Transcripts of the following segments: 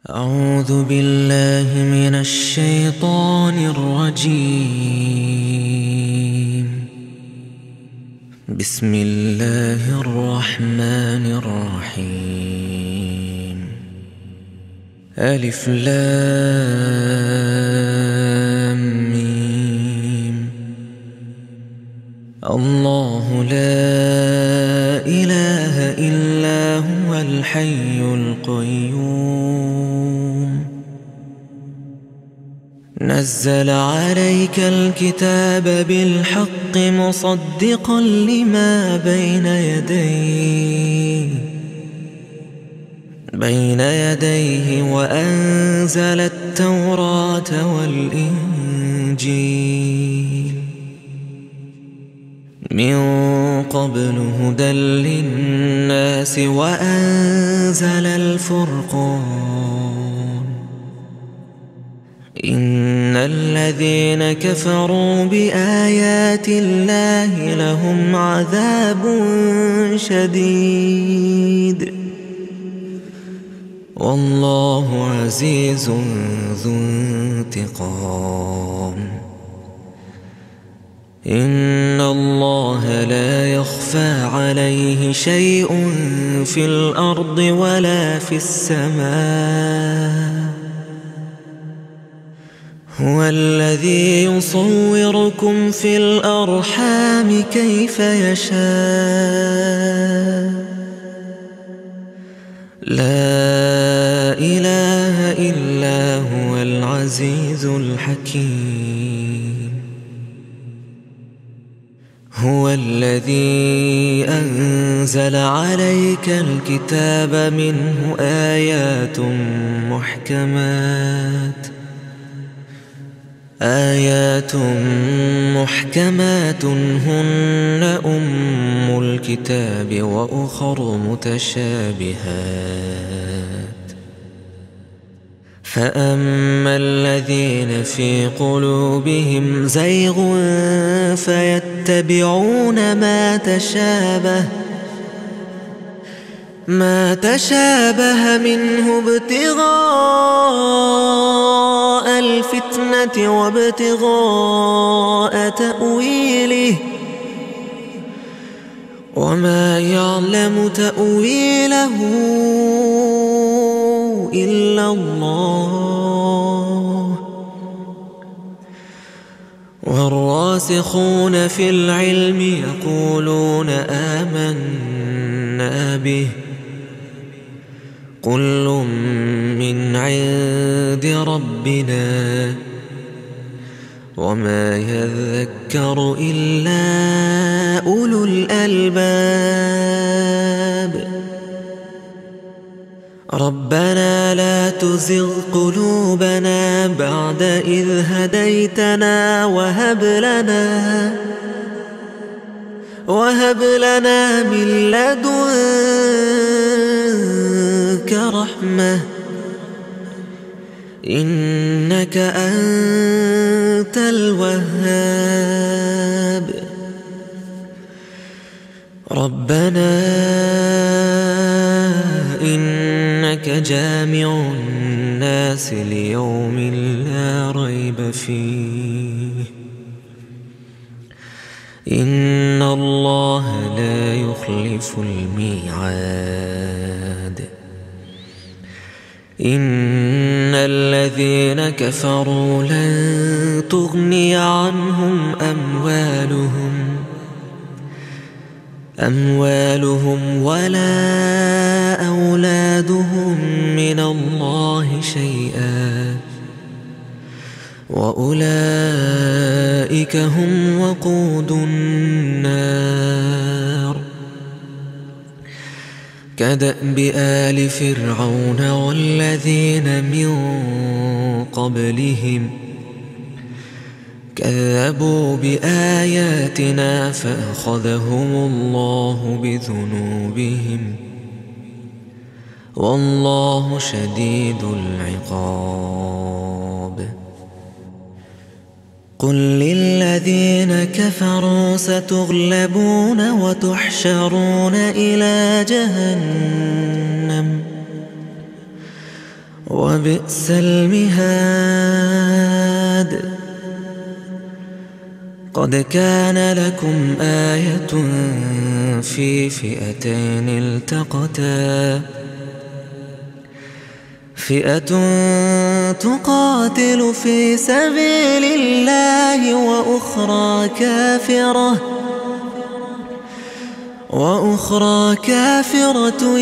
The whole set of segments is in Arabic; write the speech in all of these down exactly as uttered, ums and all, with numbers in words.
أعوذ بالله من الشيطان الرجيم. بسم الله الرحمن الرحيم. ألف لام ميم. الله لا إله إلا هو الحي القيوم. نزل عليك الكتاب بالحق مصدقا لما بين يديه بين يديه وأنزل التوراة والإنجيل من قبل هدى للناس وأنزل الفرقان. إن الذين كفروا بآيات الله لهم عذاب شديد والله عزيز ذو انتقام. إن الله لا يخفى عليه شيء في الأرض ولا في السماء. هو الذي يصوركم في الأرحام كيف يشاء. لا إله إلا هو العزيز الحكيم. هو الذي أنزل عليك الكتاب منه آيات محكمات آيات محكمات هن أم الكتاب وأخر متشابهات. فأما الذين في قلوبهم زيغ فيتبعون ما تشابه ما تشابه منه ابتغاء الفتنة وابتغاء تأويله وما يعلم تأويله إلا الله. والراسخون في العلم يقولون آمنا به كل من عند ربنا وما يذكر إلا أولو الألباب. ربنا لا تزغ قلوبنا بعد إذ هديتنا وهب لنا وهب لنا من لدنك رحمة إنك أنت الوهاب. ربنا إنك جامع الناس ليوم لا ريب فيه إن الله لا يخلف الميعاد. إن الذين كفروا لن تغني عنهم أموالهم أموالهم ولا أولادهم من الله شيئا وأولئك هم وقود النار. كدأب آل فرعون والذين من قبلهم كذبوا بآياتنا فأخذهم الله بذنوبهم والله شديد العقاب. قل للذين كفروا ستغلبون وتحشرون إلى جهنم وبئس المهاد. قد كان لكم آية في فئتين التقتا، فئة تقاتل في سبيل الله وأخرى كافرة وأخرى كافرة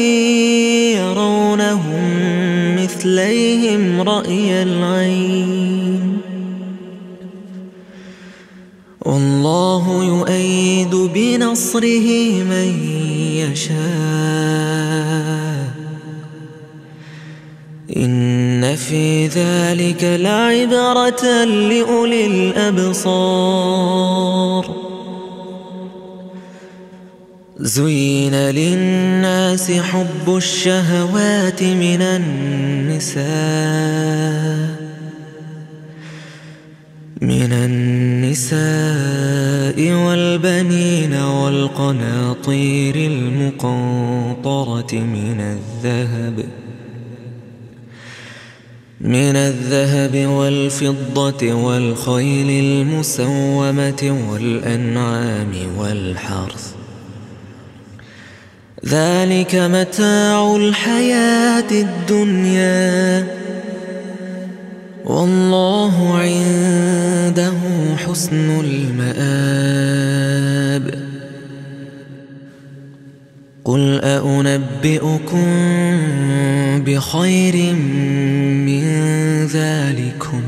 يرونهم مثليهم رأي العين، والله يؤيد بنصره من يشاء. إن في ذلك لعبرة لأولي الأبصار. زين للناس حب الشهوات من النساء من النساء والبنين والقناطير المقنطرة من الذهب من الذهب والفضة والخيل المسومة والأنعام والحرث، ذلك متاع الحياة الدنيا، والله عنده حسن المآب. قل أنبئكم بخير من ذلكم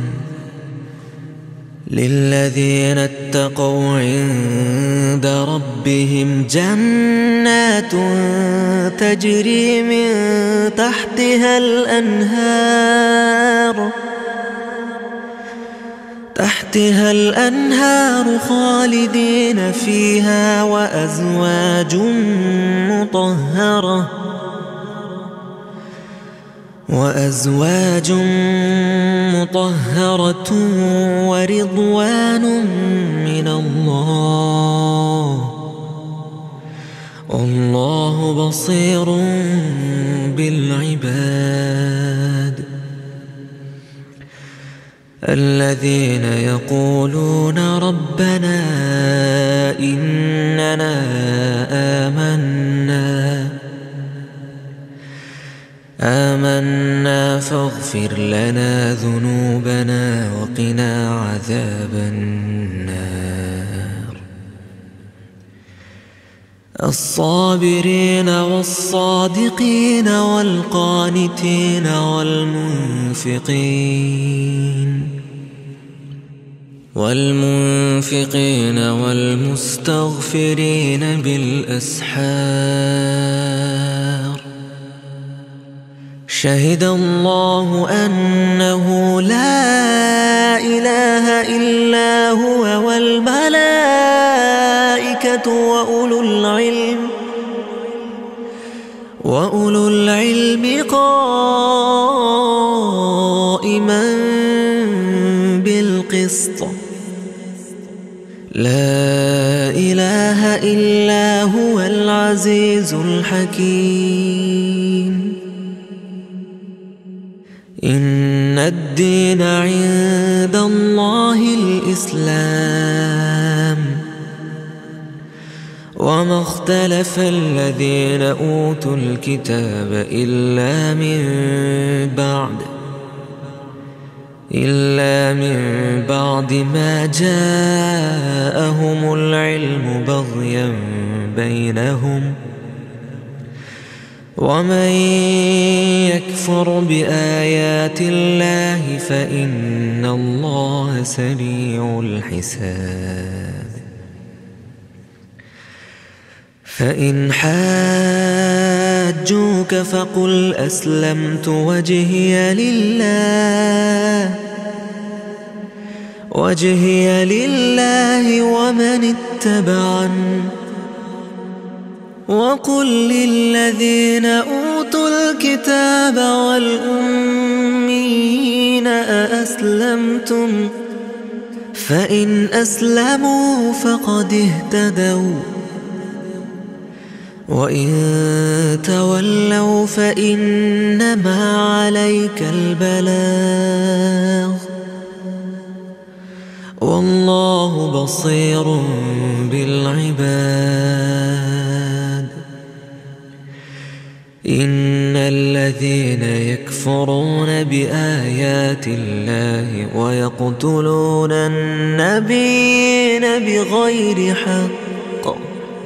للذين اتقوا عند ربهم جنات تجري من تحتها الأنهار تحتها الأنهار خالدين فيها، وأزواج مطهرة وأزواج مطهرة ورضوان من الله، والله بصير بالعباد. الذين يقولون ربنا إننا آمنا آمنا فاغفر لنا ذنوبنا وقنا عذاب النار. الصابرين والصادقين والقانتين والمنفقين والمنفقين والمستغفرين بالأسحار. شهد الله أنه لا إله إلا هو والملائكة وأولو العلم وأولو العلم قائما بالقسط. لا إله إلا هو العزيز الحكيم. إن الدين عند الله الإسلام، وما اختلف الذين أوتوا الكتاب إلا من بعد إلا من بعد ما جاءهم العلم بغيا بينهم، ومن يكفر بآيات الله فإن الله سريع الحساب. فإن حاجوك فقل أسلمت وجهي لله وجهي لله ومن اتبعني، وقل للذين أوتوا الكتاب والأميين أأسلمتم فإن أسلموا فقد اهتدوا، وإن تولوا فإنما عليك البلاغ والله بصير بالعباد. إن الذين يكفرون بآيات الله ويقتلون النبيين بغير حق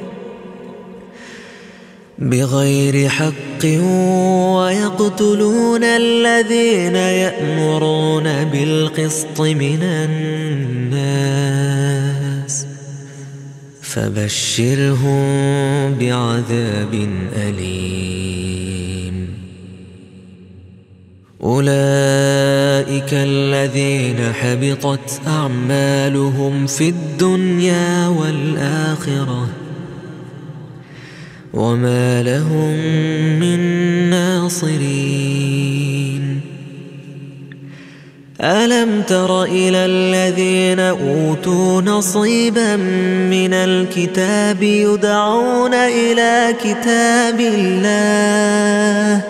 بغير حق ويقتلون الذين يأمرون بالقسط من الناس فبشرهم بعذاب أليم. أولئك الذين حبطت أعمالهم في الدنيا والآخرة وما لهم من ناصرين. ألم تر إلى الذين أوتوا نصيبا من الكتاب يدعون إلى كتاب الله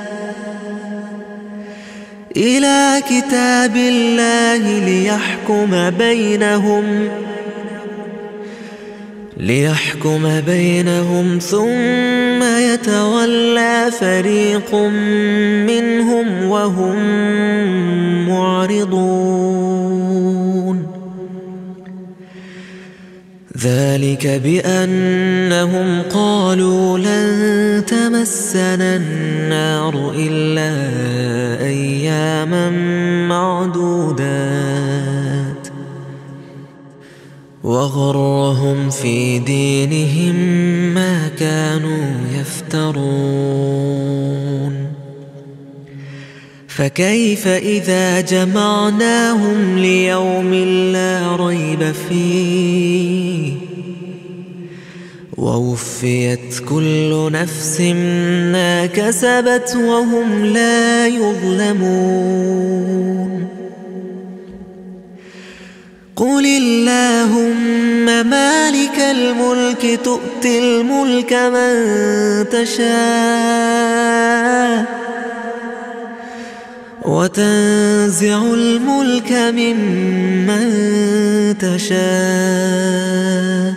إلى كتاب الله ليحكم بينهم ليحكم بينهم ثم يتولى فريق منهم وهم معرضون. ذلك بأنهم قالوا لن تمسنا النار إلا أياما معدودات وغرهم في دينهم ما كانوا يفترون. فكيف إذا جمعناهم ليوم لا ريب فيه ووفيت كل نفس ما كسبت وهم لا يظلمون. قل اللهم مالك الملك تؤتي الملك من تشاء وتنزع الملك ممن تشاء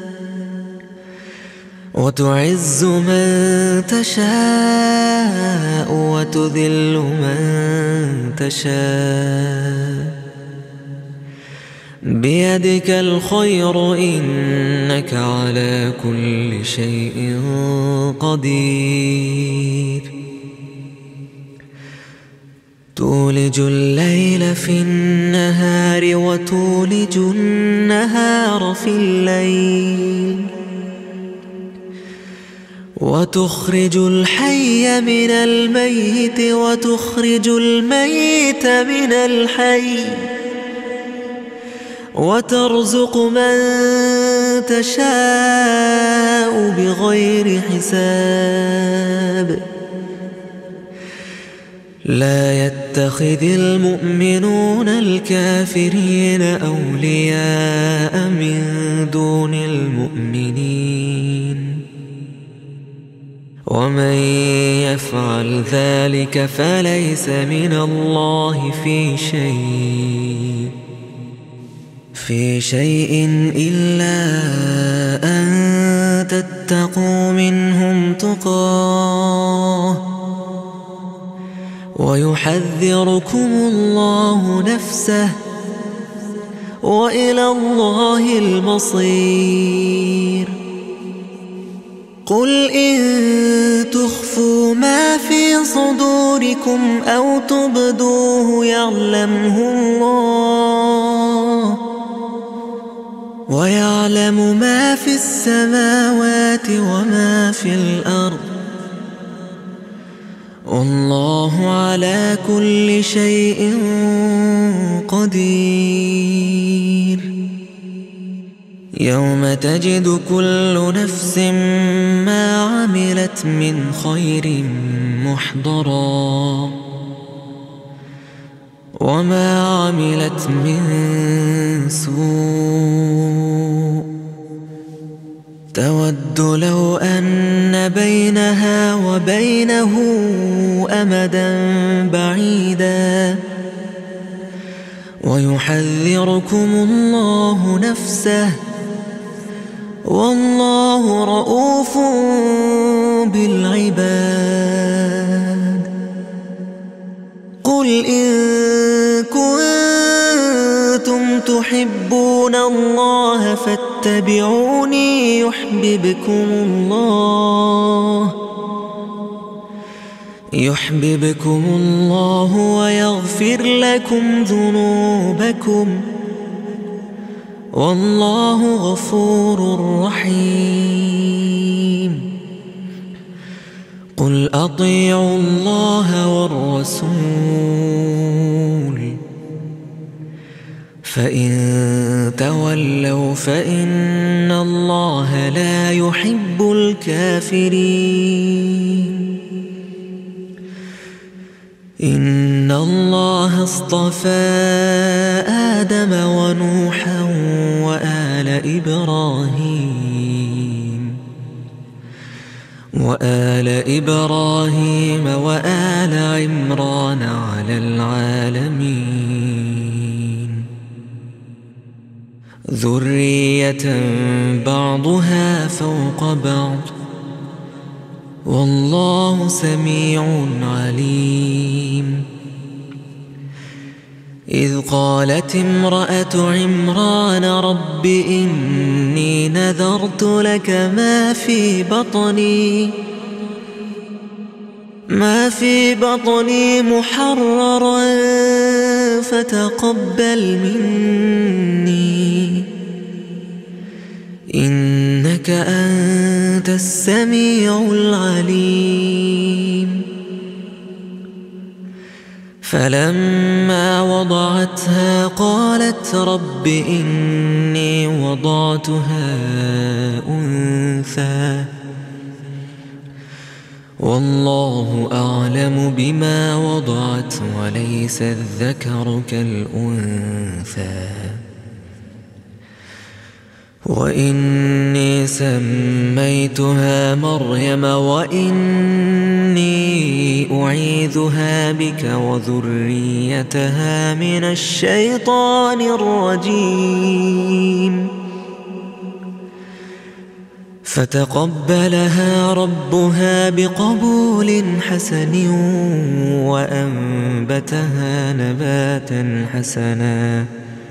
وتعز من تشاء وتذل من تشاء بيدك الخير إنك على كل شيء قدير. تولج الليل في النهار وتولج النهار في الليل وتخرج الحي من الميت وتخرج الميت من الحي وترزق من تشاء بغير حساب. لا يتخذ المؤمنون الكافرين أولياء من دون المؤمنين ومن يفعل ذلك فليس من الله في شيء في شيء إلا أن تتقوا منهم تقاه ويحذركم الله نفسه وإلى الله المصير. قل إن تخفوا ما في صدوركم أو تبدوه يعلمه الله ويعلم ما في السماوات وما في الأرض والله على كل شيء قدير. يوم تجد كل نفس ما عملت من خير محضرا وما عملت من سوء تود لو أن بين وبينه أمدا بعيدا ويحذركم الله نفسه والله رؤوف بالعباد. قل إن كنتم تحبون الله فاتبعوني يحببكم الله يحببكم الله ويغفر لكم ذنوبكم والله غفور رحيم. قل أطيعوا الله والرسول فإن تولوا فإن الله لا يحب الكافرين. إن الله اصطفى آدم ونوحا وآل إبراهيم وآل إبراهيم وآل عمران على العالمين ذرية بعضها فوق بعض والله سميع عليم. إذ قالت امرأة عمران رب إني نذرت لك ما في بطني ما في بطني محررا فتقبل مني إنك أنت السميع العليم. فلما وضعتها قالت رب إني وضعتها أنثى والله أعلم بما وضعت وليس الذكر كالأنثى وإني سميتها مريم وإني أعيذها بك وذريتها من الشيطان الرجيم. فتقبلها ربها بقبول حسن وأنبتها نباتا حسنا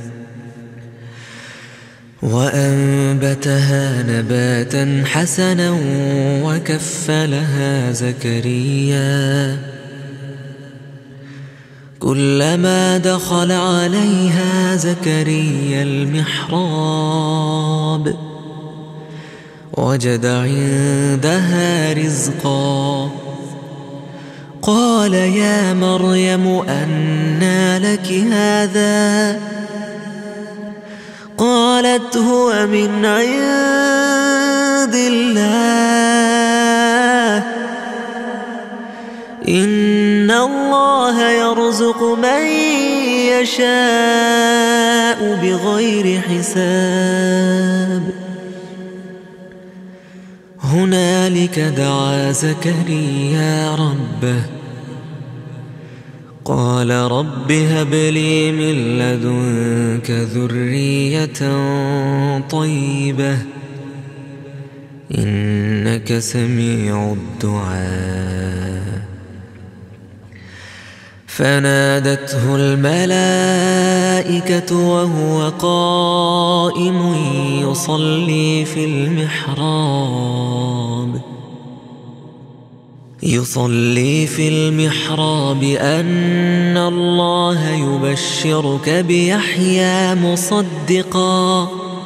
وأنبتها نباتا حسنا وكفلها زكريا كلما دخل عليها زكريا المحراب وجد عندها رزقا قال يا مريم أنى لك هذا قالت هو من عند الله إن الله يرزق من يشاء بغير حساب. هنالك دعا زكريا ربه قال رب هب لي من لدنك ذرية طيبة إنك سميع الدعاء. فنادته الملائكة وهو قائم يصلي في المحراب يصلي في المحراب أن الله يبشرك بيحيى مصدقا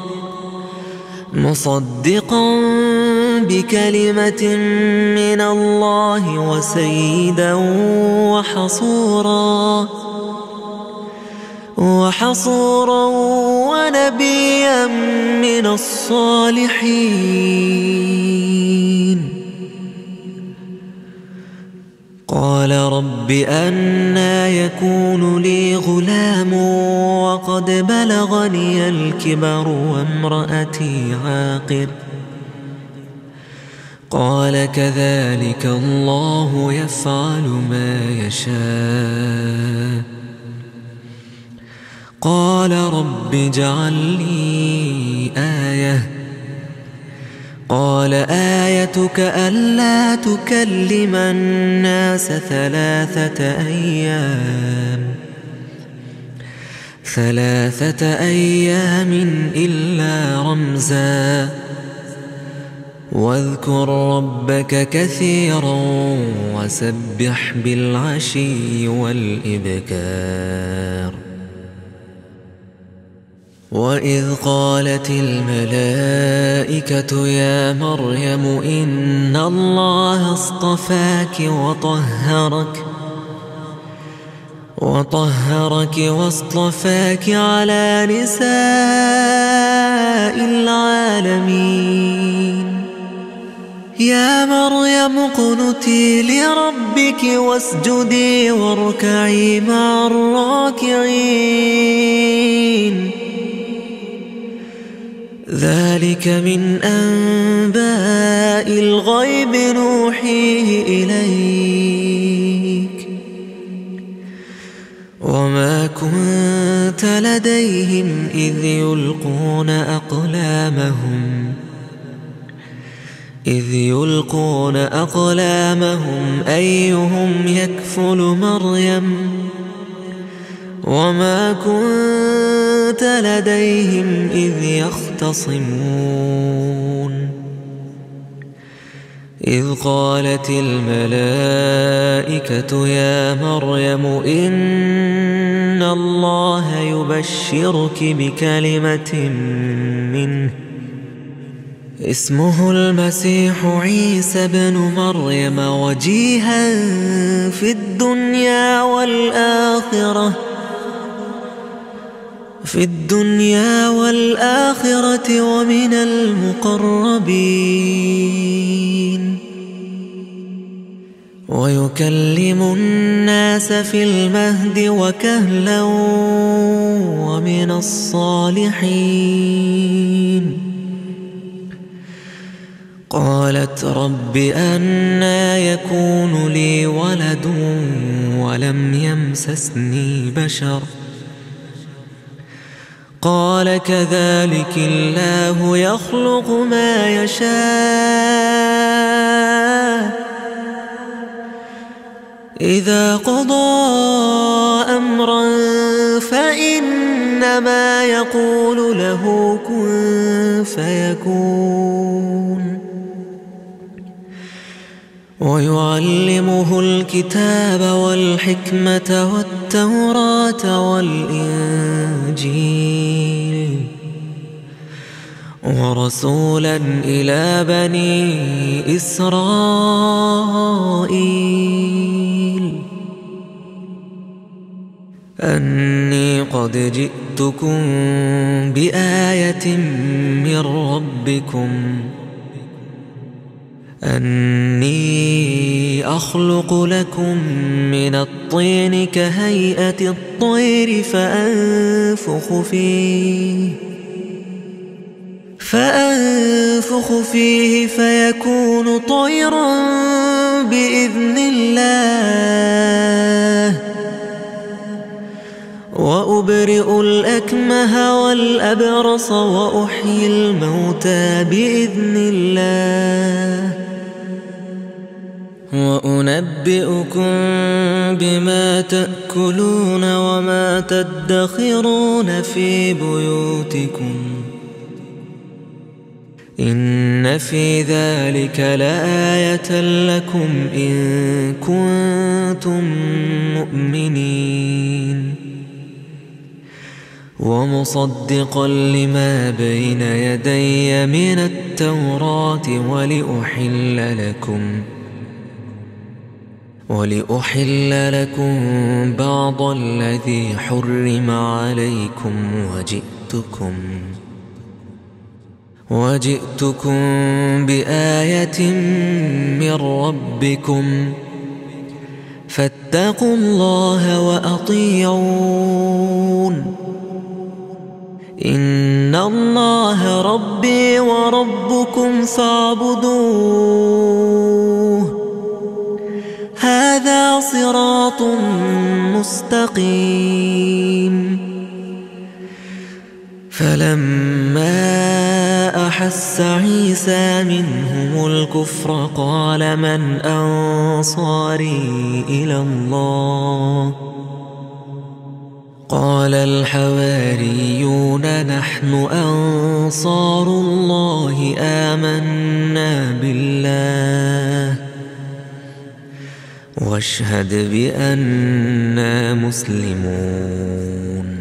مصدقا بكلمة من الله وسيدا وحصورا وحصورا ونبيا من الصالحين. قال رب أنى يكون لي غلام وقد بلغني الكبر وامرأتي عاقر قال كذلك الله يفعل ما يشاء قال رب اجعل لي آية قال آيتك ألا تكلم الناس ثلاثة أيام ثلاثة أيام إلا رمزا واذكر ربك كثيرا وسبح بالعشي والإبكار وإذ قالت الملائكة يا مريم إن الله اصطفاك وطهرك وطهرك واصطفاك على نساء العالمين يا مريم اقنتي لربك واسجدي واركعي مع الراكعين ذلك من أنباء الغيب نوحيه إليك وما كنت لديهم إذ يلقون أقلامهم إذ يلقون أقلامهم أيهم يكفل مريم وما كنت لديهم إذ يختصمون إذ قالت الملائكة يا مريم إن الله يبشرك بكلمة منه اسمه المسيح عيسى بن مريم وجيها في الدنيا والآخرة في الدنيا والآخرة ومن المقربين ويكلم الناس في المهد وكهلا ومن الصالحين قالت رب أنى يكون لي ولد ولم يمسسني بشر قال كذلك الله يخلق ما يشاء إذا قضى أمرا فإنما يقول له كن فيكون ويعلمه الكتاب والحكمة والتوراة والإنجيل ورسولا إلى بني إسرائيل أني قد جئتكم بآية من ربكم أني أخلق لكم من الطين كهيئة الطير فأنفخ فيه فأنفخ فيه فيكون طيرا بإذن الله وأبرئ الأكمه والأبرص وأحيي الموتى بإذن الله وأنبئكم بما تأكلون وما تدخرون في بيوتكم إن في ذلك لآية لكم إن كنتم مؤمنين ومصدقا لما بين يدي من التوراة ولأحل لكم ولأحل لكم بعض الذي حرم عليكم وجئتكم وجئتكم بآية من ربكم فاتقوا الله وأطيعون إن الله ربي وربكم فاعبدوه هذا صراط مستقيم. فلما أحس عيسى منهم الكفر قال من أنصاري إلى الله قال الحواريون نحن أنصار الله آمنا بالله واشهد بأننا مسلمون.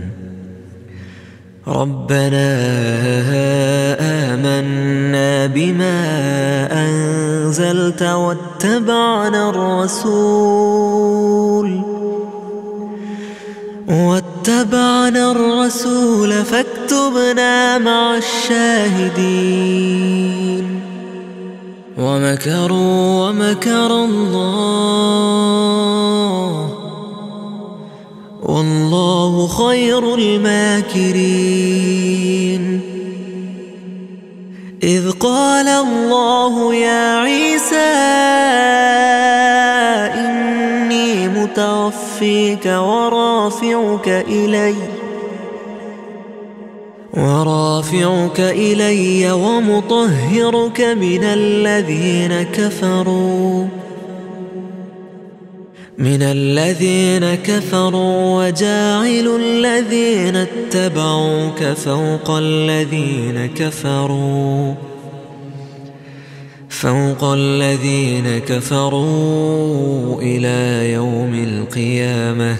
ربنا آمنا بما أنزلت واتبعنا الرسول واتبعنا الرسول فاكتبنا مع الشاهدين. ومكروا ومكر الله والله خير الماكرين. إذ قال الله يا عيسى إني متوفيك ورافعك إلي ورافعك إلي ومطهرك من الذين كفروا من الذين كفروا وجاعل الذين اتبعوك فوق الذين كفروا فوق الذين كفروا إلى يوم القيامة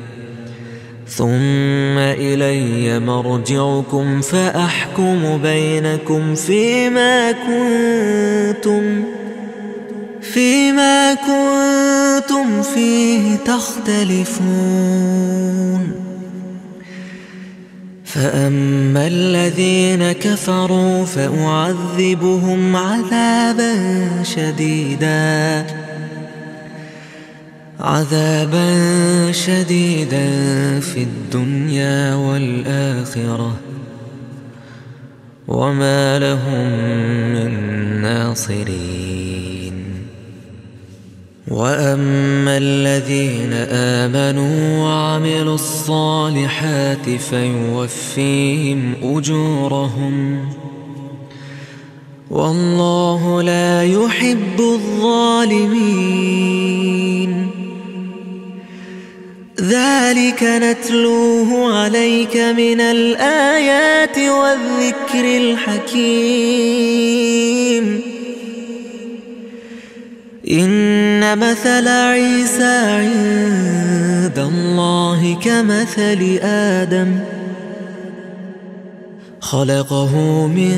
ثم إلي مرجعكم فأحكم بينكم فيما كنتم فيما كنتم فيه تختلفون. فأما الذين كفروا فأعذبهم عذابا شديدا عذابا شديدا في الدنيا والآخرة وما لهم من ناصرين. وأما الذين آمنوا وعملوا الصالحات فيوفيهم أجورهم والله لا يحب الظالمين. ذلك نتلوه عليك من الآيات والذكر الحكيم. إن مثل عيسى عند الله كمثل آدم خلقه من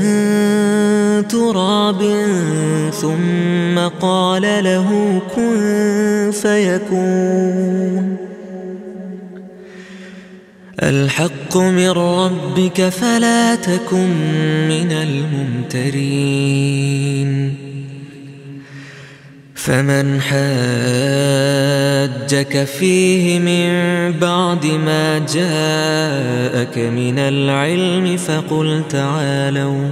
تراب ثم قال له كن فيكون. الحق من ربك فلا تكن من الممترين. فمن حاجك فيه من بعد ما جاءك من العلم فقل تعالوا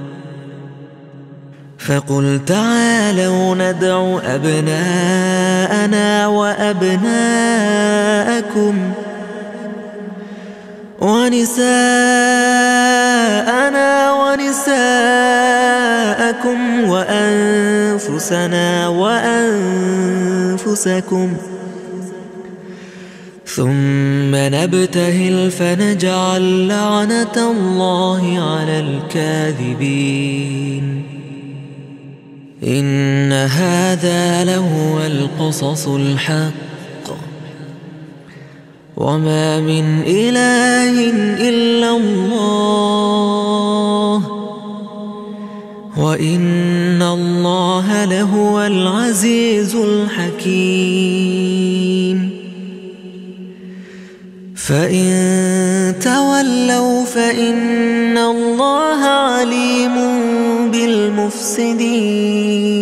فقل تعالوا ندع أبناءنا وأبناءكم ونساءنا ونساءكم وأنفسنا وأنفسكم ثم نبتهل فنجعل لعنة الله على الكاذبين. إن هذا لهو القصص الحق وما من إله إلا الله وإن الله لهو العزيز الحكيم. فإن تولوا فإن الله عليم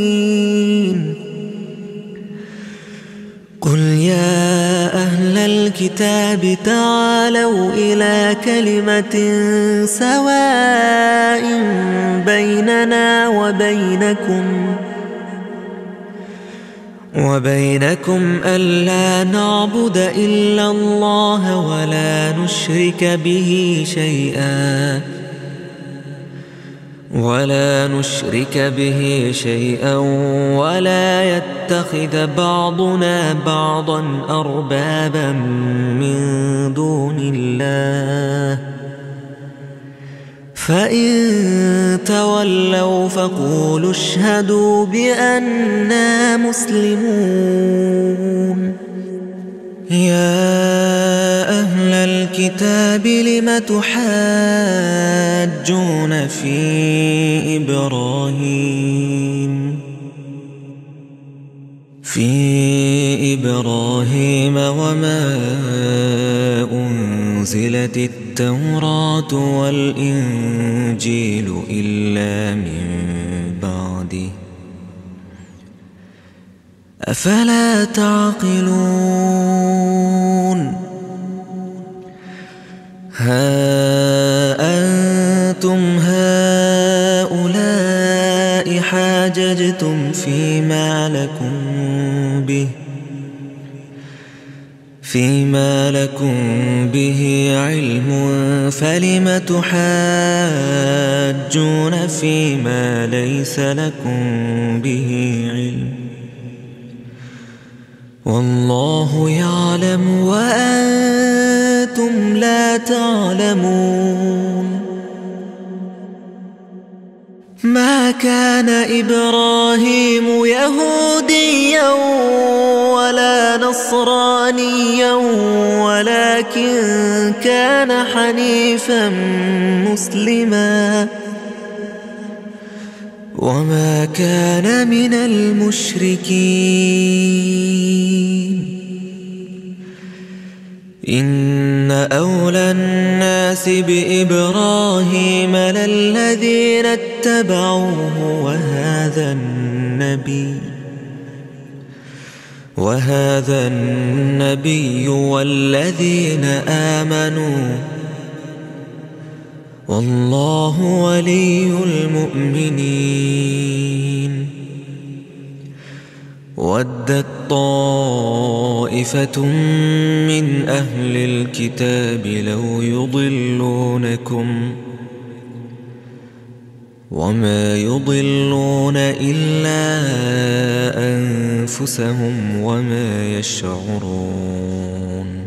بالمفسدين. قل يا أهل الكتاب الكتاب تعالوا إلى كلمة سواء بيننا وبينكم وبينكم ألا نعبد إلا الله ولا نشرك به شيئا ولا نشرك به شيئا ولا يتخذ بعضنا بعضا أربابا من دون الله فإن تولوا فقولوا اشهدوا بأننا مسلمون. يا أهل الكتاب لم تحاجون في إبراهيم في إبراهيم وما أنزلت التوراة والإنجيل إلا من بعده أفلا تعقلون. ها أنتم هؤلاء حاججتم فيما لكم به فيما لكم به علم فلم تحاجون فيما ليس لكم به علم والله يعلم وأنتم لا تعلمون. ما كان إبراهيم يهوديا ولا نصرانيا ولكن كان حنيفا مسلما وما كان من المشركين. إن أولى الناس بإبراهيم للذين اتبعوه وهذا النبي وهذا النبي والذين آمنوا والله ولي المؤمنين. ودت طائفة من أهل الكتاب لو يضلونكم وما يضلون إلا أنفسهم وما يشعرون.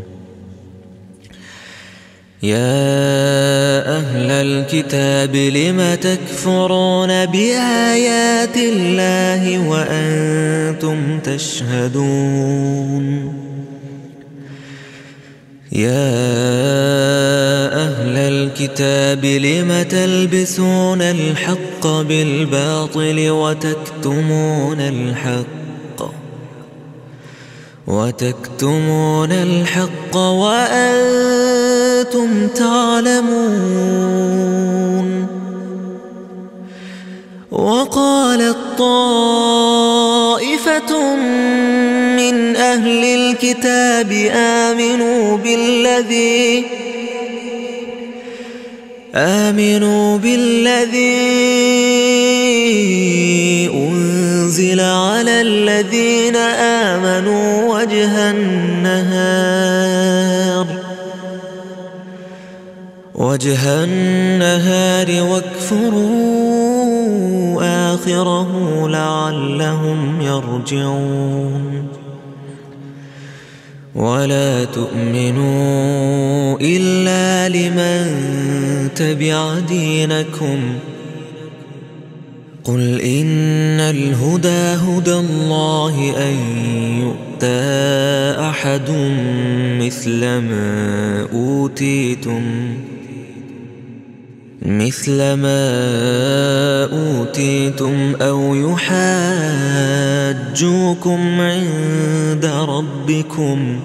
يا أهل الكتاب لم تكفرون بآيات الله وأنتم تشهدون. يا أهل الكتاب لم تلبسون الحق بالباطل وتكتمون الحق وتكتمون الحق وأنتم تعلمون. وقالت طائفة من أهل الكتاب آمنوا بالذي آمنوا بالذي أنزل على الذين آمنوا وجه النهار وجه النهار واكفروا آخره لعلهم يرجعون. ولا تؤمنوا إلا لمن تبع دينكم قل إن الهدى هدى الله أن يؤتى أحد مثل ما أوتيتم مثل ما أوتيتم أو يحاجوكم عند ربكم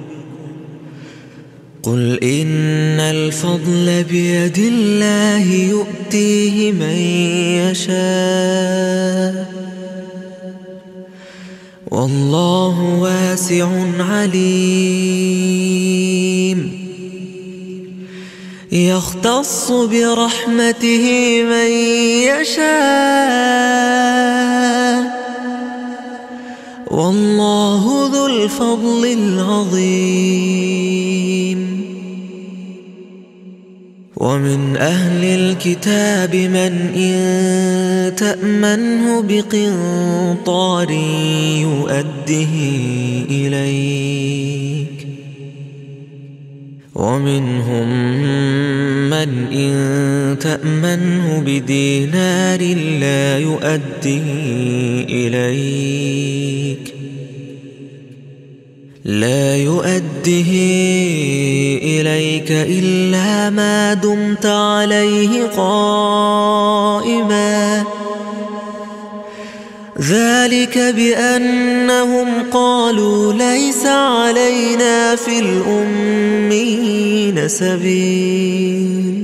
قل إن الفضل بيد الله يؤتيه من يشاء والله واسع عليم يختص برحمته من يشاء والله ذو الفضل العظيم. ومن أهل الكتاب من إن تأمنه بقنطار يؤده إليك ومنهم من إن تأمنه بدينار لا يؤده إليك لا يؤده إليك إلا ما دمت عليه قائما ذلك بأنهم قالوا ليس علينا في الأمين سبيل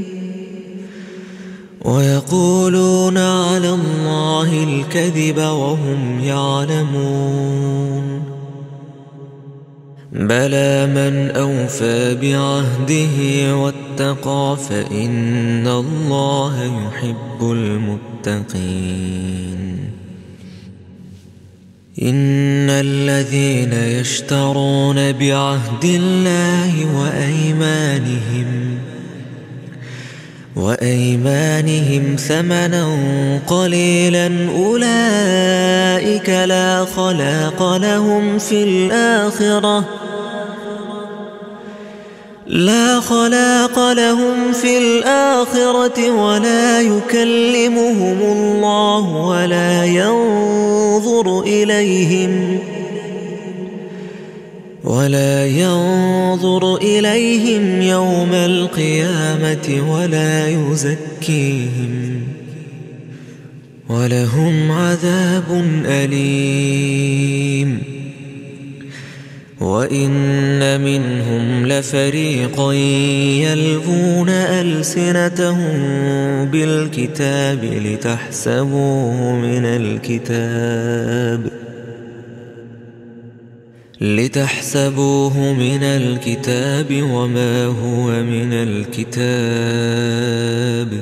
ويقولون على الله الكذب وهم يعلمون. بلى من أوفى بعهده واتقى فإن الله يحب المتقين. إن الذين يشترون بعهد الله وأيمانهم وأيمانهم ثمنا قليلا أولئك لا خلاق لهم في الآخرة لا خلاق لهم في الآخرة ولا يكلمهم الله ولا ينظر إليهم ولا ينظر إليهم يوم القيامة ولا يزكيهم ولهم عذاب أليم. وإن منهم لفريقا يلوون ألسنتهم بالكتاب لتحسبوه من الكتاب لتحسبوه من الكتاب وما هو من الكتاب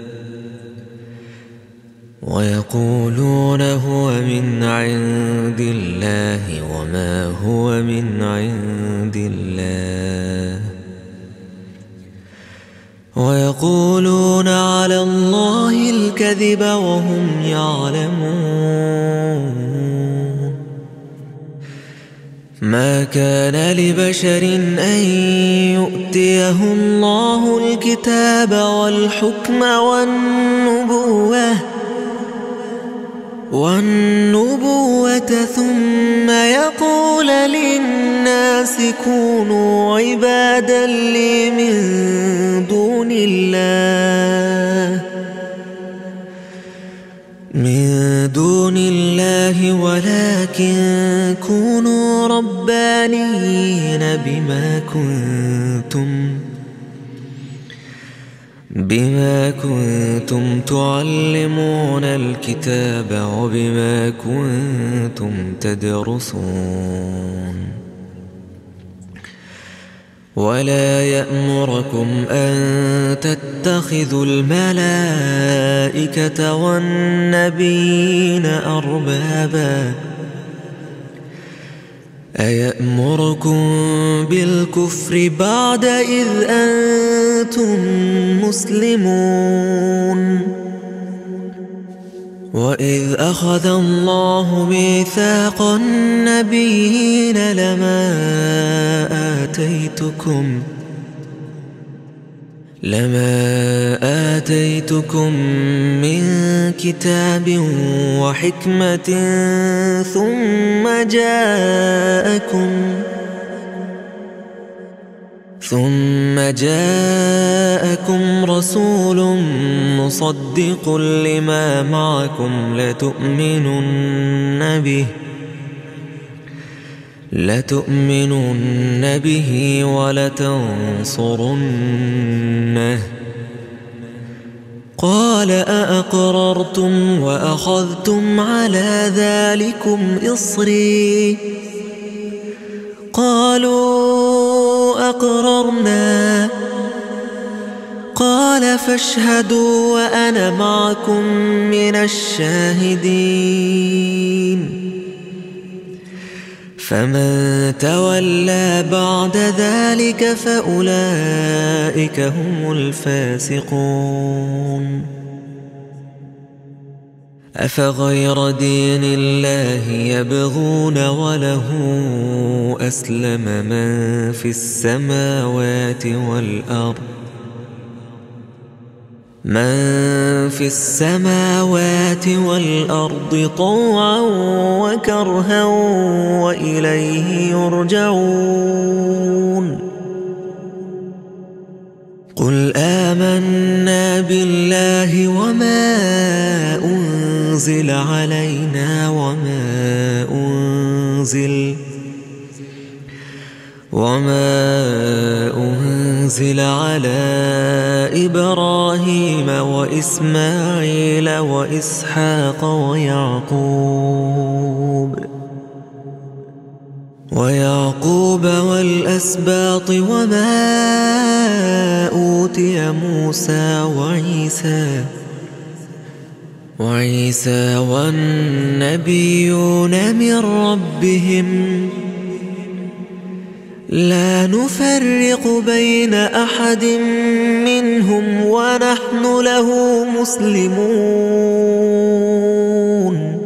ويقولون هو من عند الله وما هو من عند الله ويقولون على الله الكذب وهم يعلمون. ما كان لبشر أن يؤتيه الله الكتاب والحكم والنبوة والنبوة ثم يقول للناس كونوا عبادا لي من دون الله من دون الله ولكن كونوا ربانيين بما كنتم بما كنتم تعلمون الكتاب وبما كنتم تدرسون. ولا يأمركم أن تتخذوا الملائكة والنبيين أربابا أيأمركم بالكفر بعد إذ أنتم مسلمون. وإذ أخذ الله ميثاق النبيين لما آتيتكم لما آتيتكم من كتاب وحكمة ثم جاءكم ثم جاءكم رسول مصدق لما معكم لتؤمنن به لتؤمنن به ولتنصرنه قال أأقررتم وأخذتم على ذلكم إصري قالوا أقررنا قال فاشهدوا وأنا معكم من الشاهدين فمن تولى بعد ذلك فأولئك هم الفاسقون أفغير دين الله يبغون وله أسلم من في السماوات والأرض من في السماوات والأرض طوعا وكرها وإليه يرجعون قل آمنا بالله وما أنزل علينا وما أنزل وما أنزل على إبراهيم وإسماعيل وإسحاق ويعقوب ويعقوب والأسباط وما أوتي موسى وعيسى وعيسى والنبيون من ربهم لا نفرق بين أحد منهم ونحن له مسلمون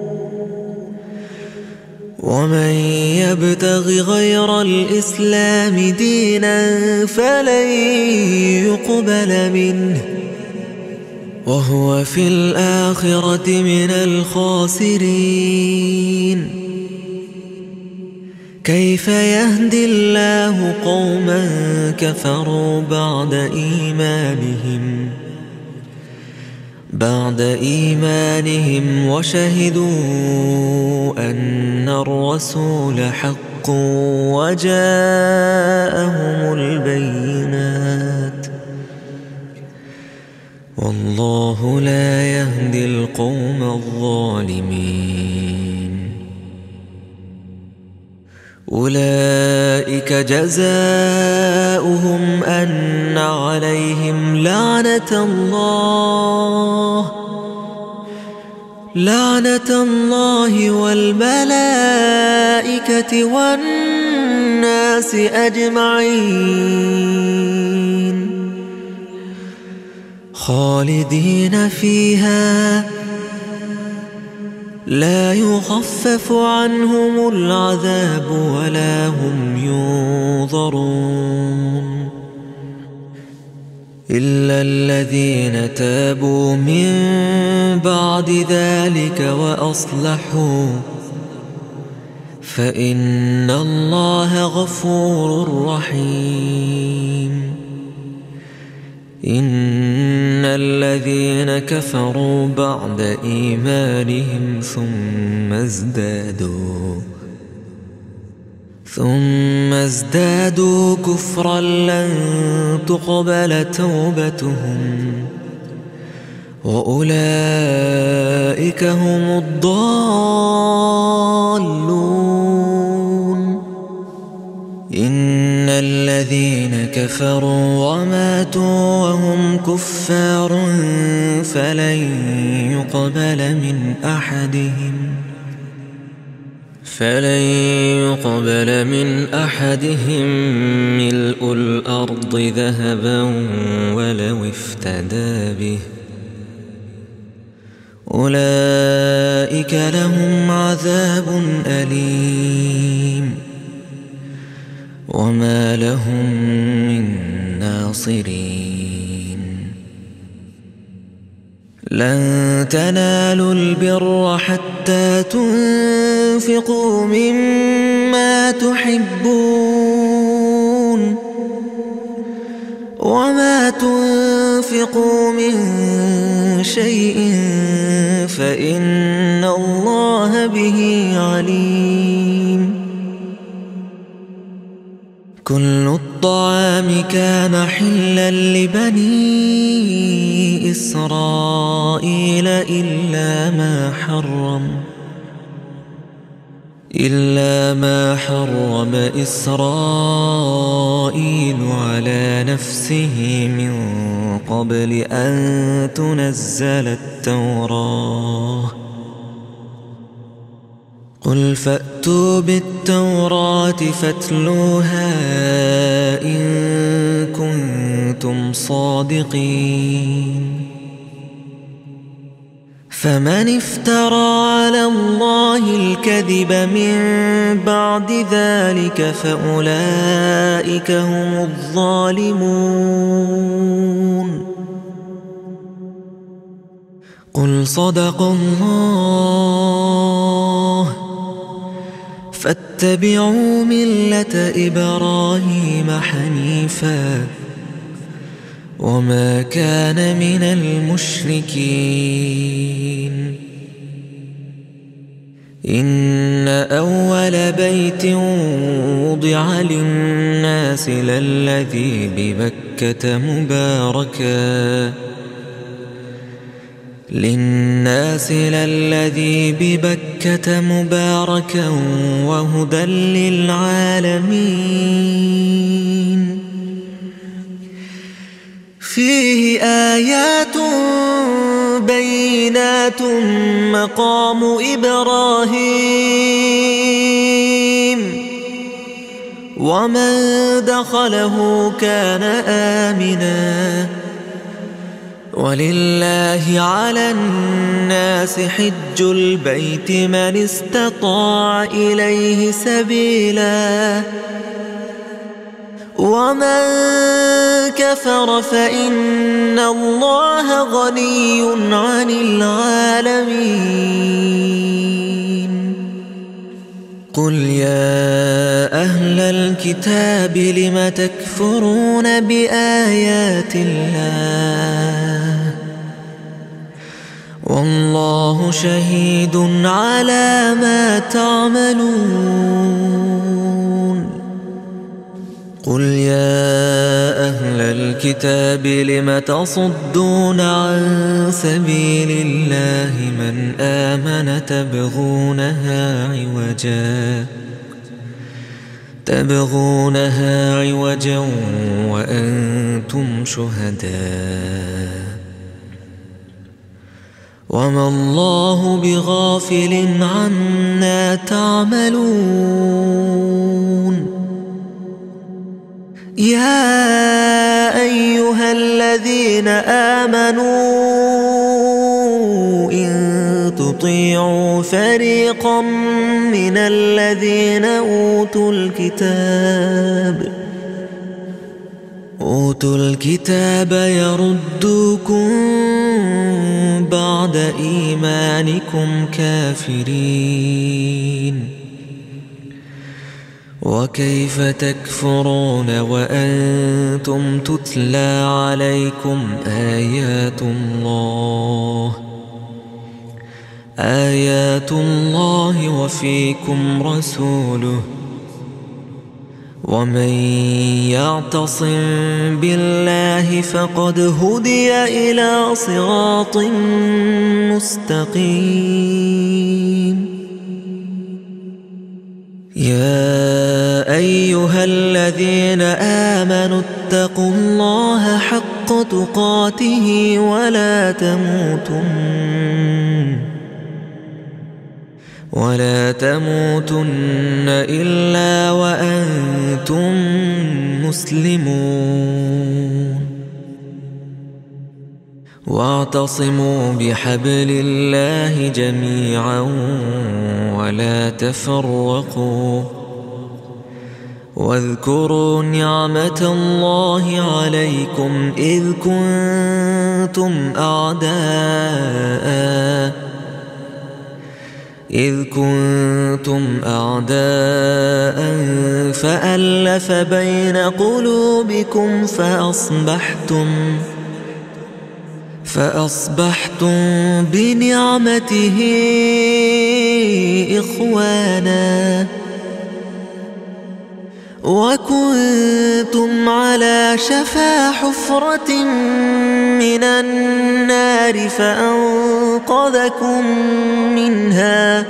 ومن يبتغ غير الإسلام دينا فلن يقبل منه وهو في الآخرة من الخاسرين كيف يهدي الله قوما كفروا بعد إيمانهم بعد إيمانهم وشهدوا أن الرسول حق وجاءهم البينات والله لا يهدي القوم الظالمين أولئك جزاؤهم أن عليهم لعنة الله لعنة الله والملائكة والناس أجمعين خالدين فيها لا يخفف عنهم العذاب ولا هم ينظرون إلا الذين تابوا من بعد ذلك وأصلحوا فإن الله غفور رحيم إن الذين كفروا بعد إيمانهم ثم ازدادوا ثم ازدادوا كفرا لن تقبل توبتهم وأولئك هم الضالون إن الذين كفروا وماتوا وهم كفار فلن يقبل من أحدهم فلن يقبل من أحدهم ملء الأرض ذهبا ولو افتدى به أولئك لهم عذاب أليم وما لهم من ناصرين لن تنالوا البر حتى تنفقوا مما تحبون وما تنفقوا من شيء فإن الله به عليم كل الطعام كان حلا لبني إسرائيل إلا ما حرم إلا ما حرم إسرائيل على نفسه من قبل أن تنزل التوراة. قل فأتوا بالتوراة فاتلوها إن كنتم صادقين. فمن افترى على الله الكذب من بعد ذلك فأولئك هم الظالمون. قل صدق الله فاتبعوا ملة إبراهيم حنيفا وما كان من المشركين. إن أول بيت وضع للناس للذي ببكة مباركا للناس للذي ببكة مباركا وهدى للعالمين. فيه آيات بينات مقام إبراهيم ومن دخله كان آمنا ولله على الناس حج البيت من استطاع إليه سبيلا ومن كفر فإن الله غني عن العالمين. قل يا أهل الكتاب لم تكفرون بآيات الله والله شهيد على ما تعملون. قل يا أهل الكتاب لم تصدون عن سبيل الله من آمن تبغونها عوجا تبغونها عوجا وأنتم شهداء وما الله بغافل عما تعملون. يا أيها الذين آمنوا إن تطيعوا فريقا من الذين أوتوا الكتاب أوتوا الكتاب يردوكم بعد إيمانكم كافرين وكيف تكفرون وأنتم تتلى عليكم آيات الله آيات الله وفيكم رسوله ومن يعتصم بالله فقد هدي إلى صراط مستقيم. يا أيها الذين آمنوا اتقوا الله حق تقاته ولا تموتن ولا تموتن إلا وأنتم مسلمون. واعتصموا بحبل الله جميعا ولا تفرقوا واذكروا نعمة الله عليكم إذ كنتم أعداء إذ كنتم أعداء فألف بين قلوبكم فأصبحتم فأصبحتم بنعمته إخوانا وكنتم على شفا حفرة من النار فأنقذكم منها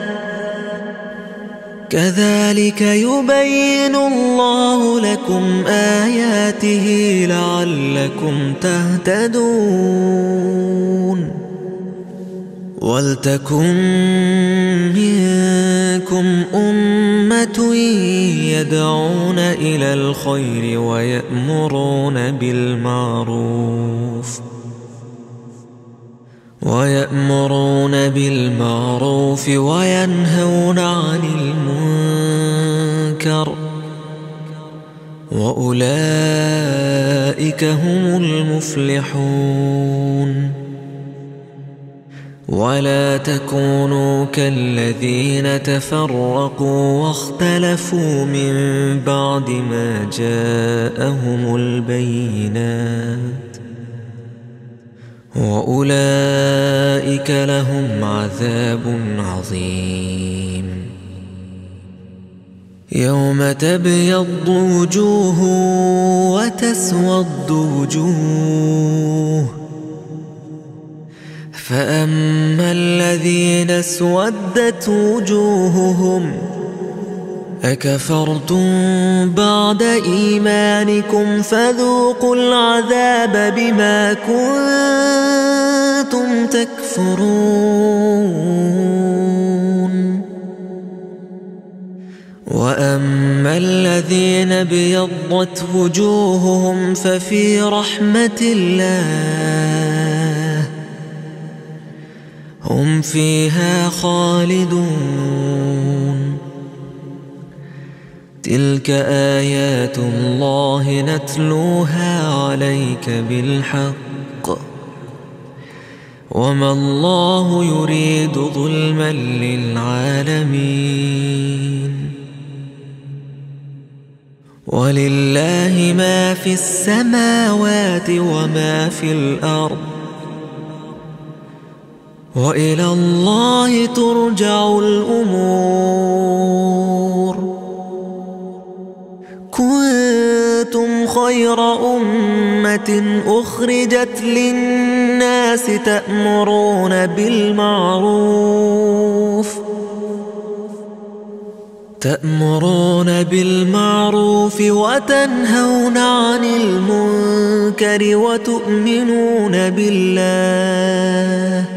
كذلك يبين الله لكم آياته لعلكم تهتدون ولتكن منكم أمة يدعون إلى الخير ويأمرون بالمعروف ويأمرون بالمعروف وينهون عن المنكر وأولئك هم المفلحون ولا تكونوا كالذين تفرقوا واختلفوا من بعد ما جاءهم البينات وأولئك لهم عذاب عظيم يوم تبيض وجوه وتسود وجوه فأما الذين اسودت وجوههم أكفرتم بعد إيمانكم فذوقوا العذاب بما كنتم تكفرون وأما الذين ابيضت وجوههم ففي رحمة الله هم فيها خالدون تلك آيات الله نتلوها عليك بالحق وما الله يريد ظلما للعالمين ولله ما في السماوات وما في الأرض وإلى الله ترجع الأمور كنتم خير أمة أخرجت للناس تأمرون بالمعروف تأمرون بالمعروف وتنهون عن المنكر وتؤمنون بالله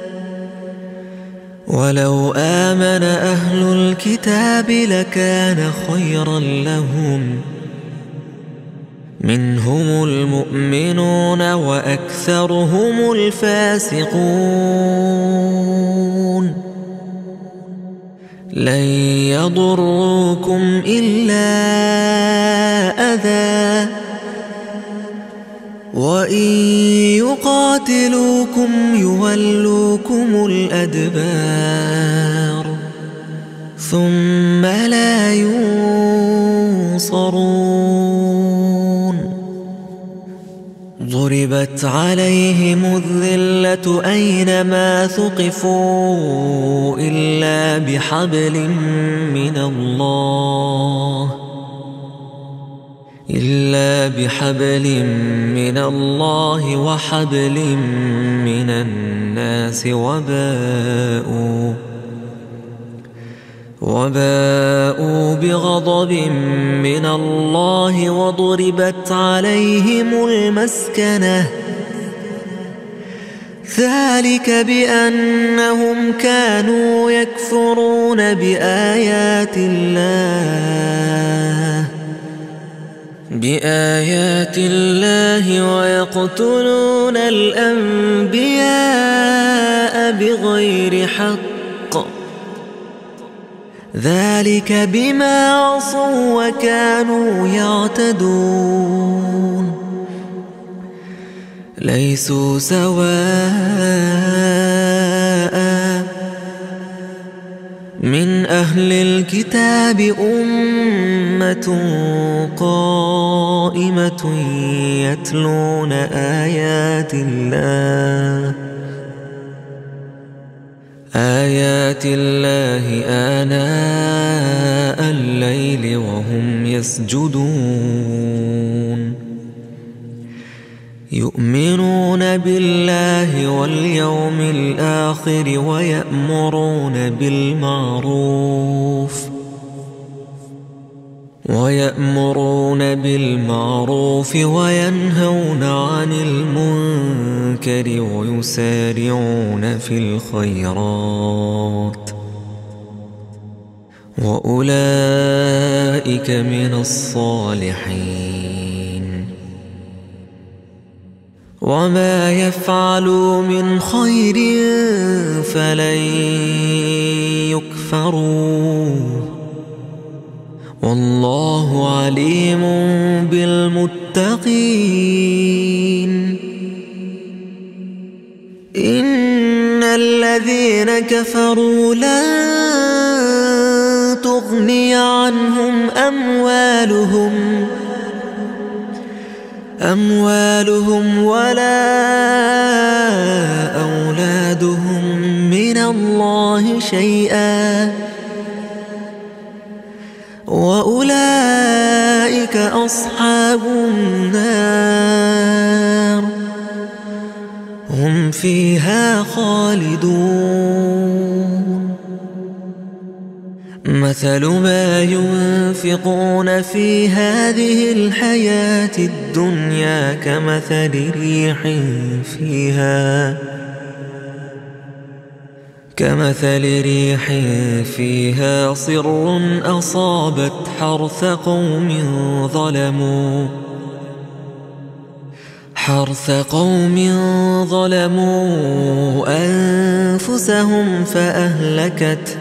ولو آمن أهل الكتاب لكان خيرا لهم منهم المؤمنون وأكثرهم الفاسقون لن يضروكم إلا أذى وإن يقاتلوكم يولوكم الأدبار ثم لا ينصرون ضربت عليهم الذلة أينما ثقفوا إلا بحبل من الله إلا بحبل من الله وحبل من الناس وباءوا وباءوا بغضب من الله وضربت عليهم المسكنة ذلك بأنهم كانوا يكفرون بآيات الله بآيات الله ويقتلون الأنبياء بغير حق ذلك بما عصوا وكانوا يعتدون ليسوا سواء من أهل الكتاب أمة قائمة يتلون آيات الله آيات الله آناء الليل وهم يسجدون يؤمنون بالله واليوم الآخر ويأمرون بالمعروف ويأمرون بالمعروف وينهون عن المنكر ويسارعون في الخيرات وأولئك من الصالحين وما يفعلوا من خير فلن يكفروه والله عليم بالمتقين إن الذين كفروا لن تغني عنهم أموالهم أموالهم ولا أولادهم من الله شيئا وأولئك أصحاب النار هم فيها خالدون مثل ما ينفقون في هذه الحياة الدنيا كمثل ريح فيها كمثل ريح فيها صر أصابت حرث قوم ظلموا حرث قوم ظلموا أنفسهم فأهلكت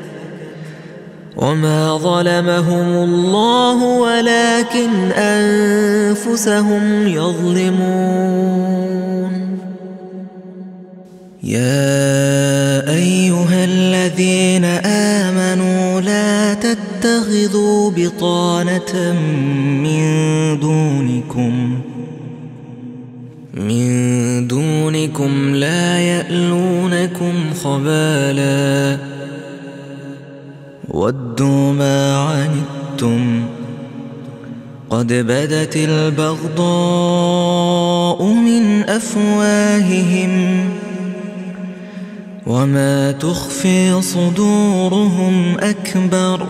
وما ظلمهم الله ولكن أنفسهم يظلمون يا أيها الذين آمنوا لا تتخذوا بطانة من دونكم من دونكم لا يألونكم خبالا ودوا ما عنتم قد بدت البغضاء من أفواههم وما تخفي صدورهم أكبر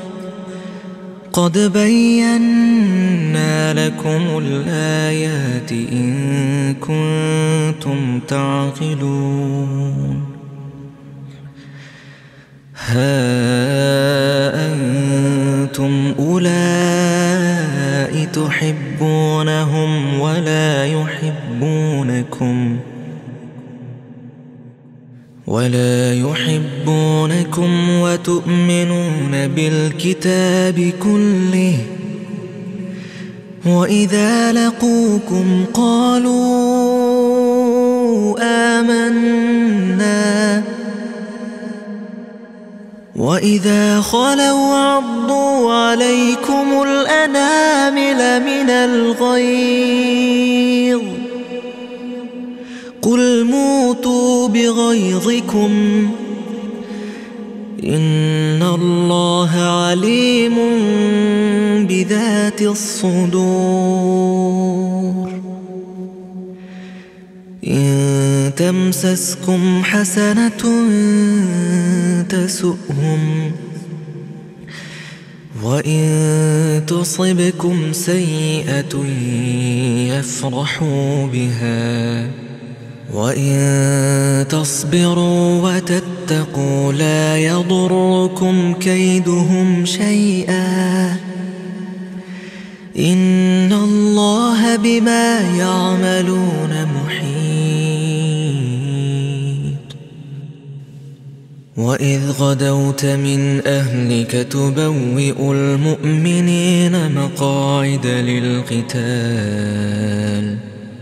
قد بينا لكم الآيات إن كنتم تعقلون ها أنتم أولئك تحبونهم ولا يحبونكم ولا يحبونكم وتؤمنون بالكتاب كله وإذا لقوكم قالوا آمنا وإذا خلوا عضوا عليكم الأنامل من الغيظ قل موتوا بغيظكم إن الله عليم بذات الصدور إن تمسسكم حسنة تسؤهم وإن تصبكم سيئة يفرحوا بها وإن تصبروا وتتقوا لا يضركم كيدهم شيئا إن الله بما يعملون محيط وإذ غدوت من أهلك تبوئ المؤمنين مقاعد للقتال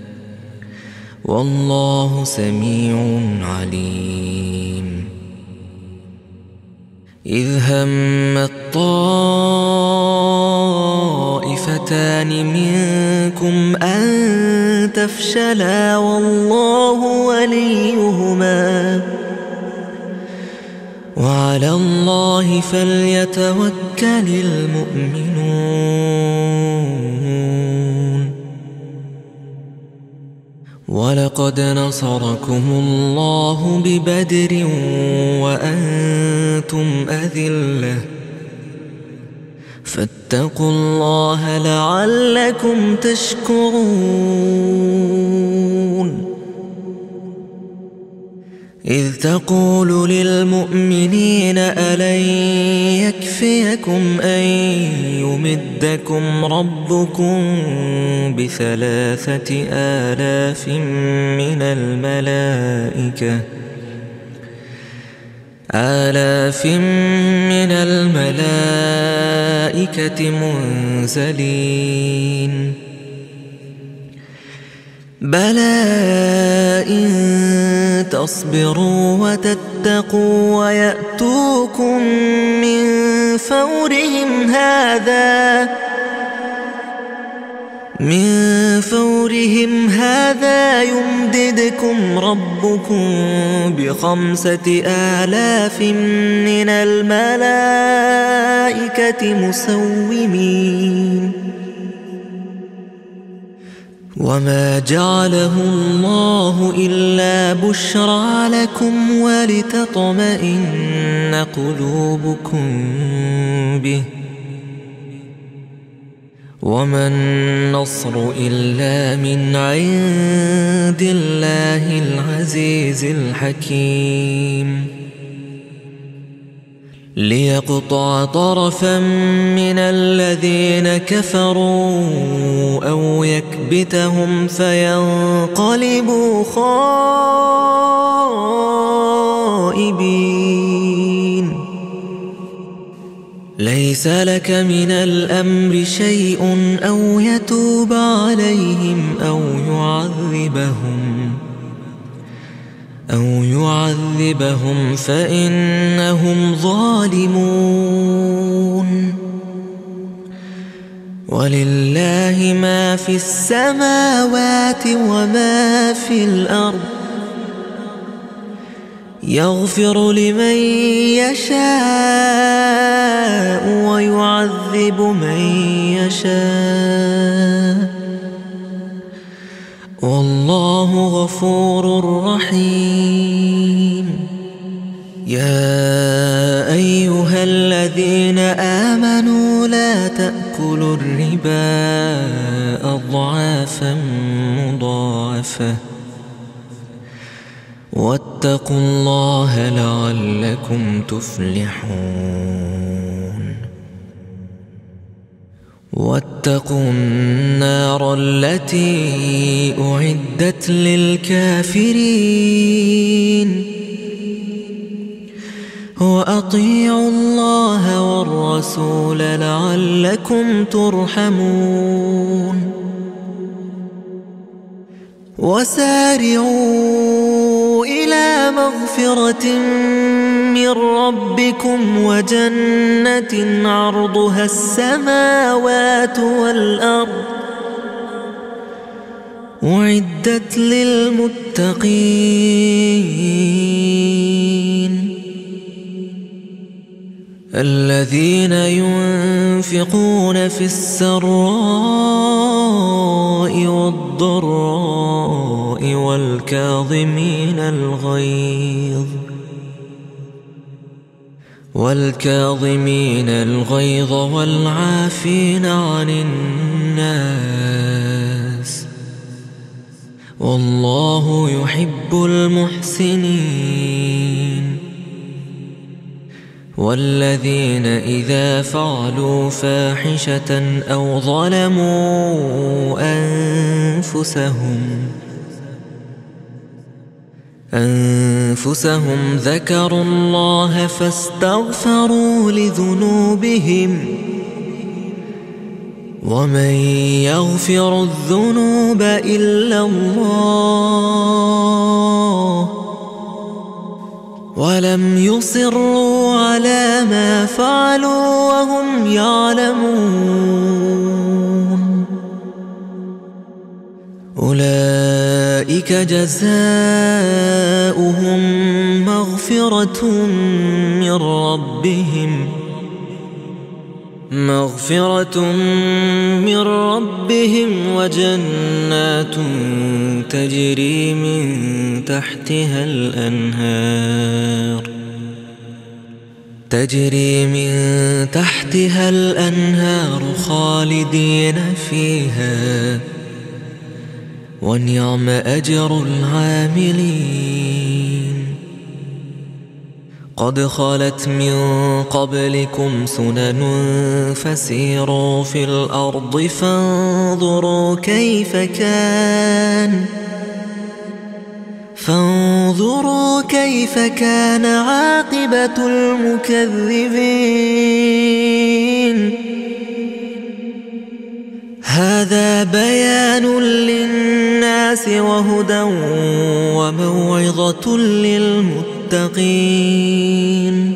والله سميع عليم إذ همت طائفتان منكم أن تفشلا والله وليهما وعلى الله فليتوكل المؤمنون. ولقد نصركم الله ببدر وأنتم أذلة فاتقوا الله لعلكم تشكرون. إذ تقول للمؤمنين ألن يكفيكم أن يمدكم ربكم بثلاثة آلاف من الملائكة آلاف من الملائكة منزلين بلى إن تصبروا وتتقوا ويأتوكم من فورهم هذا من فورهم هذا يمددكم ربكم بخمسة آلاف من الملائكة مسومين. وما جعله الله إلا بشرى لكم ولتطمئن قلوبكم به وما النصر إلا من عند الله العزيز الحكيم. ليقطع طرفا من الذين كفروا أو يكبتهم فينقلبوا خائبين. ليس لك من الأمر شيء أو يتوب عليهم أو يعذبهم أو يعذبهم فإنهم ظالمون. ولله ما في السماوات وما في الأرض يغفر لمن يشاء ويعذب من يشاء والله غفور رحيم. يا أيها الذين آمنوا لا تأكلوا الربا أضعافا مضاعفة واتقوا الله لعلكم تفلحون. واتقوا النار التي أعدت للكافرين وأطيعوا الله والرسول لعلكم ترحمون. وسارعوا إلى مغفرة من ربكم وجنة عرضها السماوات والأرض أعدت للمتقين الذين ينفقون في السراء والضراء والكاظمين الغيظ والكاظمين الغيظ والعافين عن الناس والله يحب المحسنين. والذين إذا فعلوا فاحشة أو ظلموا أنفسهم أنفسهم ذكروا الله فاستغفروا لذنوبهم ومن يغفر الذنوب إلا الله ولم يصروا على ما فعلوا وهم يعلمون أولئك جزاؤهم مغفرة من ربهم مغفرة من ربهم وجنات تجري من تحتها الأنهار تجري من تحتها الأنهار خالدين فيها ونعم أجر العاملين. قد خلت من قبلكم سنن فسيروا في الأرض فانظروا كيف كان فانظروا كيف كان عاقبة المكذبين. هذا بيان للناس وهدى وموعظة للمتقين.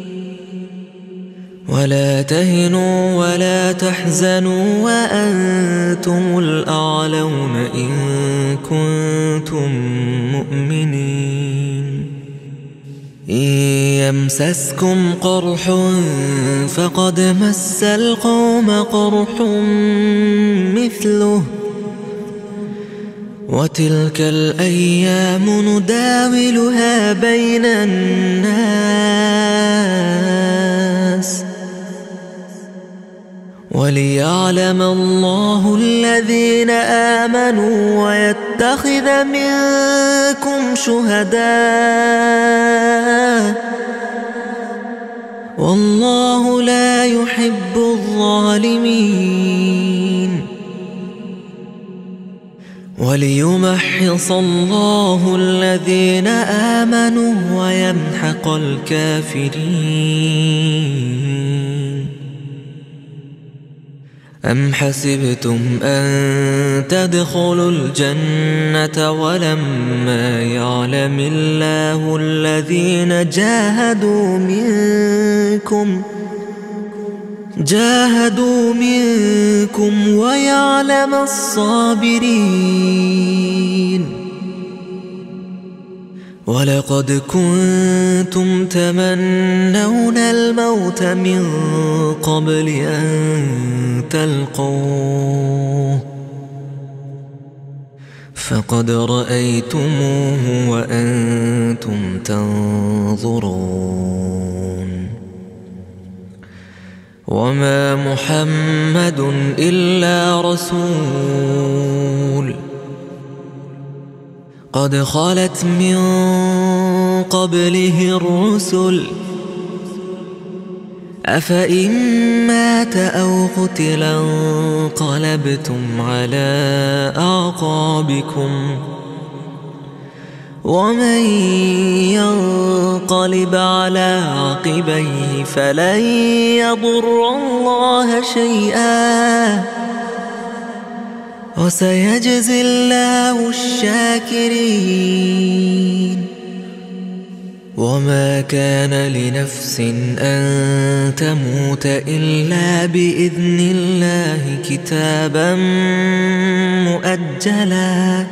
ولا تهنوا ولا تحزنوا وأنتم الأعلون إن كنتم مؤمنين. إن يمسسكم قرح فقد مس القوم قرح مثله وتلك الأيام نداولها بين الناس وليعلم الله الذين آمنوا ويتخذ منكم شهداء والله لا يحب الظالمين. وليمحص الله الذين آمنوا ويمحق الكافرين. أم حسبتم أن تدخلوا الجنة ولما يعلم الله الذين جاهدوا منكم جاهدوا منكم ويعلم الصابرين. ولقد كنتم تمنون الموت من قبل أن تلقوه فقد رأيتموه وأنتم تنظرون. وما محمد إلا رسول قد خلت من قبله الرسل أفإن مات أو قتل انقلبتم على أعقابكم ومن ينقلب على عقبيه فلن يضر الله شيئا وسيجزي الله الشاكرين. وما كان لنفس أن تموت إلا بإذن الله كتابا مؤجلا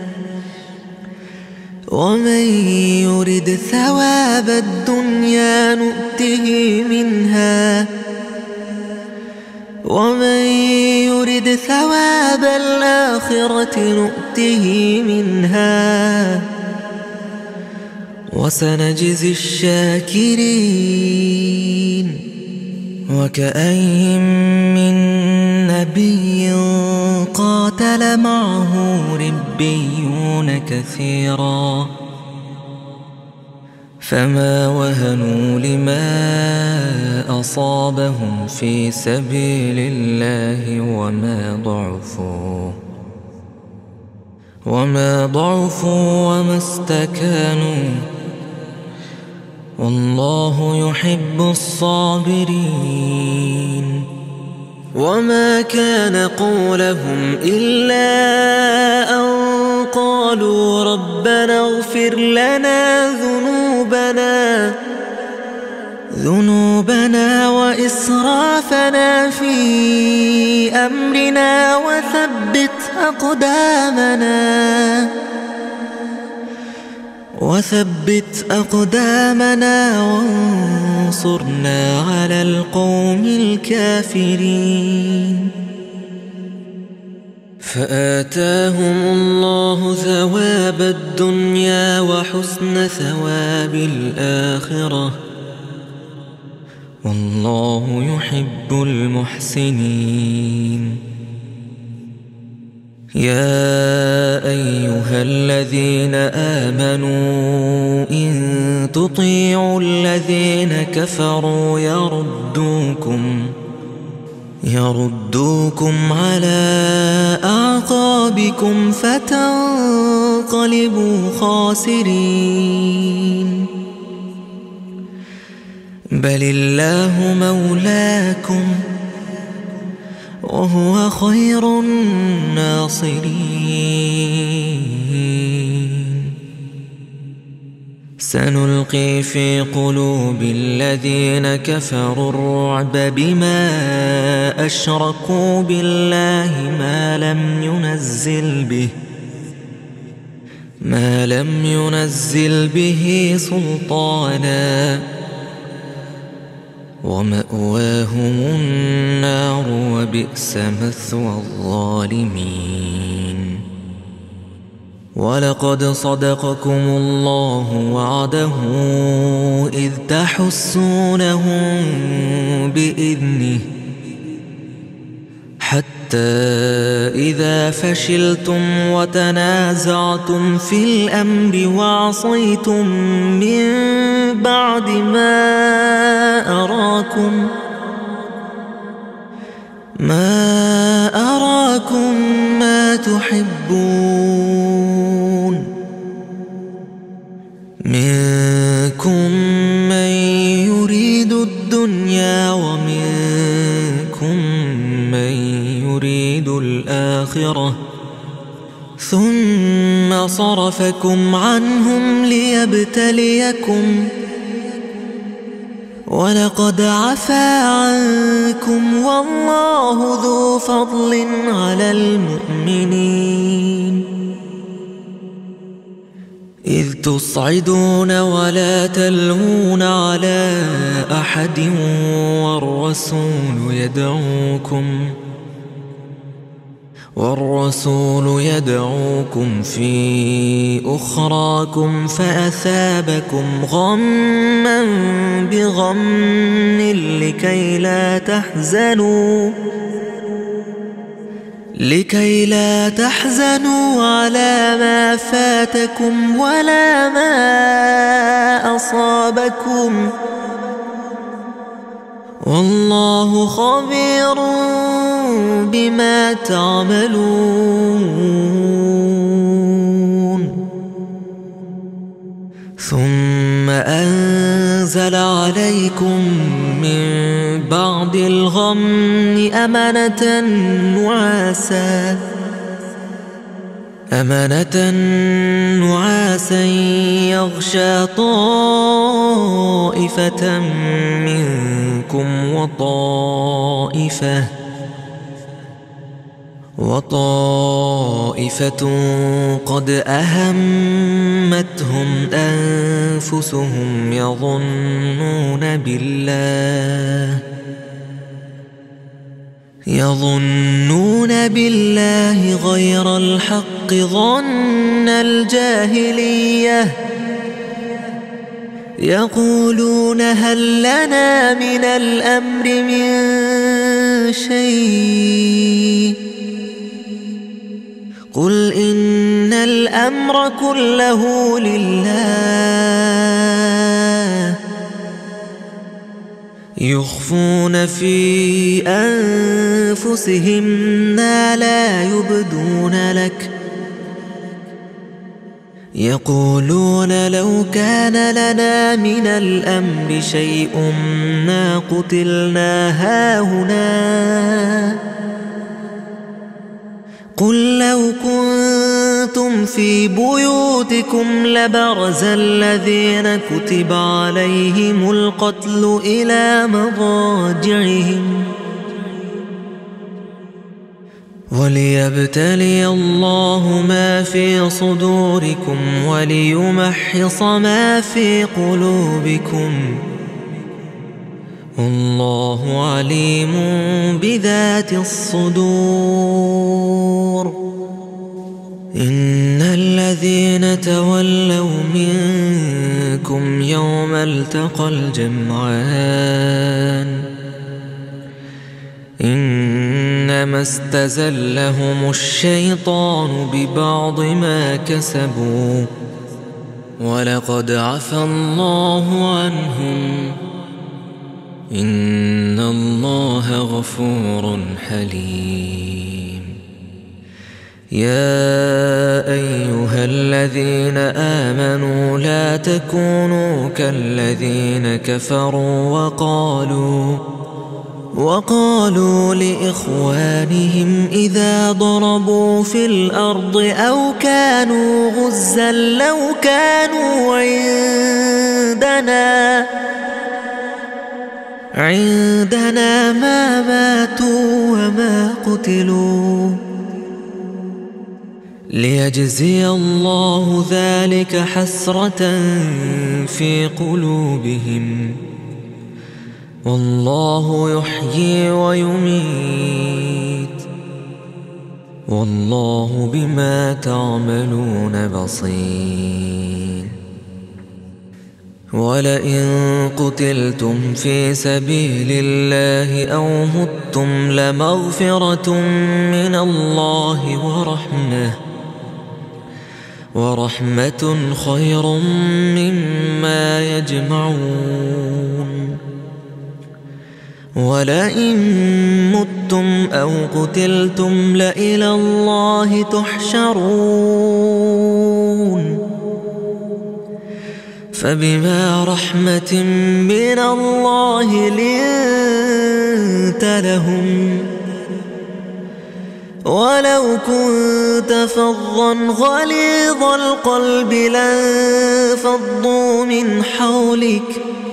ومن يرد ثواب الدنيا نؤته منها ومن يرد ثواب الآخرة نؤته منها وسنجزي الشاكرين. وكأين من نبي قاتل معه ربيون كثيرا فما وهنوا لما أصابهم في سبيل الله وما ضعفوا وما ضعفوا وما استكانوا والله يحب الصابرين. وما كان قولهم إلا أن قالوا ربنا اغفر لنا ذنوبنا ذنوبنا وإسرافنا في أمرنا وثبت أقدامنا وثبت أقدامنا وانصرنا على القوم الكافرين. فآتاهم الله ثواب الدنيا وحسن ثواب الآخرة، والله يحب المحسنين. يا أيها الذين آمنوا إن تطيعوا الذين كفروا يردوكم يردوكم على أعقابكم فتنقلبوا خاسرين. بل الله مولاكم وهو خير الناصرين. سنلقي في قلوب الذين كفروا الرعب بما أشركوا بالله ما لم ينزل به ما لم ينزل به سلطانا، ومأواهم النار وبئس مثوى الظالمين. ولقد صدقكم الله وعده إذ تحسونهم بإذنه حتى إذا فشلتم وتنازعتم في الأمر وعصيتم من بعد ما أراكم ما أراكم ما تحبون، منكم من يريد الدنيا ومنكم من يريد الآخرة، ثم صرفكم عنهم ليبتليكم، ولقد عفا عنكم والله ذو فضل على المؤمنين. إذ تصعدون ولا تلوون على أحد والرسول يدعوكم والرسول يدعوكم في أخراكم فأثابكم غما بغم لكي لا تحزنوا لكي لا تحزنوا على ما فاتكم ولا ما أصابكم، والله خبير بما تعملون. ثم أنزل عليكم من بعد الغم أمنة نعاسا أمنة نعاسا يغشى طائفة منكم وطائفة وطائفة قد أهمتهم أنفسهم يظنون بالله يظنون بالله غير الحق ظن الجاهلية، يقولون هل لنا من الأمر من شيء، قل إن الأمر كله لله، يخفون في أنفسهم ما لا يبدون لك، يقولون لو كان لنا من الأمر شيء ما قتلنا هاهنا، قل لو كنتم في بيوتكم لبرز الذين كتب عليهم القتل إلى مضاجعهم، وليبتلي الله ما في صدوركم وليمحص ما في قلوبكم والله عليم بذات الصدور. إن الذين تولوا منكم يوم التقى الجمعان إنما استزلهم الشيطان ببعض ما كسبوا ولقد عفى الله عنهم إن الله غفور حليم. يا أيها الذين آمنوا لا تكونوا كالذين كفروا وقالوا وقالوا لإخوانهم إذا ضربوا في الأرض أو كانوا غزا لو كانوا عندنا عندنا ما ماتوا وما قتلوا ليجزي الله ذلك حسرة في قلوبهم والله يحيي ويميت والله بما تعملون بصير. ولئن قتلتم في سبيل الله أو متم لمغفرة من الله ورحمة ورحمة خير مما يجمعون. ولئن متم أو قتلتم لإلى الله تحشرون. فبما رحمة من الله لنت لهم ولو كنت فظا غليظ القلب لانفضوا من حولك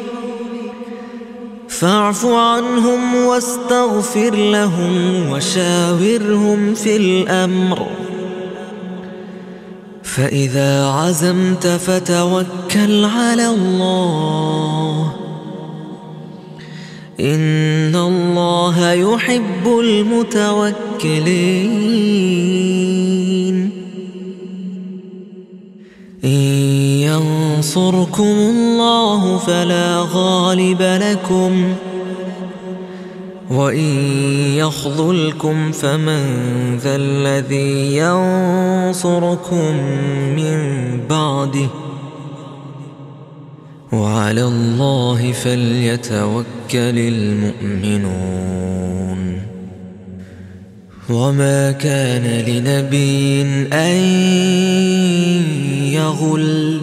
فاعف عنهم واستغفر لهم وشاورهم في الأمر فإذا عزمت فتوكل على الله إن الله يحب المتوكلين. إن ينصركم الله فلا غالب لكم وإن يخذلكم فمن ذا الذي ينصركم من بعده وعلى الله فليتوكل المؤمنون. وما كان لنبي أن يغل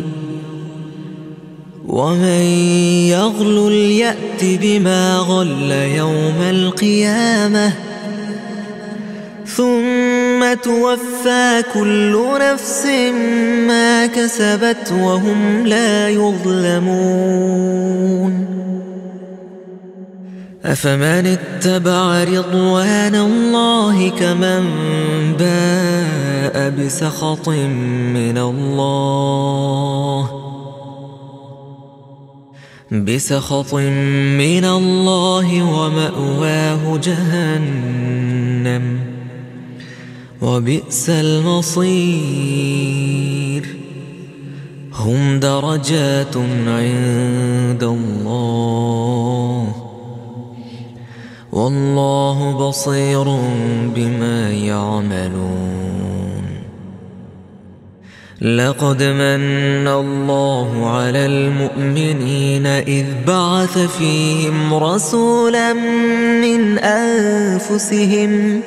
ومن يغلل يأت بما غل يوم القيامة ثم توفى كل نفس ما كسبت وهم لا يظلمون. أفمن اتبع رضوان الله كمن باء بسخط من الله بسخط من الله ومأواه جهنم وبئس المصير. هم درجات عند الله والله بصير بما يعملون. لقد من الله على المؤمنين إذ بعث فيهم رسولا من أنفسهم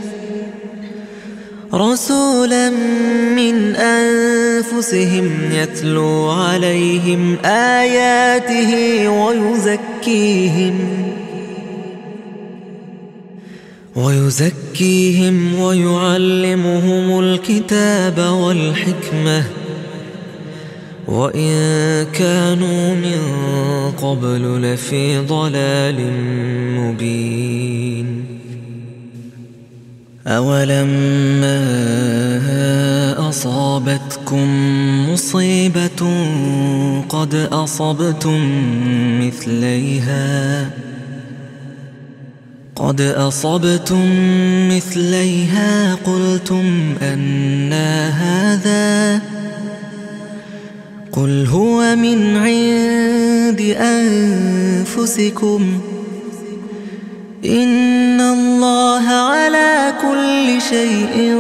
رسولا من أنفسهم يتلو عليهم آياته ويزكيهم ويزكيهم ويعلمهم الكتاب والحكمة وإن كانوا من قبل لفي ضلال مبين. أولما أصابتكم مصيبة قد أصبتم مثليها قد أصبتم مثليها قلتم أنى هذا قل هو من عند أنفسكم إن الله على كل شيء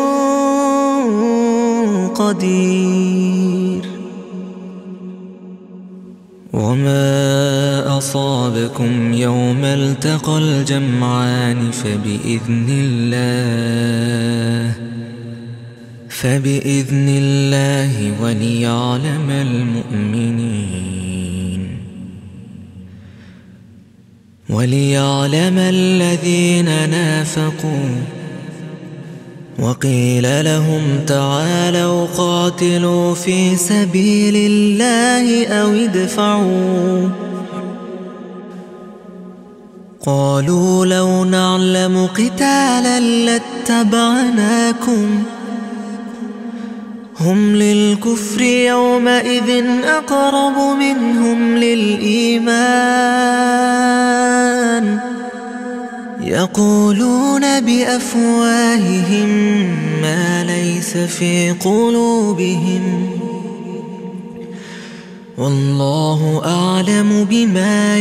قدير. وما أصابكم يوم التقى الجمعان فبإذن الله فبإذن الله وليعلم المؤمنين وليعلم الذين نافقوا وقيل لهم تعالوا قاتلوا في سبيل الله أو ادفعوا قالوا لو نعلم قتالا لاتبعناكم هم للكفر يومئذ أقرب منهم للإيمان يقولون بأفواههم ما ليس في قلوبهم والله أعلم بما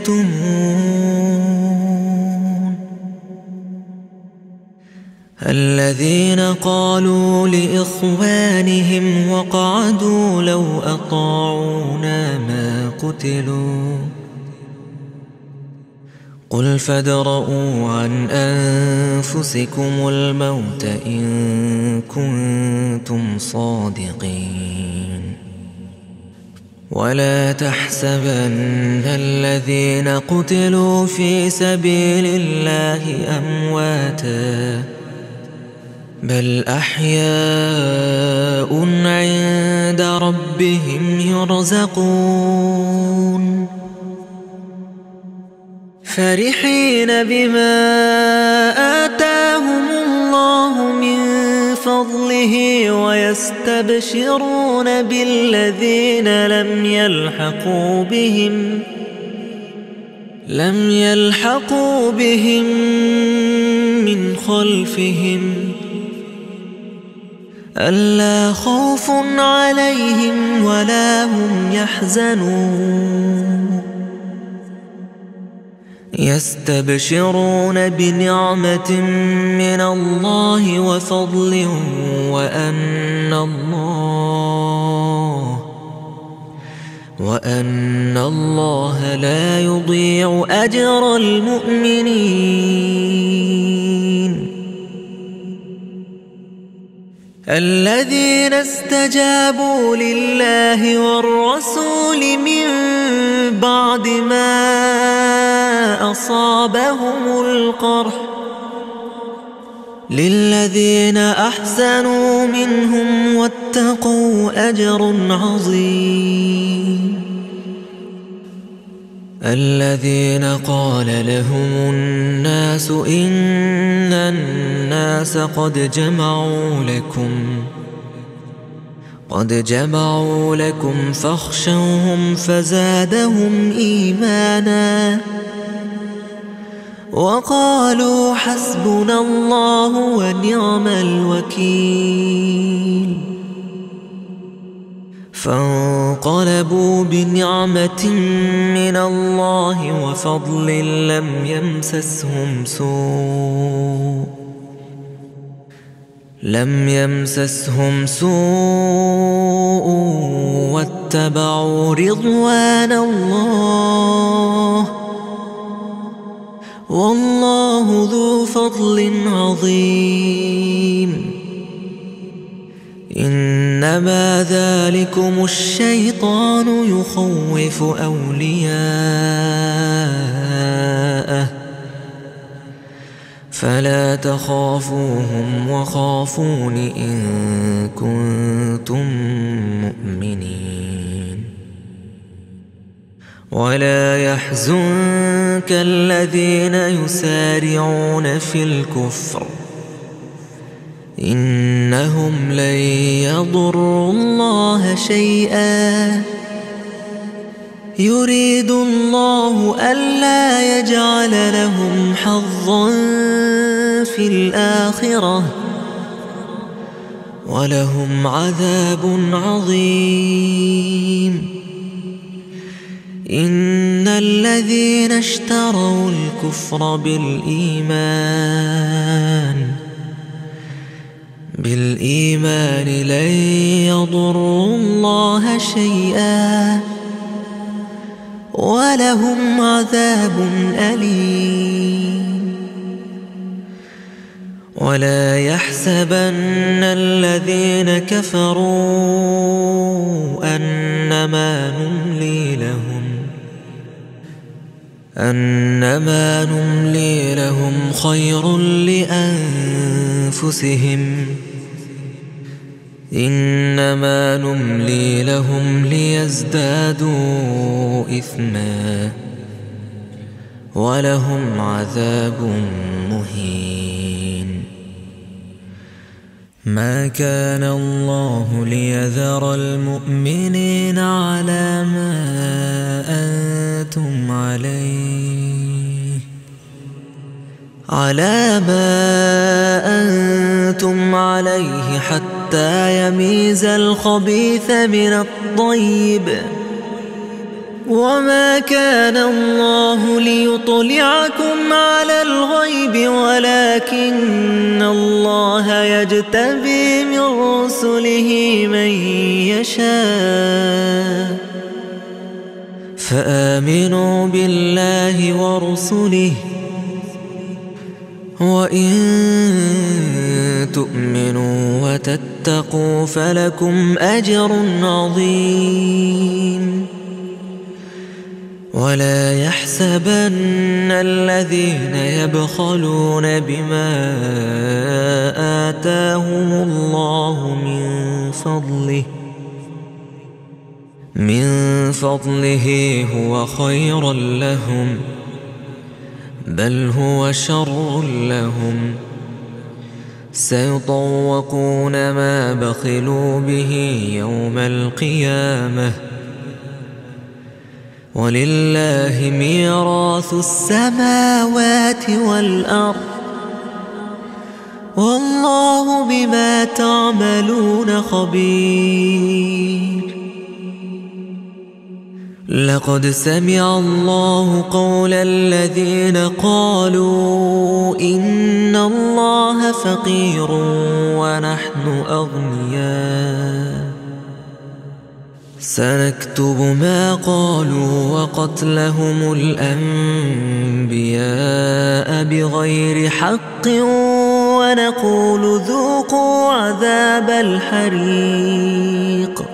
يكتمون. الذين قالوا لإخوانهم وقعدوا لو أطاعونا ما قتلوا قل فادرءوا عن أنفسكم الموت إن كنتم صادقين ولا تحسبن الذين قتلوا في سبيل الله أمواتا بل أحياء عند ربهم يرزقون فرحين بما آتاهم الله من فضله ويستبشرون بالذين لم يلحقوا بهم لم يلحقوا بهم من خلفهم ألا خوف عليهم ولا هم يحزنون يستبشرون بنعمة من الله وفضل وأن الله وأن الله لا يضيع أجر المؤمنين. الذين استجابوا لله والرسول من بعد ما أصابهم القرح للذين أحسنوا منهم واتقوا أجر عظيم. الذين قال لهم الناس إن الناس قد جمعوا لكم قد جمعوا لكم فاخشوهم فزادهم إيمانا وقالوا حسبنا الله ونعم الوكيل فانقلبوا بنعمة من الله وفضل لم يمسسهم سوء لم يمسسهم سوء واتبعوا رضوان الله والله ذو فضل عظيم. إنما ذلكم الشيطان يخوف أولياءه فلا تخافوهم وخافون إن كنتم مؤمنين. ولا يحزنك الذين يسارعون في الكفر إنهم لن يضروا الله شيئا يريد الله ألا يجعل لهم حظا في الآخرة ولهم عذاب عظيم. إن الذين اشتروا الكفر بالإيمان بالإيمان لن يضروا الله شيئا ولهم عذاب أليم. ولا يحسبن الذين كفروا أنما نملي لهم أنما نملي لهم خير لأنفسهم إنما نملي لهم ليزدادوا إثما ولهم عذاب مهين. ما كان الله ليذر المؤمنين على ما أنتم عليه على ما أنتم عليه حتى يميز الخبيث من الطيب وما كان الله ليطلعكم على الغيب ولكن الله يجتبي من رسله من يشاء فآمنوا بالله ورسله وإن تؤمنوا وتتقوا فلكم أجر عظيم. ولا يحسبن الذين يبخلون بما آتاهم الله من فضله من فضله هو خيرا لهم بل هو شر لهم سيطوقون ما بخلوا به يوم القيامة ولله ميراث السماوات والأرض والله بما تعملون خبير. لقد سمع الله قول الذين قالوا إن الله فقير ونحن أغنياء سنكتب ما قالوا وقتلهم الأنبياء بغير حق ونقول ذوقوا عذاب الحريق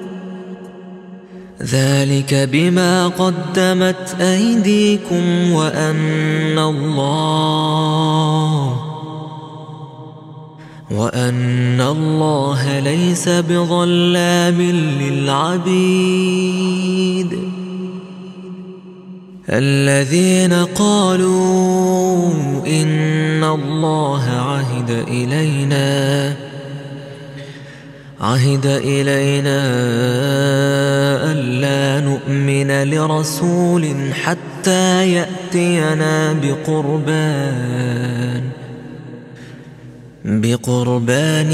ذلك بما قدمت أيديكم وأن الله وأن الله ليس بظلام للعبيد. الذين قالوا إن الله عهد إلينا عهد إلينا ألا نؤمن لرسول حتى يأتينا بقربان بقربان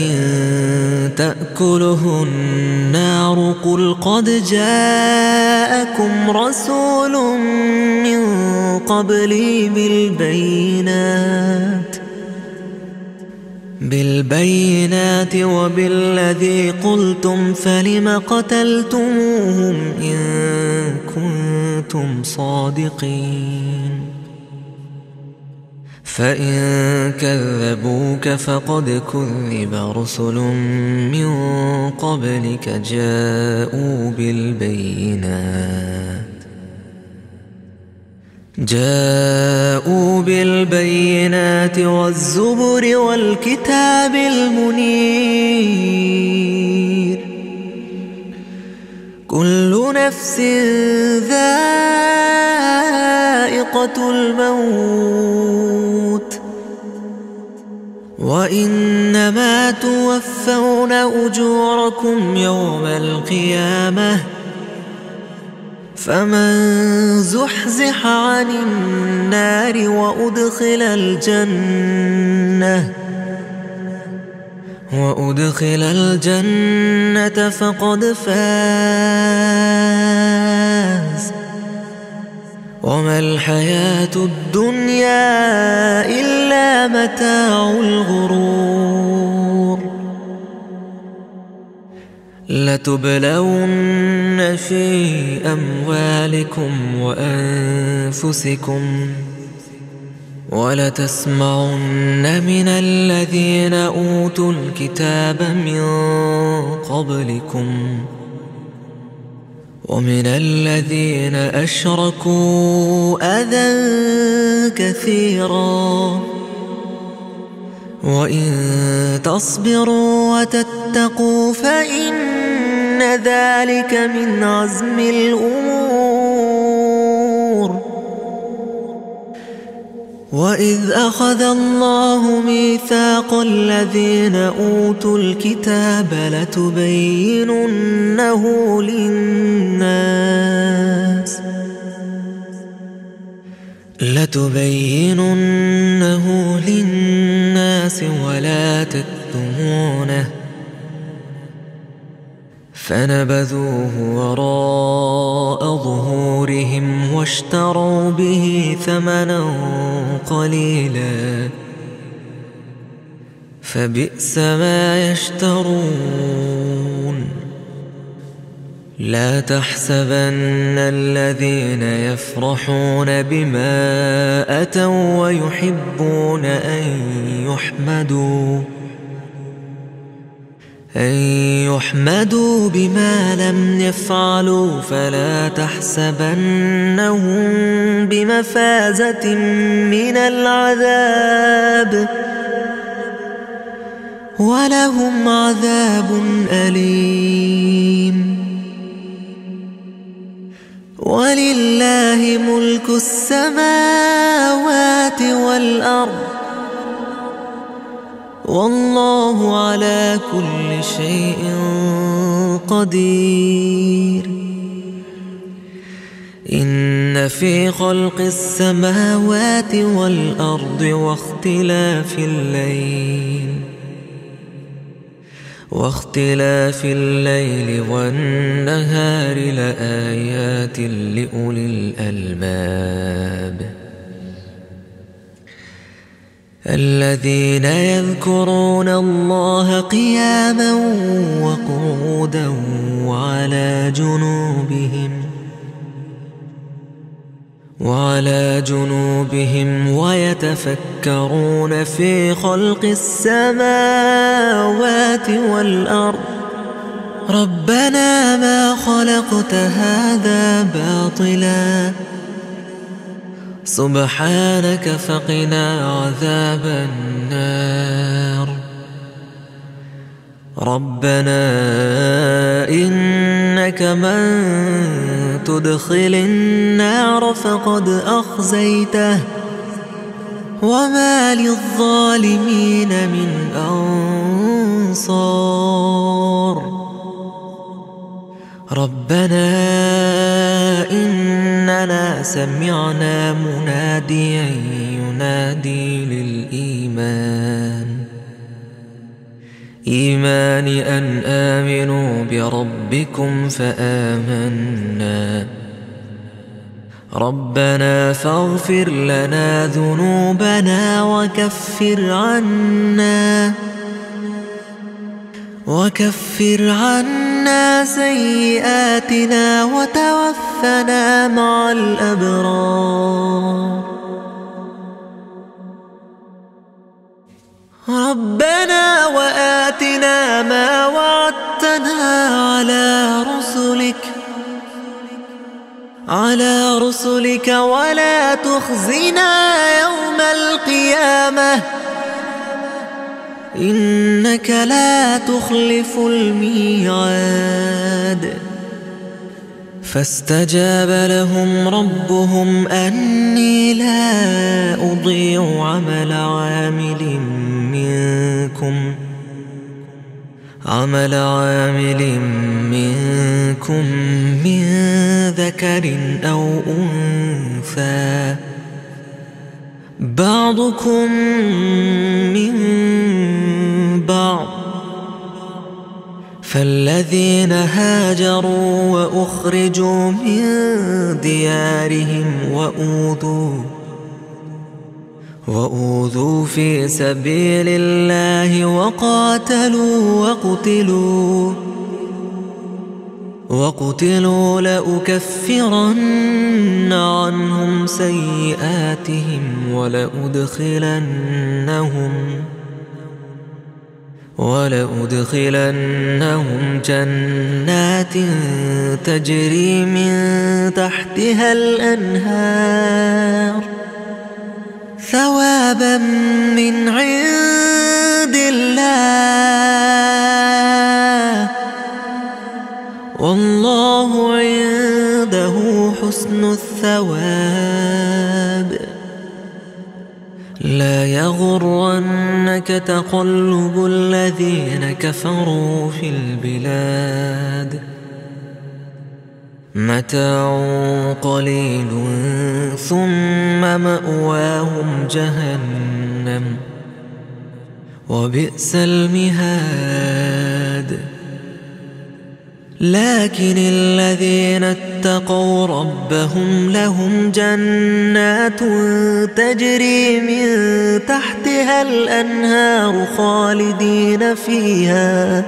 تأكله النار قل قد جاءكم رسول من قبلي بالبينات بالبينات وبالذي قلتم فلم قتلتموهم إن كنتم صادقين فإن كذبوك فقد كذب رسل من قبلك جاءوا بالبينات جاءوا بالبينات والزبر والكتاب المنير كل نفس ذائقة الموت وإنما توفون أجوركم يوم القيامة فمن زحزح عن النار وأدخل الجنة وأدخل الجنة فقد فاز وما الحياة الدنيا إلا متاع الغرور لتبلون في أموالكم وأنفسكم ولتسمعن من الذين أوتوا الكتاب من قبلكم ومن الذين أشركوا أذى كثيرا وإن تصبروا وتتقوا فإن ذلك من عزم الأمور وإذ أخذ الله ميثاق الذين أوتوا الكتاب لتبيننه للناس لتبيننه للناس ولا تكتمونه فنبذوه وراء ظهورهم واشتروا به ثمنا قليلا فبئس ما يشترون لا تحسبن الذين يفرحون بما أتوا ويحبون أن يحمدوا أن يحمدوا بما لم يفعلوا فلا تحسبنهم بمفازة من العذاب ولهم عذاب أليم ولله ملك السماوات والأرض والله على كل شيء قدير إن في خلق السماوات والأرض واختلاف الليل واختلاف الليل والنهار لآيات لأولي الألباب الذين يذكرون الله قياما وقعودا وعلى جنوبهم وعلى جنوبهم ويتفكرون في خلق السماوات والأرض ربنا ما خلقت هذا باطلا سبحانك فقنا عذاب النار ربنا إنك من تدخل النار فقد أخزيته وما للظالمين من أنصار ربنا إننا سمعنا مناديا ينادي للإيمان إيمان أن آمنوا بربكم فآمنا ربنا فاغفر لنا ذنوبنا وكفر عنا وكفر عنا سيئاتنا وتوفنا مع الأبرار ربنا وآتنا ما وعدتنا على رسلك على رسلك ولا تخزنا يوم القيامة إنك لا تخلف الميعاد فاستجاب لهم ربهم أني لا أضيع عمل عامل منكم عمل عامل منكم من ذكر أو أنثى بعضكم من بعض فالذين هاجروا وأخرجوا من ديارهم وأوذوا وأوذوا في سبيل الله وقاتلوا وقتلوا وقتلوا لأكفرن عنهم سيئاتهم ولأدخلنهم ولأدخلنهم جنات تجري من تحتها الأنهار ثوابا من عند الله والله عنده حسن الثواب لا يغرنك تقلب الذين كفروا في البلاد متاع قليل ثم مأواهم جهنم وبئس المهاد لكن الذين اتقوا ربهم لهم جنات تجري من تحتها الأنهار خالدين فيها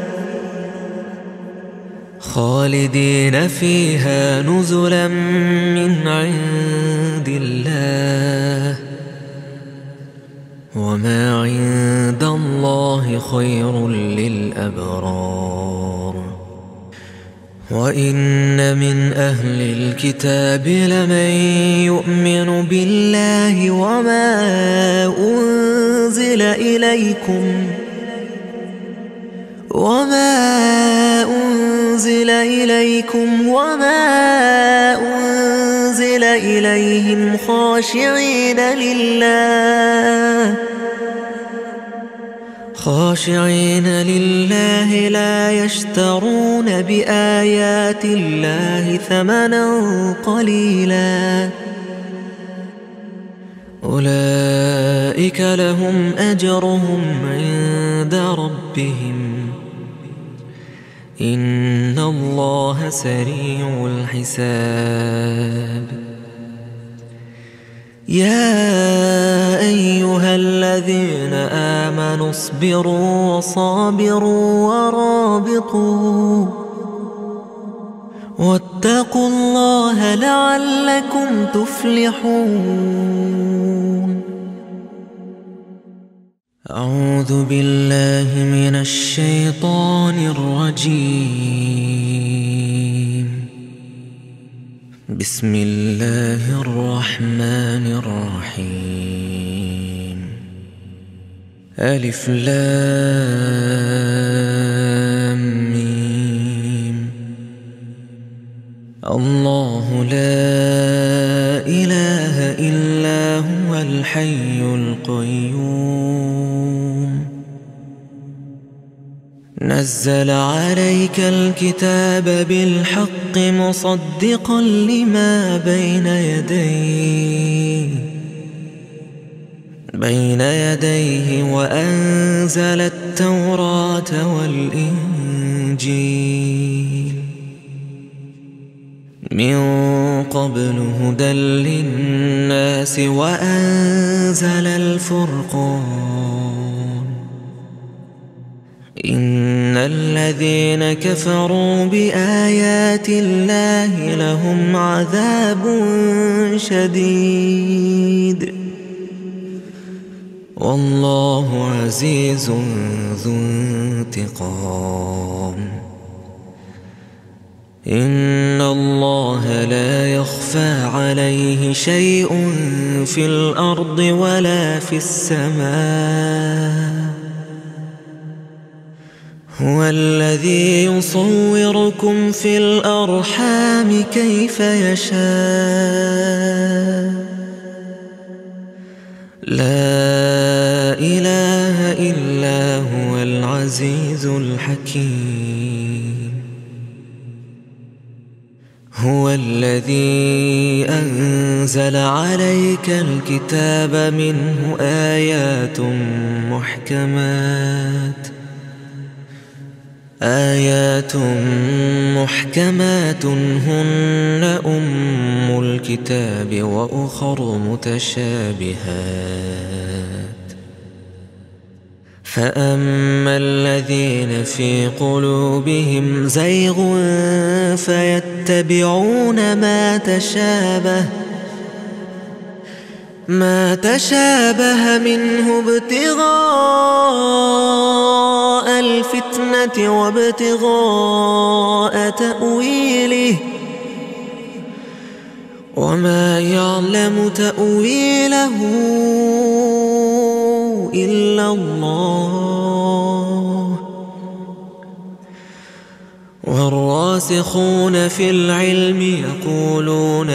خالدين فيها نزلا من عند الله وما عند الله خير للأبرار وإن من أهل الكتاب لمن يؤمن بالله وما أنزل إليكم وما أنزل إليكم وما أنزل إليهم خاشعين لله خاشعين لله لا يشترون بآيات الله ثمنا قليلا أولئك لهم أجرهم عند ربهم إن الله سريع الحساب يا أيها الذين آمنوا اصبروا وصابروا ورابطوا واتقوا الله لعلكم تفلحون أعوذ بالله من الشيطان الرجيم بسم الله الرحمن الرحيم ألف لام ميم الله لا إله إلا هو الحي القيوم نزل عليك الكتاب بالحق مصدقا لما بين يديه بين يديه وأنزل التوراة والإنجيل من قبل هدى للناس وأنزل الفرقان إن الذين كفروا بآيات الله لهم عذاب شديد والله عزيز ذو انتقام إن الله لا يخفى عليه شيء في الأرض ولا في السماء هو الذي يصوركم في الأرحام كيف يشاء لا إله إلا هو العزيز الحكيم هو الذي أنزل عليك الكتاب منه آيات محكمات آيات محكمات هن أم الكتاب وأخر متشابهات فأما الذين في قلوبهم زيغ فيتبعون ما تشابه ما تشابه منه ابتغاء الفتنة وابتغاء تأويله وما يعلم تأويله إلا الله والراسخون في العلم يقولون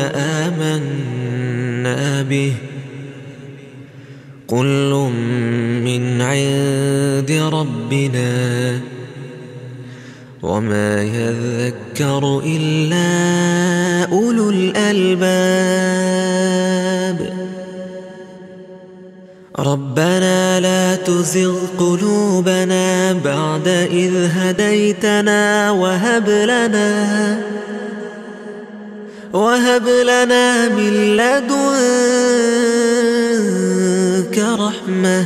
آمنا به كل من عند ربنا وما يذكر إلا أولو الألباب ربنا لا تزغ قلوبنا بعد إذ هديتنا وهب لنا وهب لنا من لدنك رحمة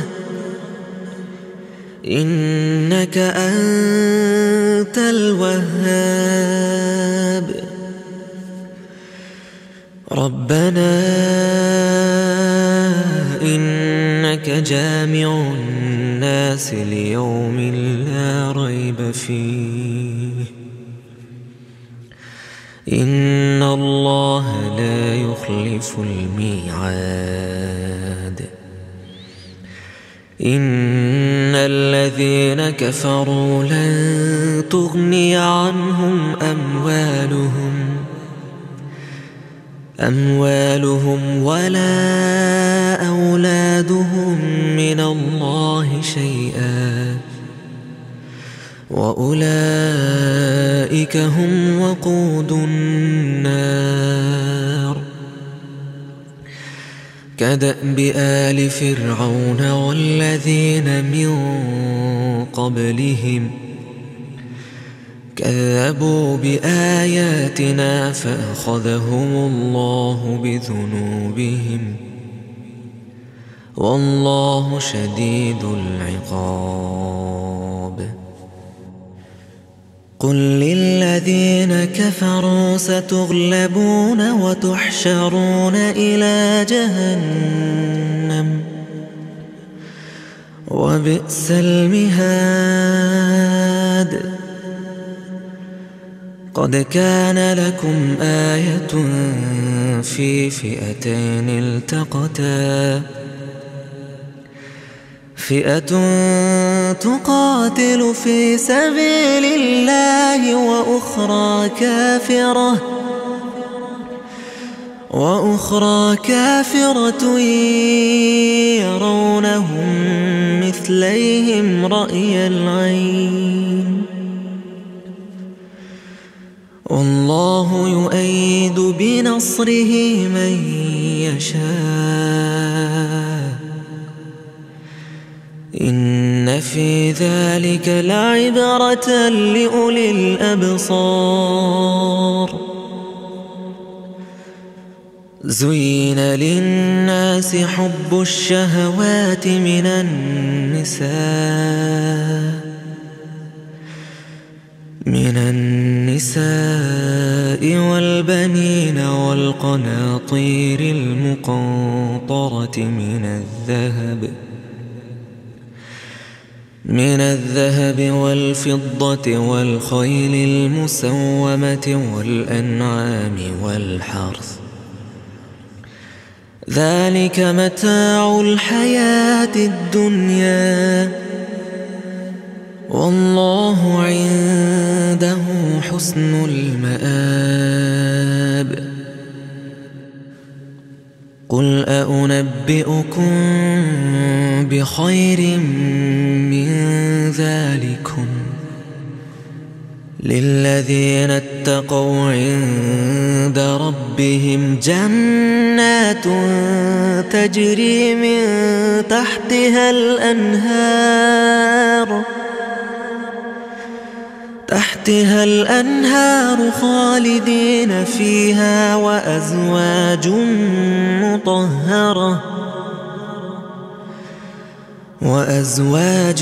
إنك أنت الوهاب ربنا إنك جامع الناس ليوم لا ريب فيه إن الله لا يخلف الميعاد إن الذين كفروا لن تغني عنهم أموالهم أموالهم ولا أولادهم من الله شيئا وأولئك هم وقود النار كدأب آل فرعون والذين من قبلهم كذبوا بآياتنا فأخذهم الله بذنوبهم والله شديد العقاب قل للذين كفروا ستغلبون وتحشرون إلى جهنم وبئس المهاد قد كان لكم آية في فئتين التقتا فئة تقاتل في سبيل الله وأخرى كافرة وأخرى كافرة يرونهم مثليهم رأي العين والله يؤيد بنصره من يشاء إن في ذلك لعبرة لأولي الأبصار زين للناس حب الشهوات من النساء من النساء والبنين والقناطير المقنطرة من الذهب من الذهب والفضة والخيل المسومة والأنعام والحرث ذلك متاع الحياة الدنيا والله عنده حسن المآب. قل أنبئكم بخير من ذلكم للذين اتقوا عند ربهم جنات تجري من تحتها الأنهار تحتها الأنهار خالدين فيها وأزواج مطهرة وأزواج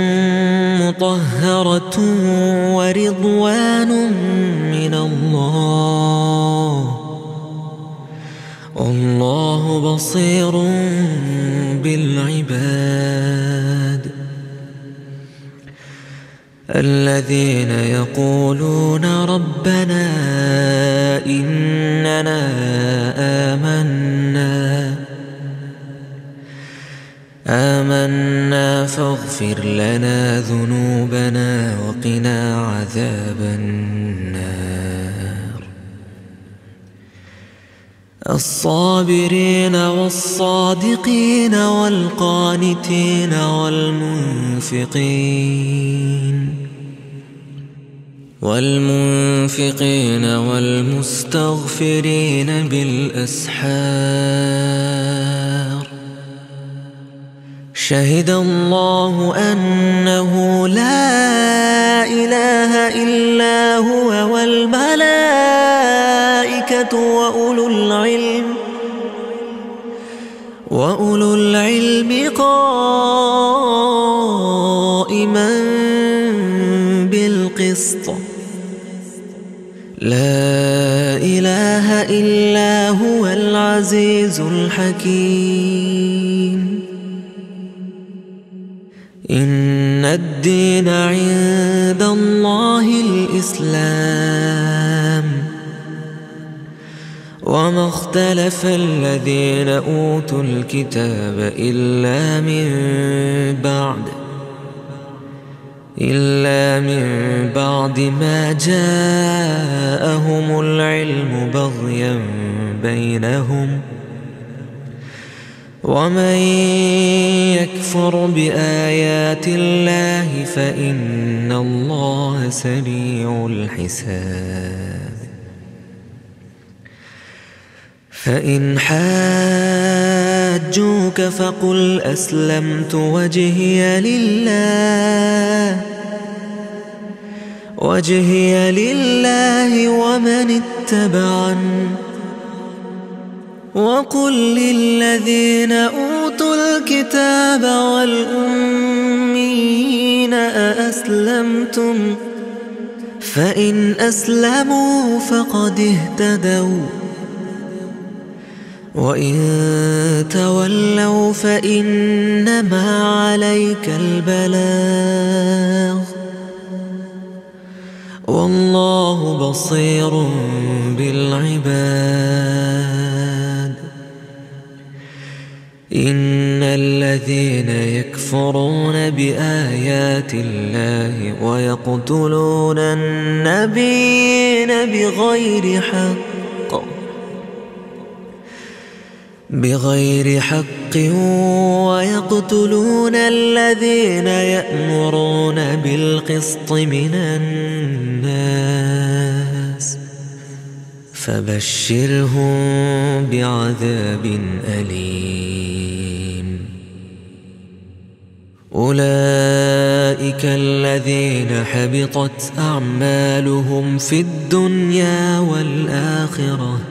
مطهرة ورضوان من الله والله بصير بالعباد. الذين يقولون ربنا إننا آمنا آمنا فاغفر لنا ذنوبنا وقنا عذاب النار. الصابرين والصادقين والقانتين والمنفقين والمنفقين والمستغفرين بالأسحار. شهد الله أنه لا إله إلا هو والملائكة وأولو العلم وأولو العلم قائما بالقسط. لا إله إلا هو العزيز الحكيم. إن الدين عند الله الإسلام وما اختلف الذين أوتوا الكتاب إلا من بعد إلا من بعد ما جاءهم العلم بغيا بينهم ومن يكفر بآيات الله فإن الله سريع الحساب. فإن حاجوك فقل أسلمت وجهي لله وجهي لله ومن اتبعني وقل للذين أوتوا الكتاب والأميين أأسلمتم فإن أسلموا فقد اهتدوا وإن تولوا فإنما عليك البلاغ والله بصير بالعباد. إن الذين يكفرون بآيات الله ويقتلون النبيين بغير حق بغير حق ويقتلون الذين يأمرون بالقسط من الناس فبشرهم بعذاب أليم. أولئك الذين حبطت أعمالهم في الدنيا والآخرة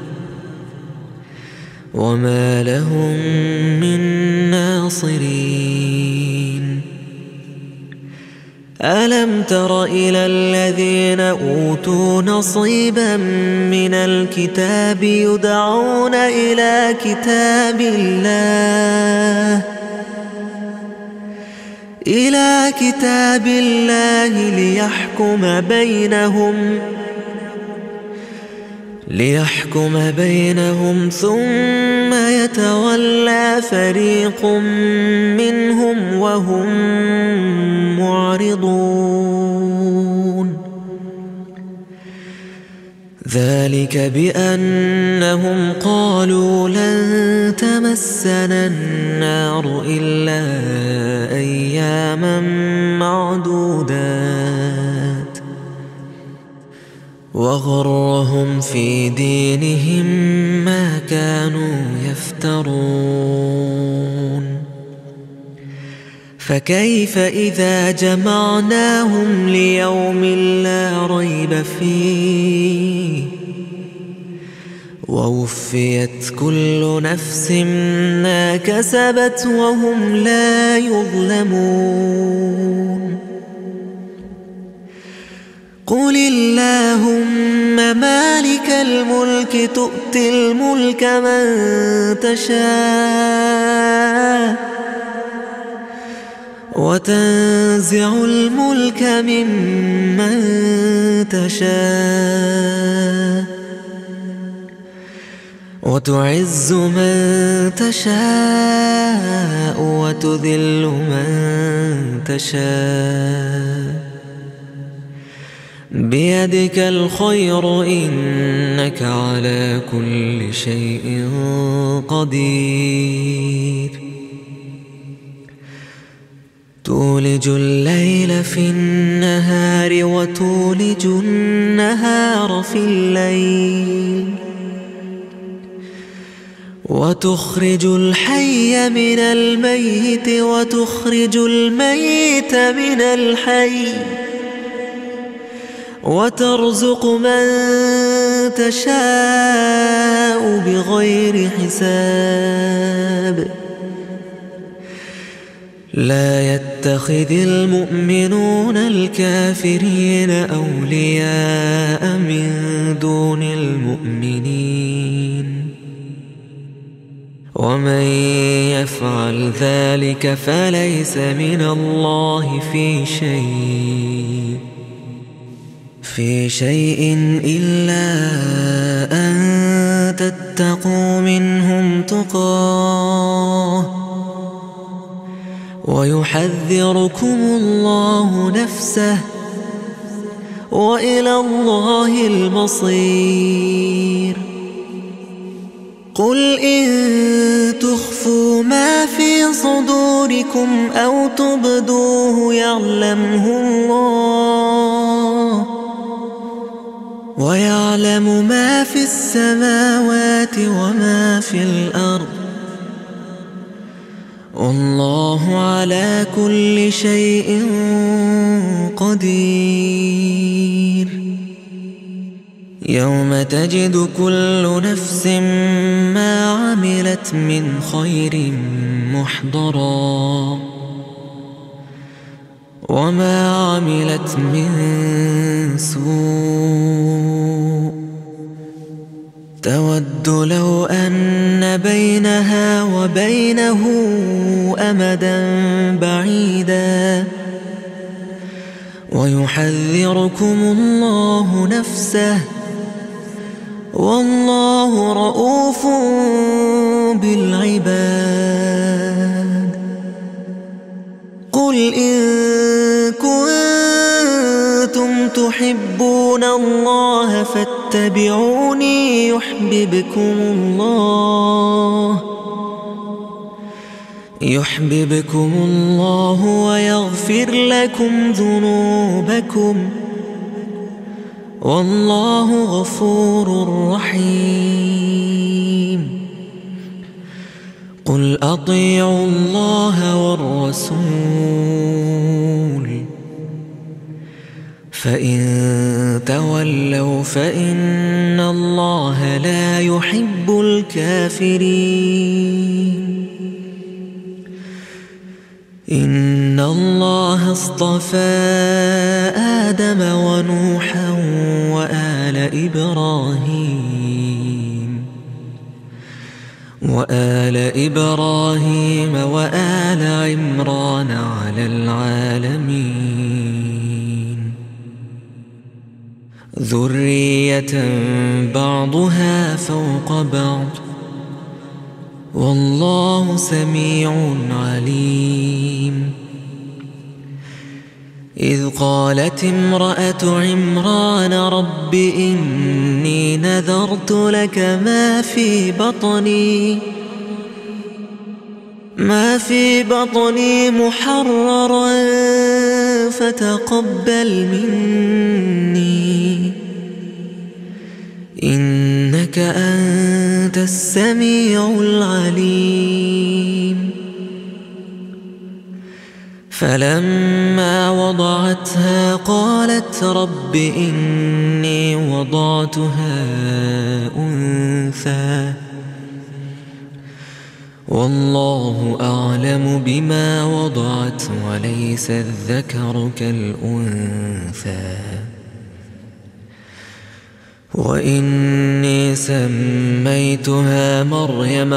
وما لهم من ناصرين. ألم تر إلى الذين أوتوا نصيبا من الكتاب يدعون إلى كتاب الله إلى كتاب الله ليحكم بينهم ليحكم بينهم ثم يتولى يتولى فريق منهم وهم معرضون ذلك بأنهم قالوا لن تمسنا النار إلا أياما معدودات وغرهم في دينهم ما كانوا يفترون فكيف إذا جمعناهم ليوم لا ريب فيه ووفيت كل نفس ما كسبت وهم لا يظلمون قل اللهم مالك الملك تؤتي الملك من تشاء وتنزع الملك ممن تشاء وتعز من تشاء وتذل من تشاء بيدك الخير إنك على كل شيء قدير تولج الليل في النهار وتولج النهار في الليل وتخرج الحي من الميت وتخرج الميت من الحي وترزق من تشاء بغير حساب لا يتخذ المؤمنون الكافرين أولياء من دون المؤمنين ومن يفعل ذلك فليس من الله في شيء في شيء إلا أن تتقوا منهم تقاه ويحذركم الله نفسه وإلى الله المصير قل إن تخفوا ما في صدوركم أو تبدوه يعلمه الله ويعلم ما في السماوات وما في الأرض والله على كل شيء قدير يوم تجد كل نفس ما عملت من خير محضرا وما عملت من سوء تود لو أن بينها وبينه أمدا بعيدا ويحذركم الله نفسه والله رؤوف بالعباد قل إن كنتم تحبون الله فاتبعوني يحببكم الله يحببكم الله ويغفر لكم ذنوبكم والله غفور رحيم قل أطيعوا الله والرسول فإن تولوا فإن الله لا يحب الكافرين إن الله اصطفى آدم ونوحا وآل إبراهيم وآل إبراهيم وآل عمران على العالمين ذرية بعضها فوق بعض والله سميع عليم. إذ قالت امرأة عمران رب إني نذرت لك ما في بطني ما في بطني محررا فتقبل مني إنك أنت السميع العليم. فلما وضعتها قالت رب إني وضعتها أنثى والله أعلم بما وضعت وليس الذكر كالأنثى وإني سميتها مريم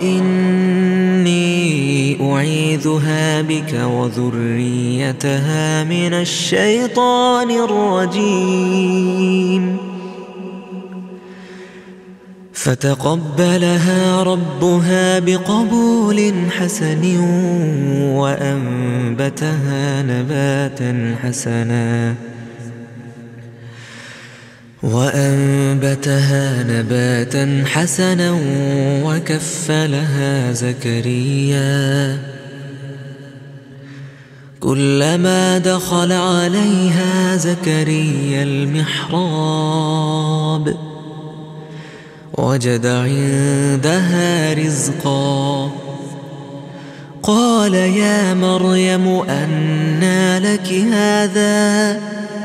وإني أعيذها بك وذريتها من الشيطان الرجيم. فتقبلها ربها بقبول حسن وأنبتها نباتا حسنا وأنبتها نباتا حسنا وكفلها زكريا كلما دخل عليها زكريا المحراب وجد عندها رزقا قال يا مريم أنى لك هذا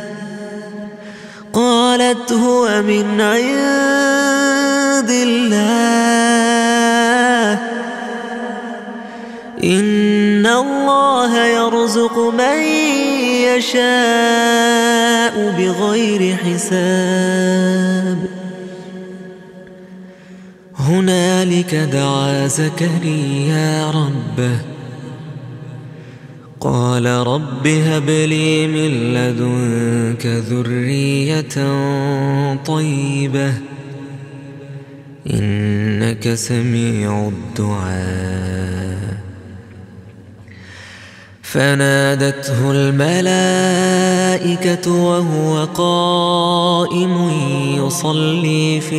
قالت هو من عند الله إن الله يرزق من يشاء بغير حساب. هنالك دعا زكريا ربه قال رب هب لي من لدنك ذرية طيبة إنك سميع الدعاء. فنادته الملائكة وهو قائم يصلي في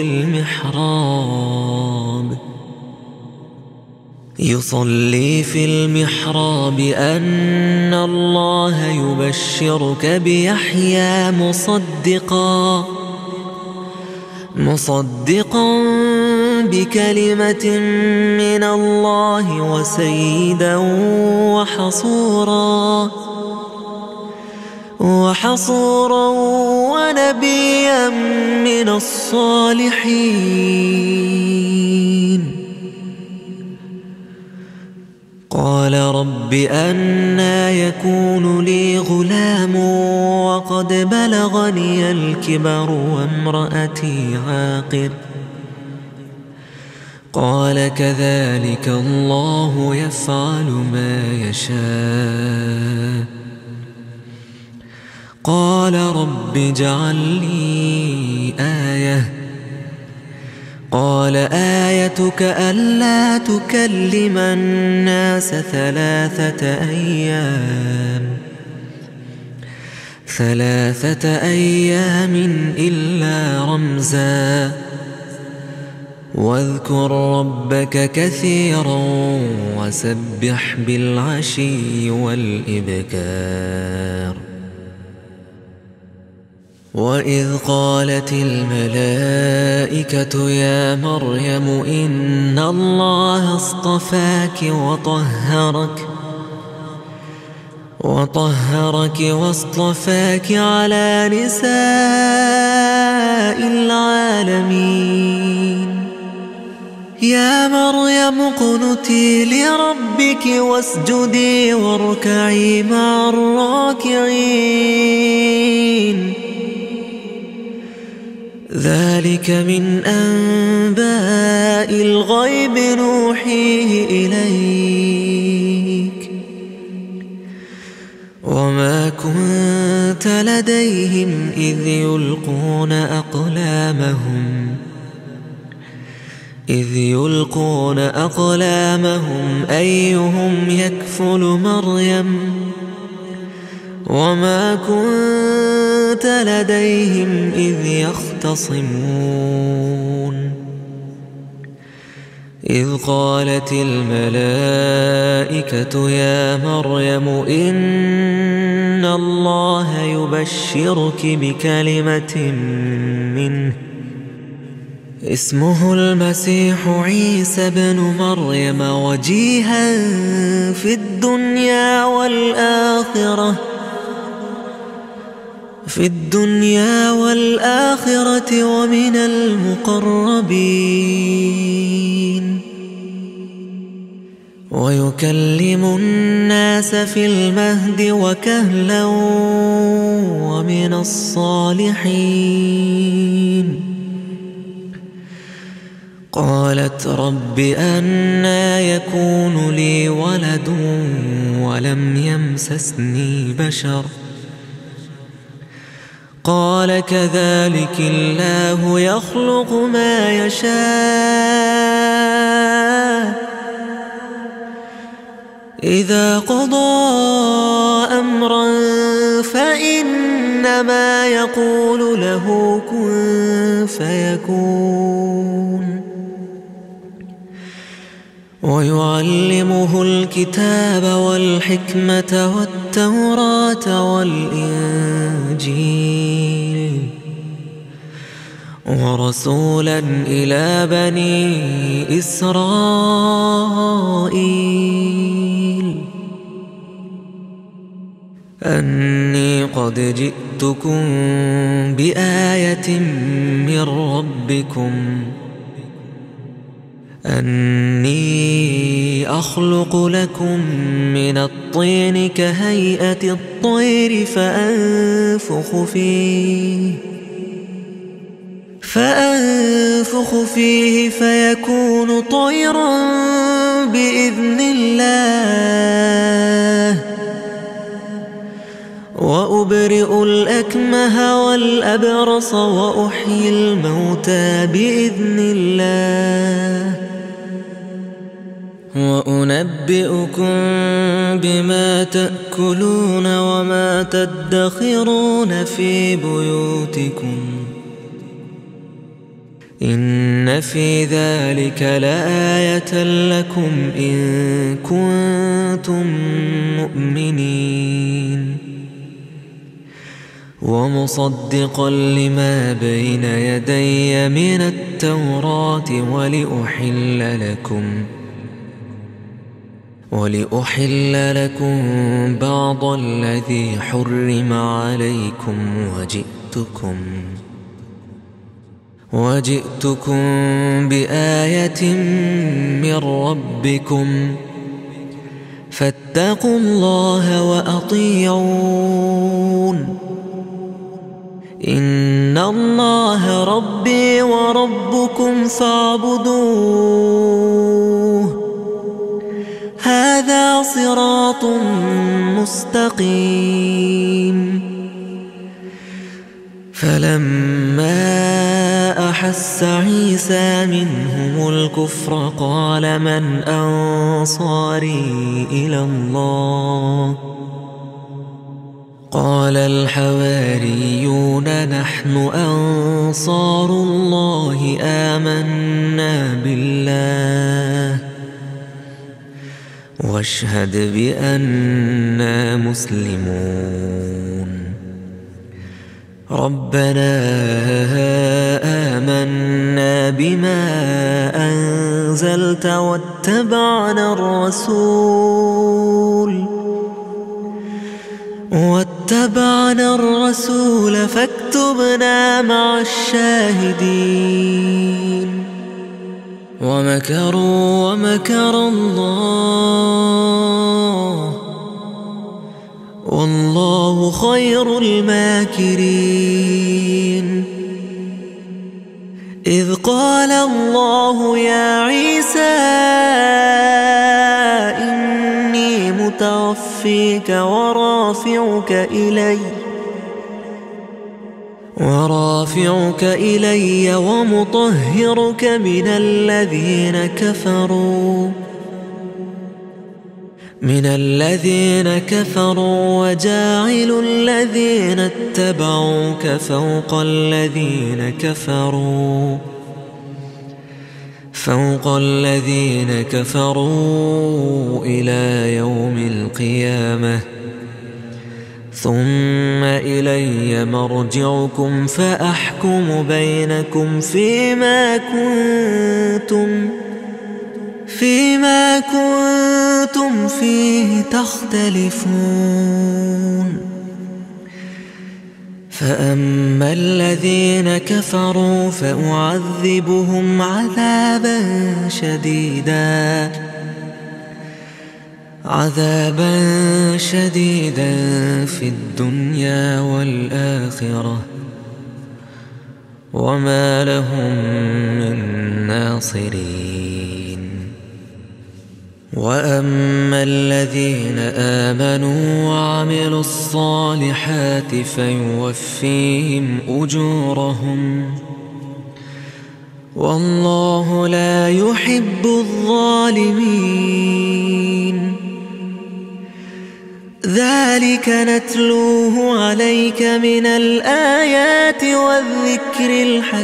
المحراب يصلي في المحراب أن الله يبشرك بيحيى مصدقا مصدقا بكلمة من الله وسيدا وحصورا وحصورا ونبيا من الصالحين. قال رب أنى يكون لي غلام وقد بلغني الكبر وامرأتي عاقر قال كذلك الله يفعل ما يشاء. قال رب اجعل لي آية قال آيتك ألا تكلم الناس ثلاثة أيام ثلاثة أيام إلا رمزا واذكر ربك كثيرا وسبح بالعشي والإبكار. وإذ قالت الملائكة يا مريم إن الله اصطفاك وطهرك وطهرك واصطفاك على نساء العالمين يا مريم اقنتي لربك واسجدي واركعي مع الراكعين. ذلك من أنباء الغيب نوحيه إليك وما كنت لديهم إذ يلقون أقلامهم إذ يلقون أقلامهم أيهم يكفل مريم وما كنت لديهم إذ يختصمون إذ قالت الملائكة يا مريم إن الله يبشرك بكلمة منه اسمه المسيح عيسى بن مريم وجيها في الدنيا والآخرة في الدنيا والآخرة ومن المقربين ويكلم الناس في المهد وكهلا ومن الصالحين قالت رب أنى يكون لي ولد ولم يمسسني بشر قال كذلك الله يخلق ما يشاء إذا قضى أمرا فإنما يقول له كن فيكون ويعلمه الكتاب والحكمة والتوراة والإنجيل ورسولا إلى بني إسرائيل أني قد جئتكم بآية من ربكم أني أخلق لكم من الطين كهيئة الطير فأنفخ فيه فأنفخ فيه فيكون طيرا بإذن الله وأبرئ الأكمه والأبرص وأحيي الموتى بإذن الله وأنبئكم بما تأكلون وما تدخرون في بيوتكم إن في ذلك لآية لكم إن كنتم مؤمنين ومصدقا لما بين يدي من التوراة ولأحل لكم ولأحل لكم بعض الذي حرم عليكم وجئتكم وجئتكم بآية من ربكم فاتقوا الله وأطيعون إن الله ربي وربكم فاعبدوه هذا صراط مستقيم فلما أحس عيسى منهم الكفر قال من أنصاري إلى الله قال الحواريون نحن أنصار الله آمنا بالله واشهد بأننا مسلمون ربنا آمنا بما أنزلت واتبعنا الرسول واتبعنا الرسول فاكتبنا مع الشاهدين ومكروا ومكر الله والله خير الماكرين إذ قال الله يا عيسى إني متوفيك ورافعك إلي ورافعك إلي ومطهرك من الذين كفروا من الذين كفروا وجاعل الذين اتبعوك فوق الذين كفروا فوق الذين كفروا إلى يوم القيامة ثم إلي مرجعكم فأحكم بينكم فيما كنتم فيما كنتم فيه تختلفون فأما الذين كفروا فأعذبهم عذابا شديدا عذابا شديدا في الدنيا والآخرة وما لهم من ناصرين. وأما الذين آمنوا وعملوا الصالحات فيوفيهم أجورهم والله لا يحب الظالمين. ذلك نتلوه عليك من الآيات والذكر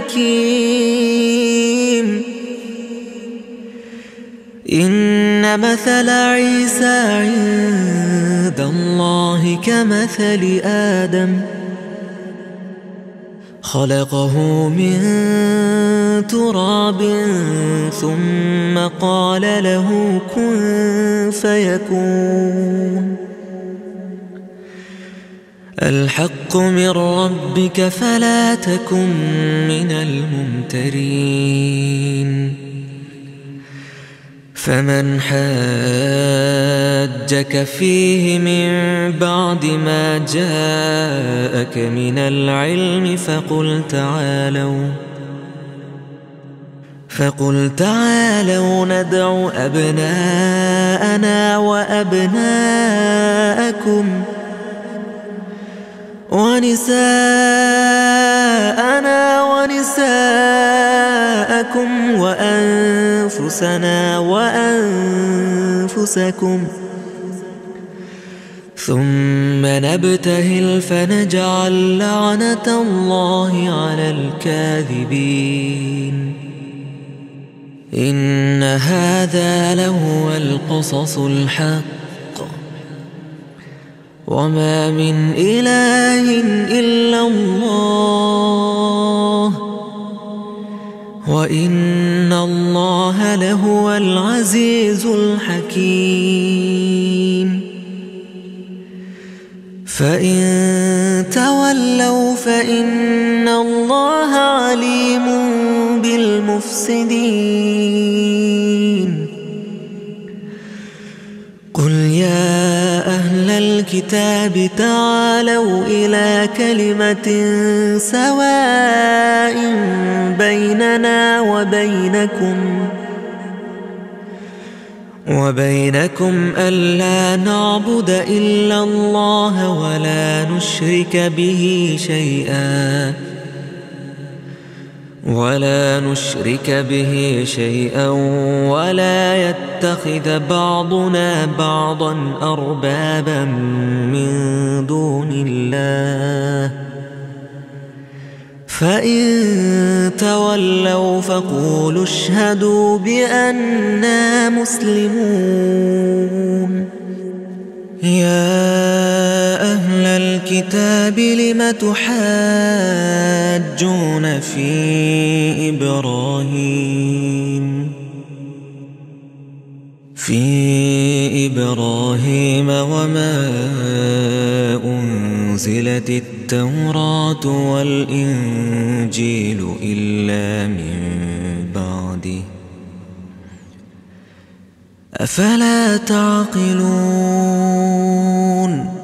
الحكيم. إن مثل عيسى عند الله كمثل آدم خلقه من تراب ثم قال له كن فيكون. الحق من ربك فلا تكن من الممترين. فمن حاجك فيه من بعد ما جاءك من العلم فقل تعالوا فقل تعالوا ندع أبناءنا وأبناءكم ونساءنا ونساءكم وأنفسنا وأنفسكم ثم نبتهل فنجعل لعنة الله على الكاذبين. إن هذا لهو القصص الحق وما من إله إلا الله وإن الله لهو العزيز الحكيم. فإن تولوا فإن الله عليم بالمفسدين. قل يا أهل الكتاب تعالوا إلى كلمة سواء بيننا وبينكم وبينكم ألا نعبد إلا الله ولا نشرك به شيئا ولا نشرك به شيئا ولا يتخذ بعضنا بعضا أربابا من دون الله. فإن تولوا فقولوا اشهدوا بأننا مسلمون. يا أهل الكتاب لم تحاجون في إبراهيم في إبراهيم وما أنزلت التوراة والإنجيل إلا من بعده أفلا تعقلون.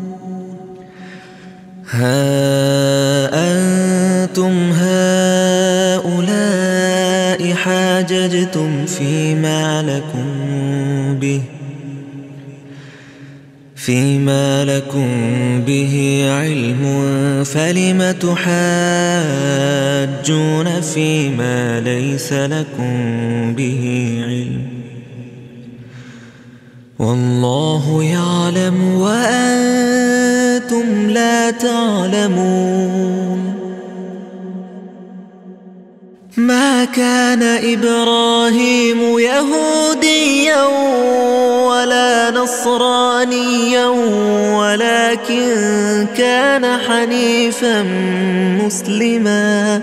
ها أنتم هؤلاء حاججتم فيما لكم به فيما لكم به علم فلم تحاجون فيما ليس لكم به علم والله يعلم وأنتم لا تعلمون ما كان إبراهيم يهوديا ولا نصرانيا ولكن كان حنيفا مسلما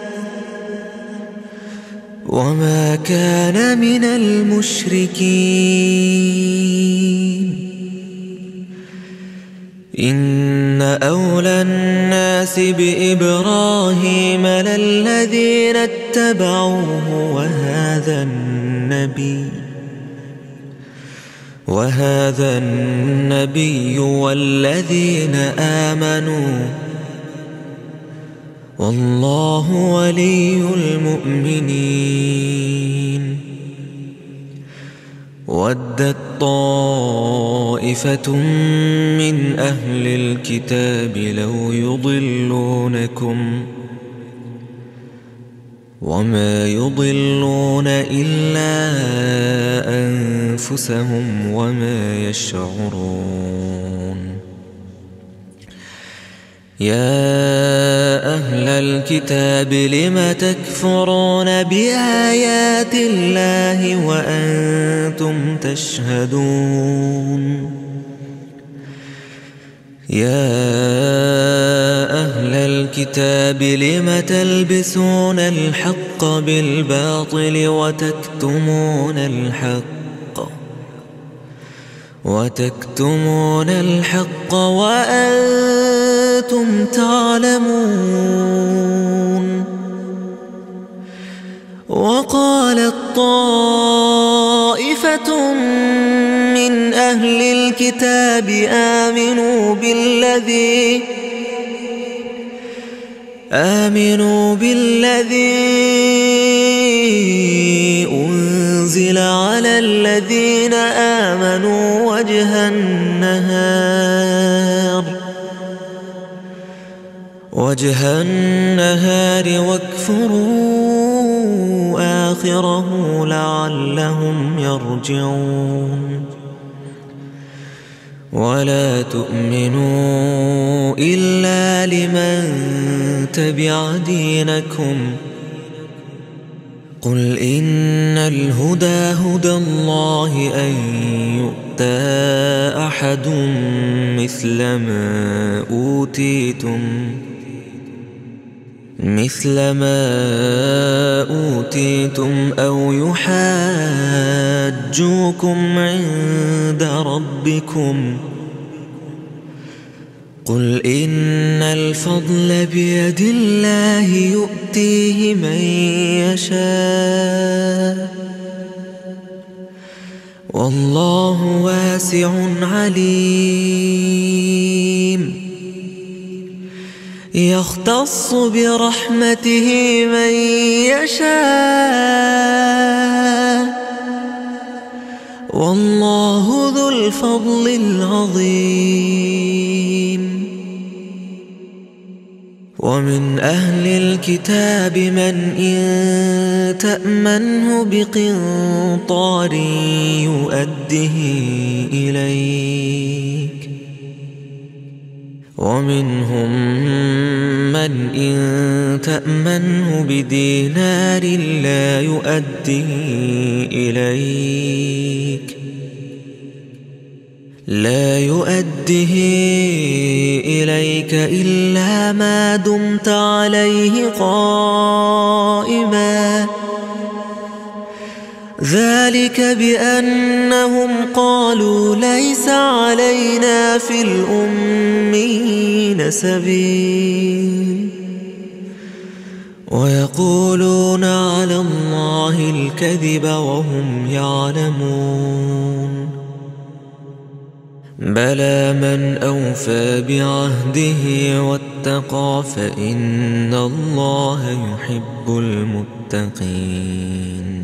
وما كان من المشركين إن أولى الناس بإبراهيم للذين اتبعوه وهذا النبي وهذا النبي والذين آمنوا والله ولي المؤمنين ودت طائفة من أهل الكتاب لو يضلونكم وما يضلون إلا أنفسهم وما يشعرون يا أهل الكتاب لم تكفرون بآيات الله وأنتم تشهدون يا أهل الكتاب لم تلبسون الحق بالباطل وتكتمون الحق وتكتمون الحق وأنتم تعلمون وقالت طائفة من أهل الكتاب آمنوا بالذي آمنوا بالذي أنزل على الذين آمنوا وجه النهار وجه النهار واكفروا آخره لعلهم يرجعون ولا تؤمنوا إلا لمن تبع دينكم قل إن الهدى هدى الله أن يؤتى أحد مثل ما أوتيتم مثل ما أوتيتم أو يحاجوكم عند ربكم قل إن الفضل بيد الله يؤتيه من يشاء والله واسع عليم يختص برحمته من يشاء والله ذو الفضل العظيم ومن أهل الكتاب من إن تأمنه بقنطار يؤده إليك ومنهم من إن تأمنه بدينار لا يؤده إليك لا يؤده إليك إلا ما دمت عليه قائما ذلك بأنهم قالوا ليس علينا في الأمين سبيل ويقولون على الله الكذب وهم يعلمون بلى من أوفى بعهده واتقى فإن الله يحب المتقين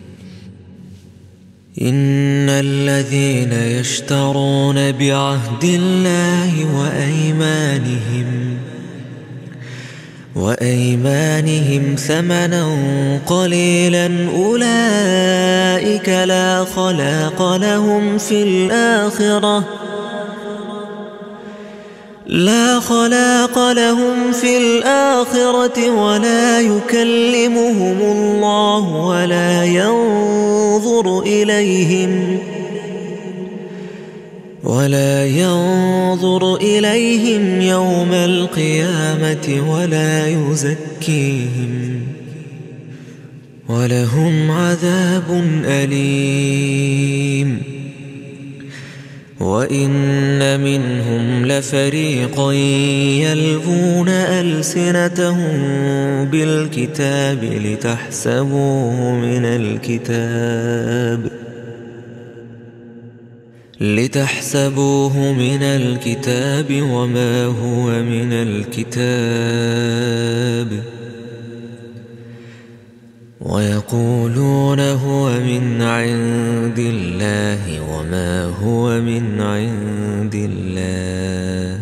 إن الذين يشترون بعهد الله وأيمانهم وأيمانهم ثمنا قليلا أولئك لا خلاق لهم في الآخرة لا خلاق لهم في الآخرة ولا يكلمهم الله ولا ينظر إليهم ولا ينظر إليهم يوم القيامة ولا يزكيهم ولهم عذاب أليم. وإن منهم لفريقا يلوون ألسنتهم بالكتاب لتحسبوه من الكتاب لتحسبوه من الكتاب وما هو من الكتاب ويقولون هو من عند الله وما هو من عند الله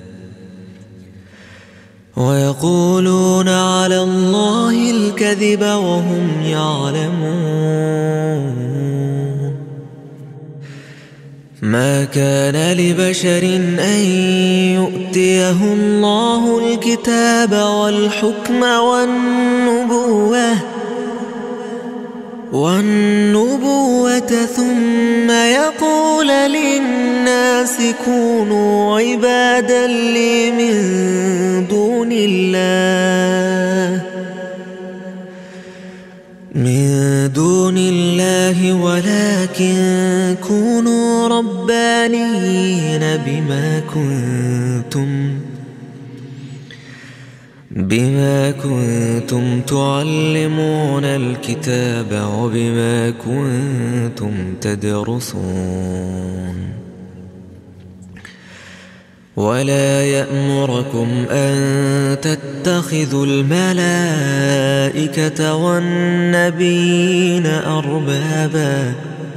ويقولون على الله الكذب وهم يعلمون. ما كان لبشر أن يؤتيه الله الكتاب والحكم والنبوة والنبوة ثم يقول للناس كونوا عبادا لي من دون الله من دون الله ولكن كونوا ربانيين بما كنتم بما كنتم تعلمون الكتاب وبما كنتم تدرسون. ولا يأمركم أن تتخذوا الملائكة والنبيين أربابا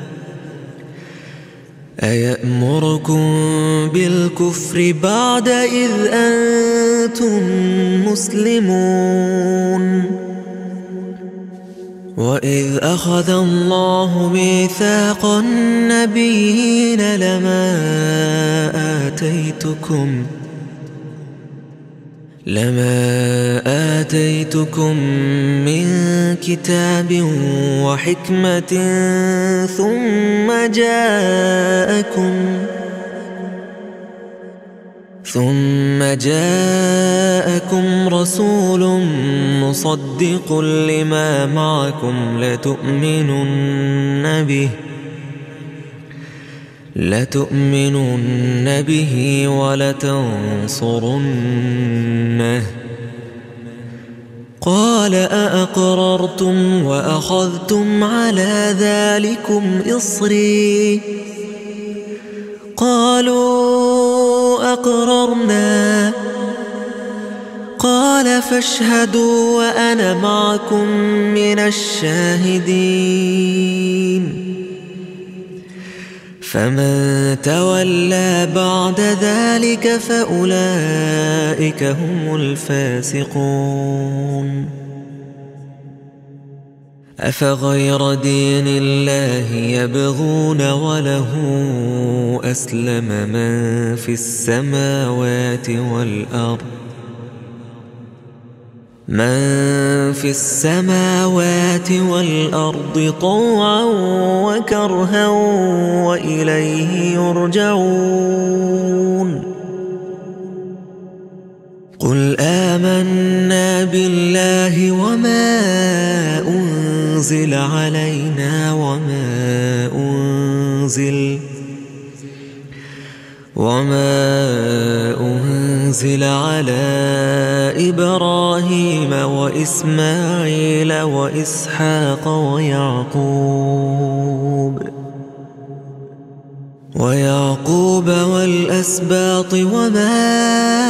أيأمركم بالكفر بعد إذ أنتم مسلمون. وإذ أخذ الله ميثاق النبيين لما آتيتكم لما آتيتكم من كتاب وحكمة ثم جاءكم ثم جاءكم رسول مصدق لما معكم لتؤمنن به لتؤمنن به ولتنصرنه قال أأقررتم وأخذتم على ذلكم إصري قالوا أقررنا قال فاشهدوا وأنا معكم من الشاهدين. فمن تولى بعد ذلك فأولئك هم الفاسقون. أفغير دين الله يبغون وله أسلم من في السماوات والأرض من في السماوات والأرض طوعا وكرها وإليه يرجعون. قل آمنا بالله وما أنزل علينا وما أنزل وما أنزل على إبراهيم وإسماعيل وإسحاق ويعقوب ويعقوب والأسباط وما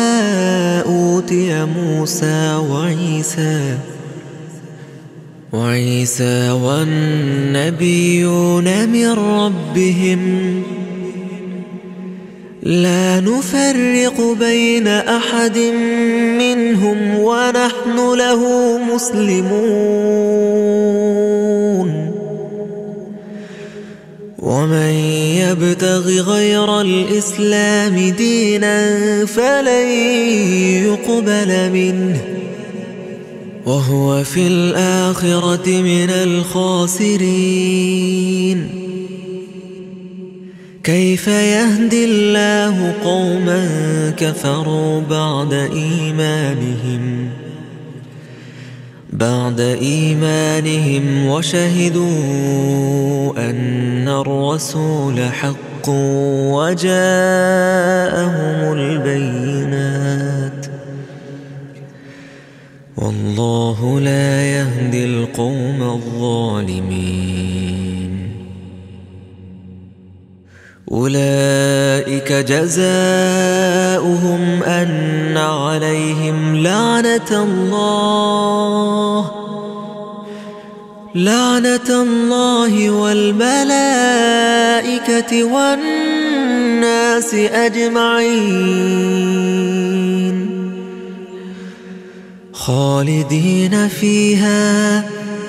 أوتي موسى وعيسى وعيسى والنبيون من ربهم لا نفرق بين أحد منهم ونحن له مسلمون ومن يبتغ غير الإسلام دينا فلن يقبل منه وهو في الآخرة من الخاسرين. كيف يهدي الله قوما كفروا بعد إيمانهم بعد إيمانهم وشهدوا أن الرسول حق وجاءهم البينات والله لا يهدي القوم الظالمين. أولئك جزاؤهم أن عليهم لعنة الله لعنة الله والملائكة والناس أجمعين خالدين فيها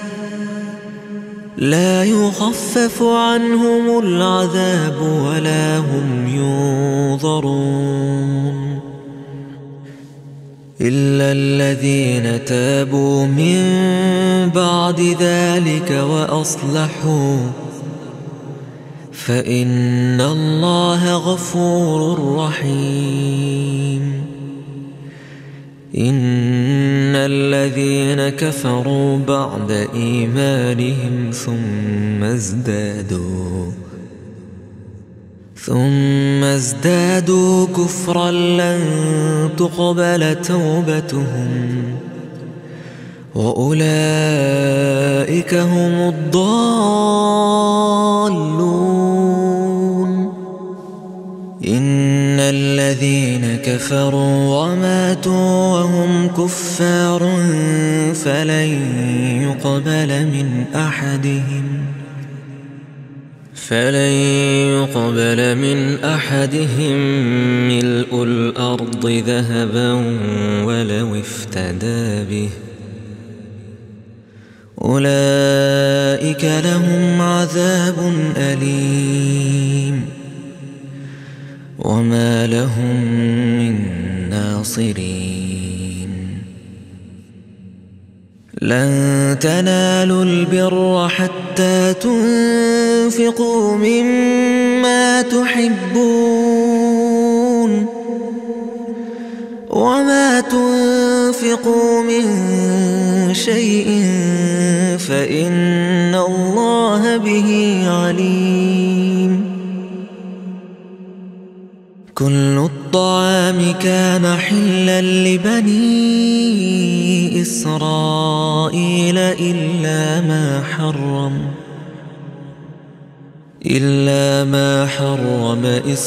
لا يخفف عنهم العذاب ولا هم ينظرون إلا الذين تابوا من بعد ذلك وأصلحوا فإن الله غفور رحيم. إن الذين كفروا بعد إيمانهم ثم ازدادوا ثم ازدادوا كفرا لن تقبل توبتهم وأولئك هم الضالون. إن الذين كفروا وماتوا وهم كفار فلن يقبل من أحدهم فلن يقبل من أحدهم ملء الأرض ذهبا ولو افتدى به أولئك لهم عذاب أليم وما لهم من ناصرين. لن تنالوا البر حتى تنفقوا مما تحبون وما تنفقوا من شيء فإن الله به عليم. كل الطعام كان حلا لبني إسرائيل إلا ما حرم إلا ما حرم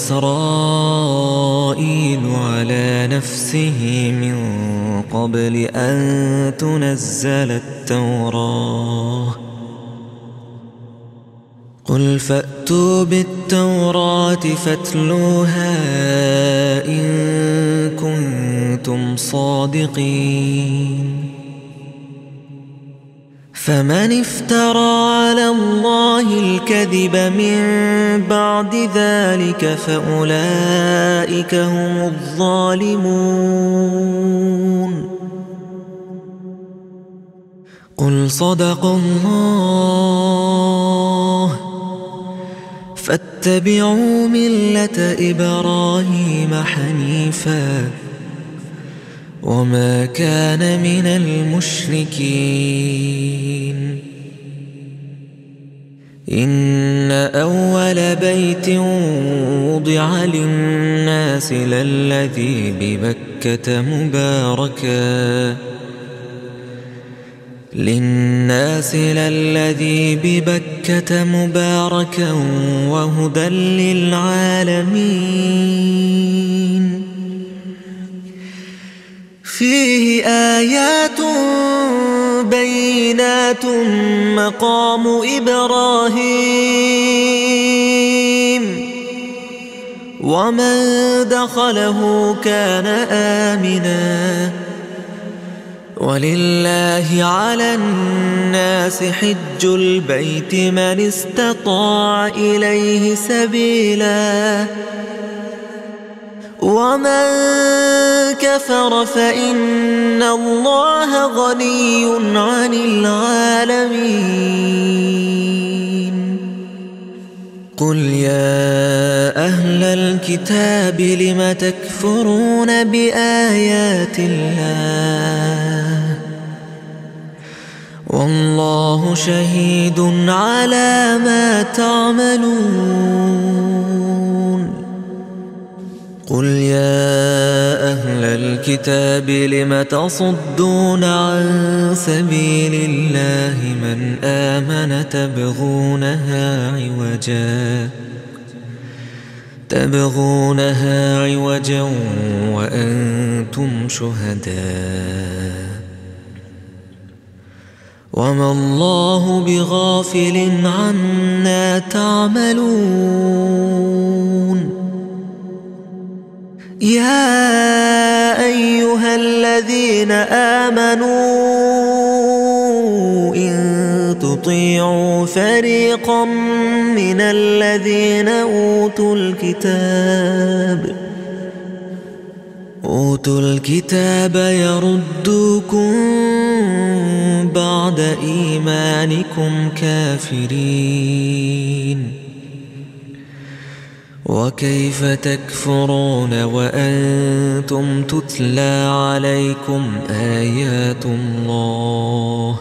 إسرائيل على نفسه من قبل أن تنزل التوراة قل فأتوا بالتوراة فاتلوها إن كنتم صادقين. فمن افترى على الله الكذب من بعد ذلك فأولئك هم الظالمون. قل صدق الله فاتبعوا ملة إبراهيم حنيفا وما كان من المشركين. إن أول بيت وضع للناس للذي ببكة مباركا للناس للذي ببكة مباركا وهدى للعالمين. فيه آيات بينات مقام إبراهيم ومن دخله كان آمنا ولله على الناس حج البيت من استطاع إليه سبيلا ومن كفر فإن الله غني عن العالمين. قل يا أهل الكتاب لم تكفرون بآيات الله والله شهيد على ما تعملون. قل يا أهل الكتاب لم تصدون عن سبيل الله من آمن تبغونها عوجا تبغونها عوجا وأنتم شهداء وما الله بغافل عما تعملون. يا أيها الذين آمنوا إن تطيعوا فريقا من الذين أوتوا الكتاب أوتوا الكتاب يردوكم بعد إيمانكم كافرين وكيف تكفرون وأنتم تتلى عليكم آيات الله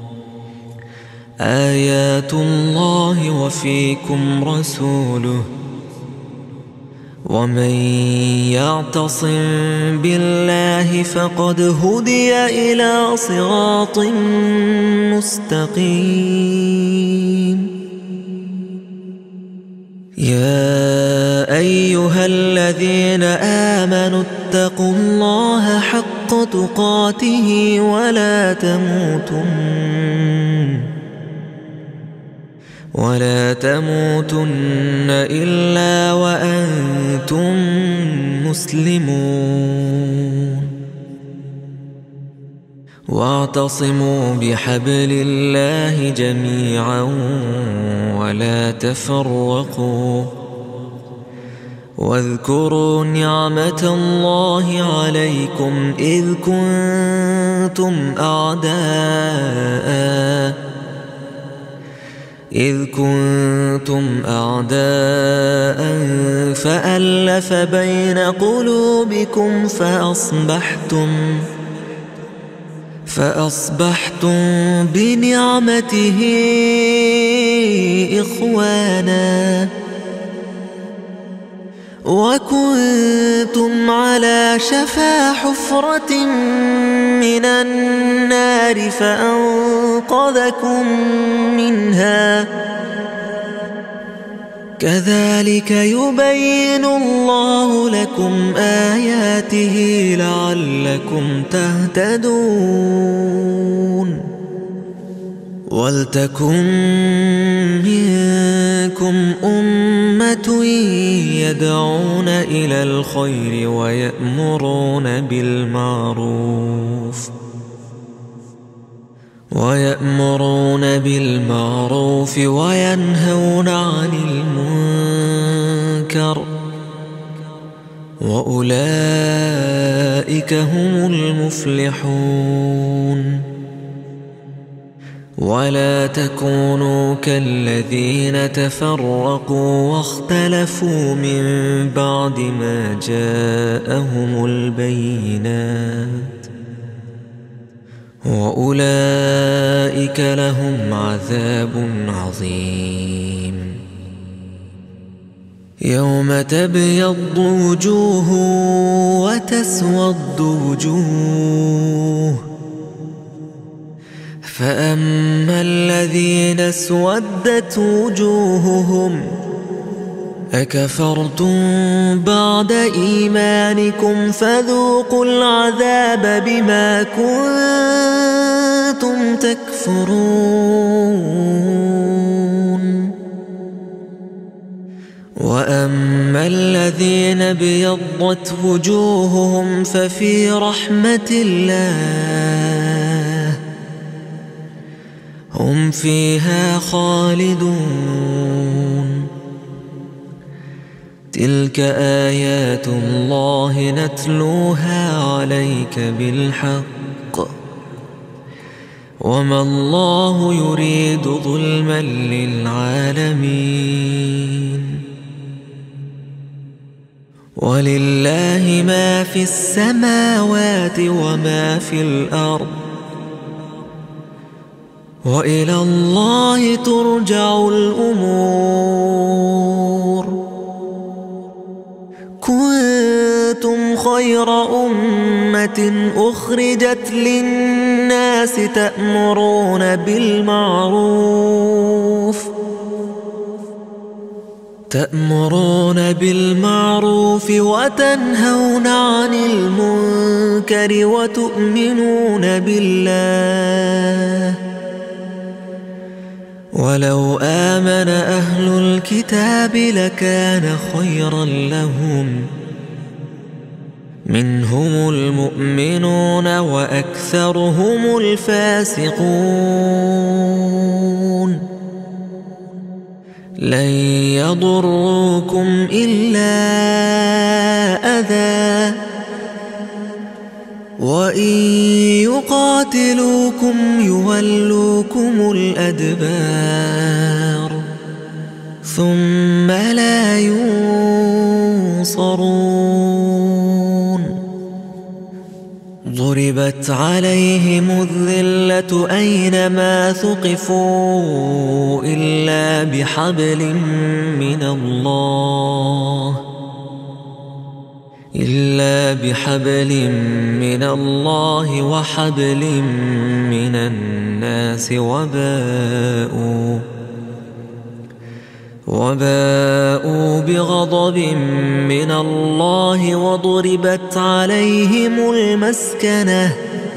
آيات الله وفيكم رسوله ومن يعتصم بالله فقد هدي إلى صراط مستقيم. يا أيها الذين آمنوا اتقوا الله حق تقاته ولا تموتن ولا تموتن إلا وأنتم مسلمون واعتصموا بحبل الله جميعا ولا تفرقوا واذكروا نعمة الله عليكم إذ كنتم أعداء إذ كنتم أعداء فألف بين قلوبكم فأصبحتم فأصبحتم بنعمته إخوانا وكنتم على شفا حفرة من النار فأنقذكم منها كذلك يبين الله لكم آياته لعلكم تهتدون. ولتكن منكم أمة يدعون إلى الخير ويأمرون بالمعروف ويأمرون بالمعروف وينهون عن المنكر وأولئك هم المفلحون. ولا تكونوا كالذين تفرقوا واختلفوا من بعد ما جاءهم البينات وأولئك لهم عذاب عظيم. يوم تبيض وجوه وتسود وجوه فأما الذين اسودت وجوههم أكفرتم بعد إيمانكم فذوقوا العذاب بما كنتم تكفرون. وأما الذين ابيضت وجوههم ففي رحمة الله هم فيها خالدون. تلك آيات الله نتلوها عليك بالحق وما الله يريد ظلما للعالمين. ولله ما في السماوات وما في الأرض وإلى الله ترجع الأمور. كنتم خير أمة أخرجت للناس تأمرون بالمعروف تأمرون بالمعروف وتنهون عن المنكر وتؤمنون بالله. ولو آمن أهل الكتاب لكان خيرا لهم منهم المؤمنون وأكثرهم الفاسقون. لن يضروكم إلا أذى وإن يقاتلوكم يولوكم الأدبار ثم لا ينصرون. ضربت عليهم الذلة أينما ثقفوا إلا بحبل من الله إلا بحبل من الله وحبل من الناس وباءوا وباءوا بغضب من الله وضربت عليهم المسكنة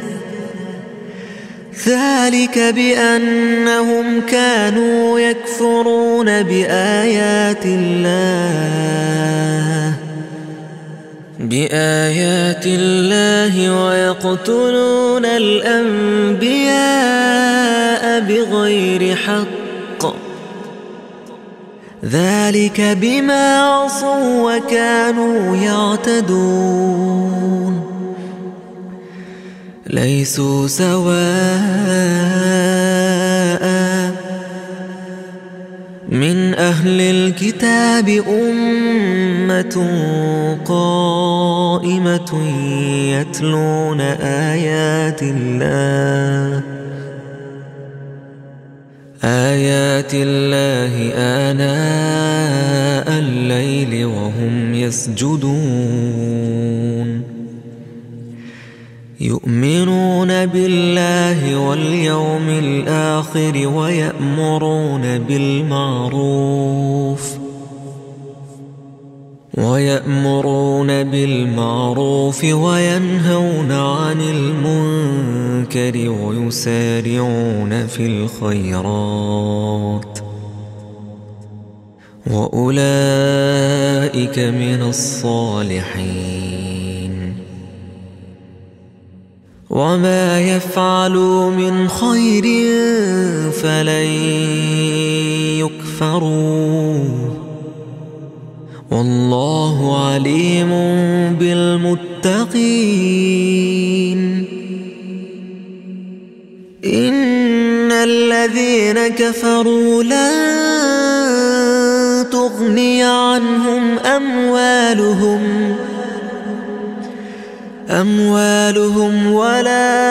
ذلك بأنهم كانوا يكفرون بآيات الله بآيات الله ويقتلون الأنبياء بغير حق ذلك بما عصوا وكانوا يعتدون. ليسوا سواء من أهل الكتاب أمة قائمة يتلون آيات الله آيات الله آناء الليل وهم يسجدون يؤمنون بالله واليوم الآخر ويأمرون بالمعروف ويأمرون بالمعروف وينهون عن المنكر ويسارعون في الخيرات وأولئك من الصالحين. وما يفعلوا من خير فلن يكفروا والله عليم بالمتقين. إن الذين كفروا لن تغني عنهم أموالهم أموالهم ولا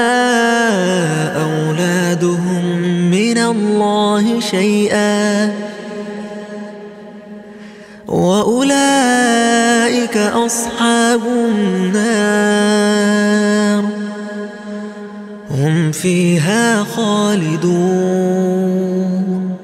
أولادهم من الله شيئا وأولئك أصحاب النار هم فيها خالدون.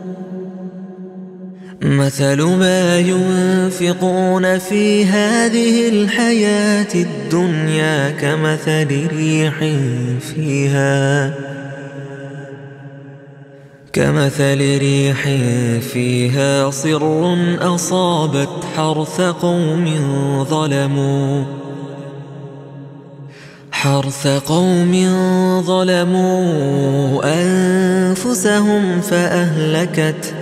مثل ما ينفقون في هذه الحياة الدنيا كمثل ريح فيها كمثل ريح فيها صر أصابت حرث قوم ظلموا حرث قوم ظلموا أنفسهم فأهلكت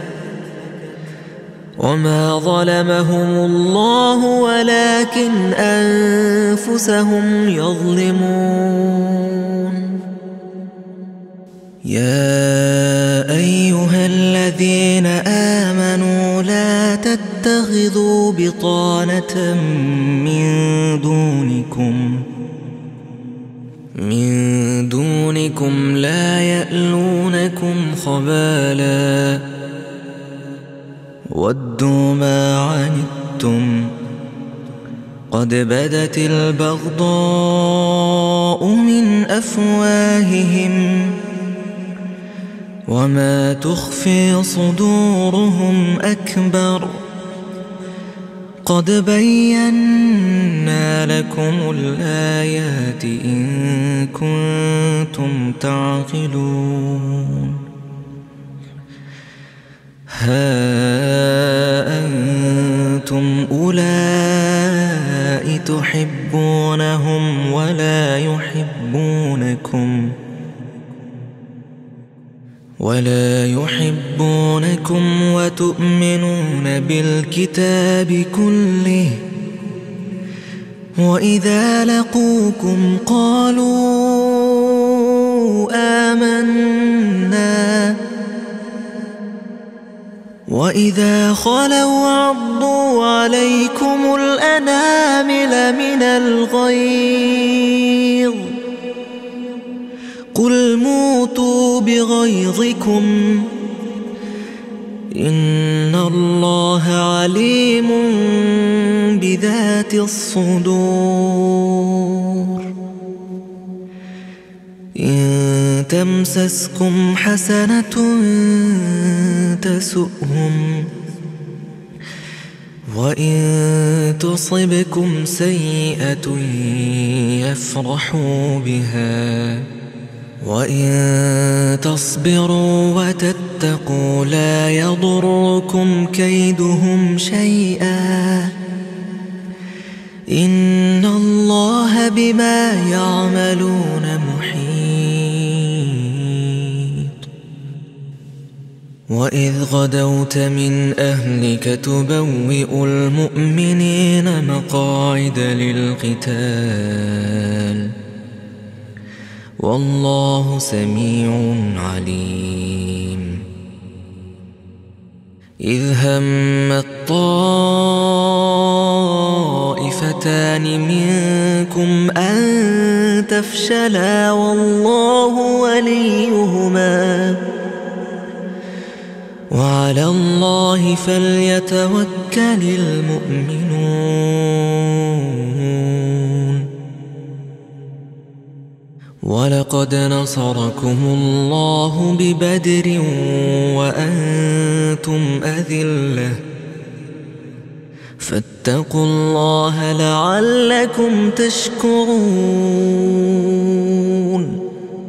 وما ظلمهم الله ولكن أنفسهم يظلمون. يا أيها الذين آمنوا لا تتخذوا بطانة من دونكم من دونكم لا يألونكم خبالا ودوا ما عنتم قد بدت البغضاء من أفواههم وما تخفي صدورهم أكبر قد بينا لكم الآيات إن كنتم تعقلون. ها أنتم أولئك تحبونهم ولا يحبونكم ولا يحبونكم وتؤمنون بالكتاب كله وإذا لقوكم قالوا آمنا وإذا خلوا عضوا عليكم الأنامل من الغيظ قل موتوا بغيظكم إن الله عليم بذات الصدور. إن تمسسكم حسنة تسؤهم وإن تصبكم سيئة يفرحوا بها وإن تصبروا وتتقوا لا يضركم كيدهم شيئا إن الله بما يعملون محيط. وإذ غدوت من أهلك تبوئ المؤمنين مقاعد للقتال والله سميع عليم. إذ همت طائفتان منكم أن تفشلا والله وليهما وعلى الله فليتوكل المؤمنون. ولقد نصركم الله ببدر وأنتم أذلة فاتقوا الله لعلكم تشكرون.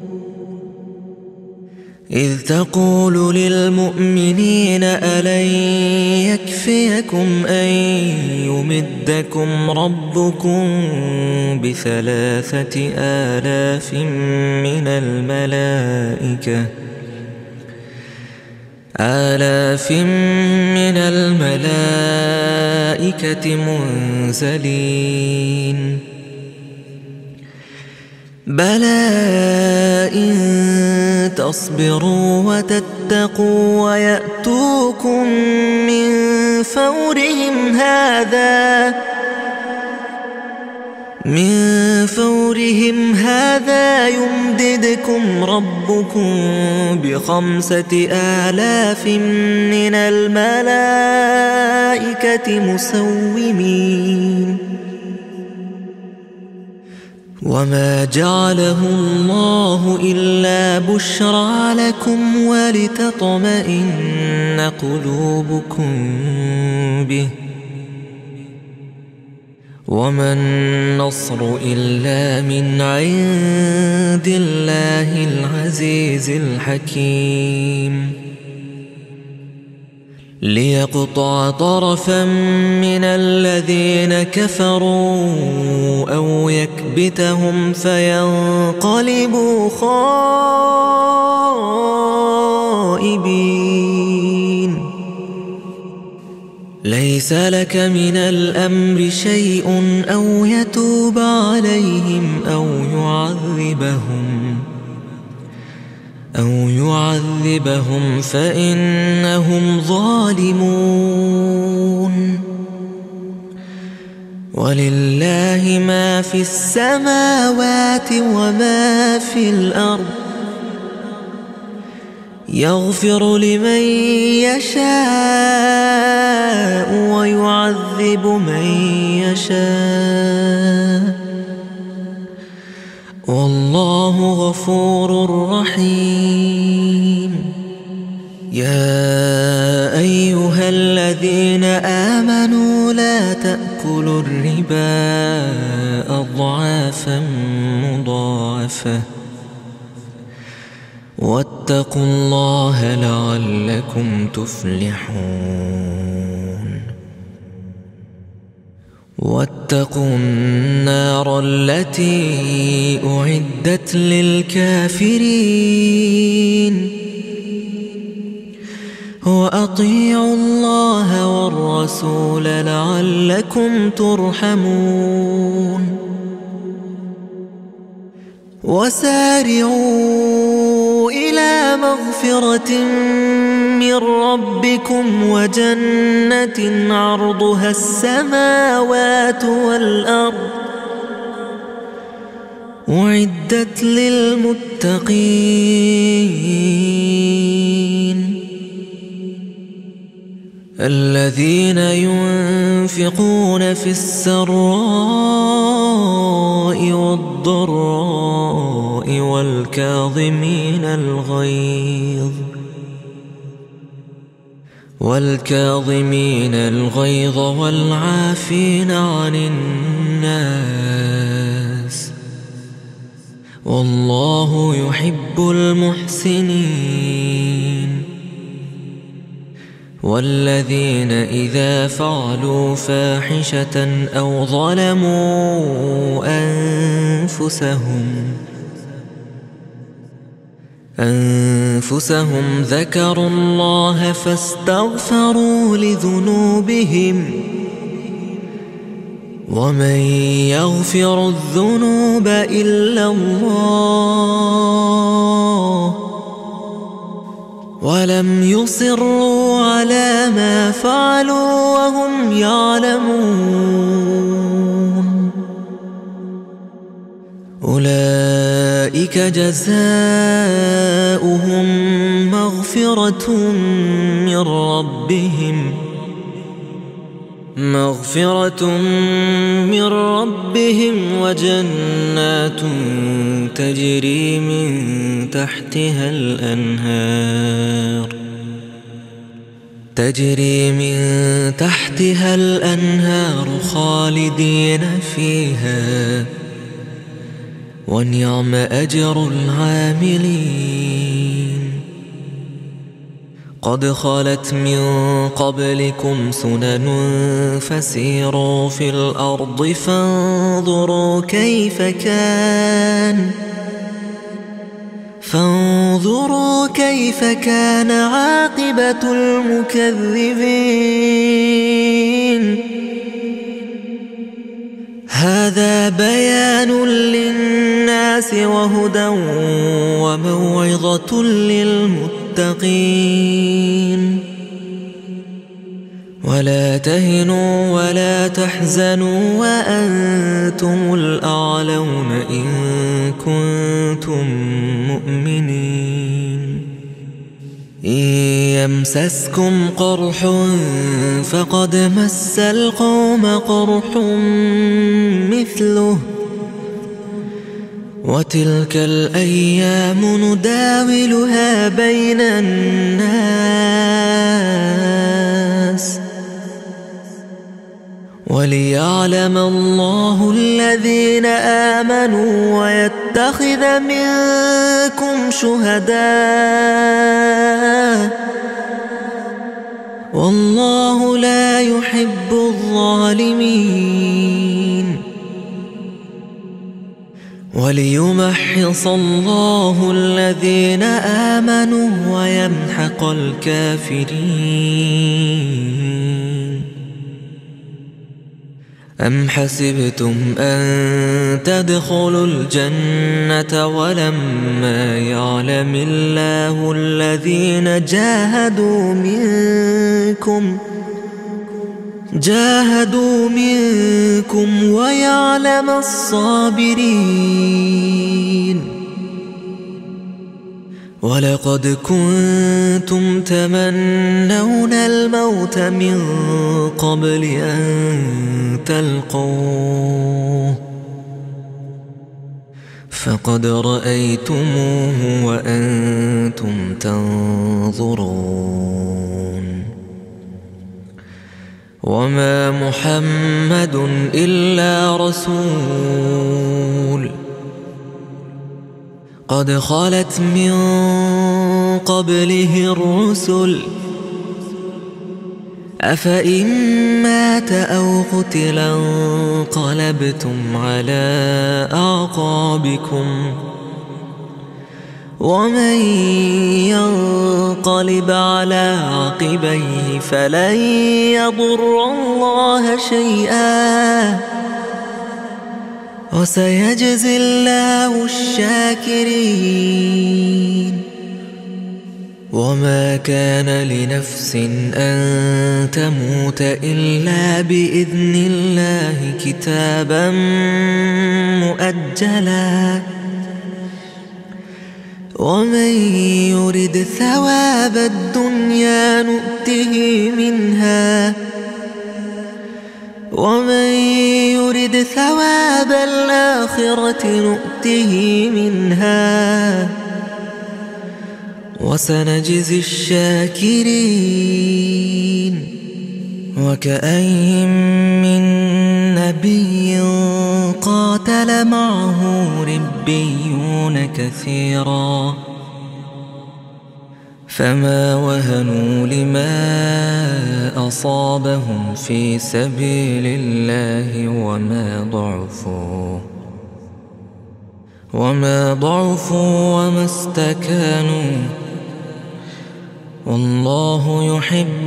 إذ تقول للمؤمنين ألن يكفيكم أن يمدكم ربكم بثلاثة آلاف من الملائكة آلاف من الملائكة منزلين بلى إن تصبروا وتتقوا ويأتوكم من فورهم هذا من فورهم هذا يمددكم ربكم بخمسة آلاف من الملائكة مسومين. وما جعله الله إلا بشرى لكم ولتطمئن قلوبكم به وما النصر إلا من عند الله العزيز الحكيم. ليقطع طرفا من الذين كفروا أو يكبتهم فينقلبوا خائبين. ليس لك من الأمر شيء أو يتوب عليهم أو يعذبهم أو يعذبهم فإنهم ظالمون. ولله ما في السماوات وما في الأرض. يغفر لمن يشاء ويعذب من يشاء والله غفور رحيم. يا أيها الذين آمنوا لا تأكلوا الربا أضعافا مضاعفة واتقوا الله لعلكم تفلحون. واتقوا النار التي أعدت للكافرين. وأطيعوا الله والرسول لعلكم ترحمون. وسارعوا إلى مغفرة من ربكم وجنة عرضها السماوات والأرض أعدت للمتقين الذين ينفقون في السراء والضراء والكاظمين الغيظ والكاظمين الغيظ والعافين عن الناس والله يحب المحسنين. والذين إذا فعلوا فاحشة أو ظلموا أنفسهم أنفسهم ذكروا الله فاستغفروا لذنوبهم ومن يغفر الذنوب إلا الله ولم يصروا على ما فعلوا وهم يعلمون أولئك جزاؤهم مغفرة من ربهم مغفرة من ربهم وجنات تجري من تحتها الأنهار تجري من تحتها الأنهار خالدين فيها ونعم أجر العاملين. قد خلت من قبلكم سنن فسيروا في الأرض فانظروا كيف كان فانظروا كيف كان عاقبة المكذبين. هذا بيان للناس وهدى وموعظة للمتقين. ولا تهنوا ولا تحزنوا وأنتم الأعلون إن كنتم مؤمنين. إن يمسسكم قرح فقد مس القوم قرح مثله وتلك الأيام نداولها بين الناس وليعلم الله الذين آمنوا ويتخذ منكم شهداء والله لا يحب الظالمين. وليمحص الله الذين آمنوا ويمحق الكافرين. أم حسبتم أن تدخلوا الجنة ولما يعلم الله الذين جاهدوا منكم جاهدوا منكم ويعلم الصابرين. ولقد كنتم تمنون الموت من قبل أن تلقوه فقد رأيتموه وأنتم تنظرون. وما محمد إلا رسول قد خلت من قبله الرسل أفإن مات أو قتل انقلبتم على أعقابكم ومن ينقلب على عقبيه فلن يضر الله شيئا وسيجزي الله الشاكرين. وما كان لنفس أن تموت إلا بإذن الله كتابا مؤجلا. ومن يرد ثواب الدنيا نؤته منها ومن يرد ثواب الآخرة نؤته منها وسنجزي الشاكرين. وكأين من نبي قاتل معه ربيون كثيرا فما وهنوا لما أصابهم في سبيل الله وما ضعفوا وما ضعفوا وما استكانوا والله يحب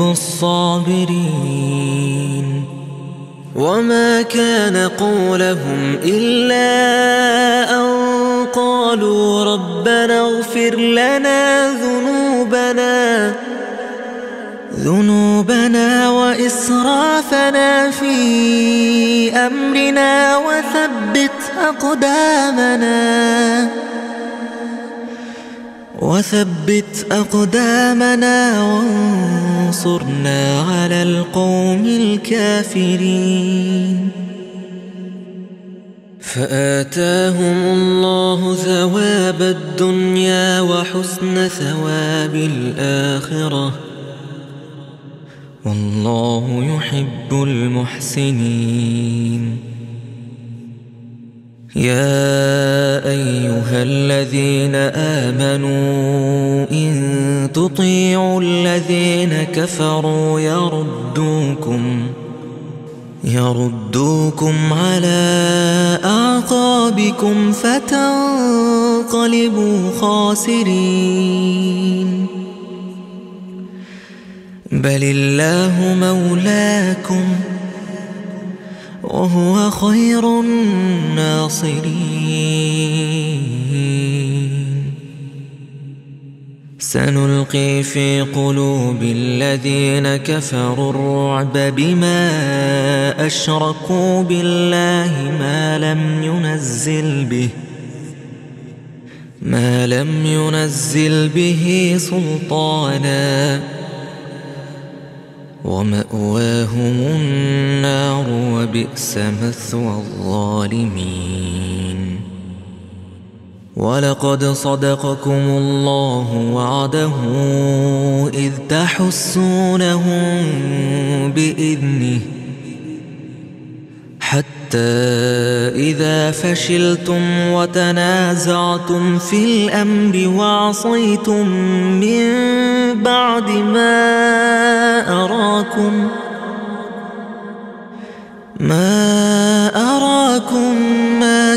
الصابرين. وما كان قولهم إلا أن قالوا ربنا اغفر لنا ذنوبنا ذنوبنا وإسرافنا في أمرنا وثبت أقدامنا وثبت أقدامنا وانصرنا على القوم الكافرين. فآتاهم الله ثواب الدنيا وحسن ثواب الآخرة والله يحب المحسنين. يا أيها الذين آمنوا إن تطيعوا الذين كفروا يردوكم يردوكم على أعقابكم فتنقلبوا خاسرين. بل الله مولاكم وهو خير الناصرين. سنلقي في قلوب الذين كفروا الرعب بما أشركوا بالله ما لم ينزل به ما لم ينزل به سلطانا ومأواهم النار وبئس مثوى الظالمين. ولقد صدقكم الله وعده إذ تحسونهم بإذنه حتى إذا فشلتم وتنازعتم في الأمر وعصيتم من بعد ما أراكم أراكم ما أراكم ما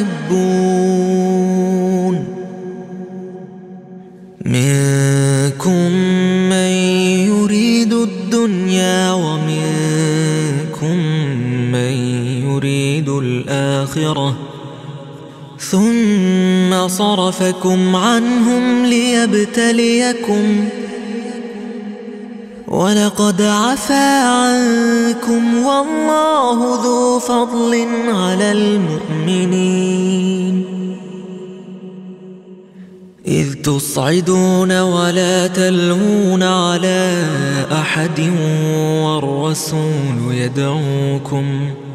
تحبون منكم من يريد الدنيا ومنكم من يريد الآخرة ثم صرفكم عنهم ليبتليكم ولقد عفا عنكم والله ذو فضل على المؤمنين إذ تصعدون ولا تلوون على أحد والرسول يدعوكم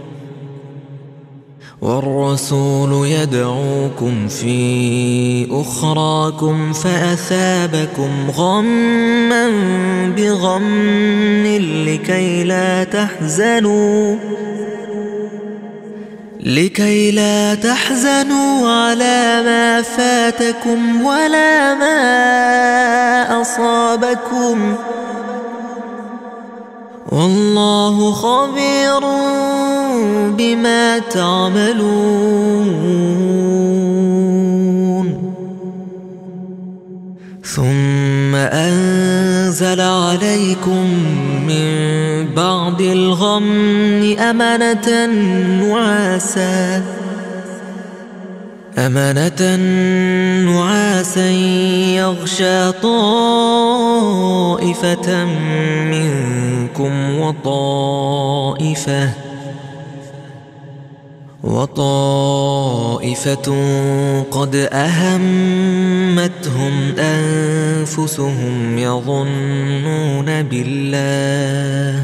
والرسول يدعوكم في أخراكم فأثابكم غما بغم لكي لا تحزنوا لكي لا تحزنوا على ما فاتكم ولا ما أصابكم والله خبير بما تعملون ثم أنزل عليكم من بعد الغم أمنة نعاسا أمنة نعاسا يغشى طائفة منكم وطائفة وطائفة قد أهمتهم أنفسهم يظنون بالله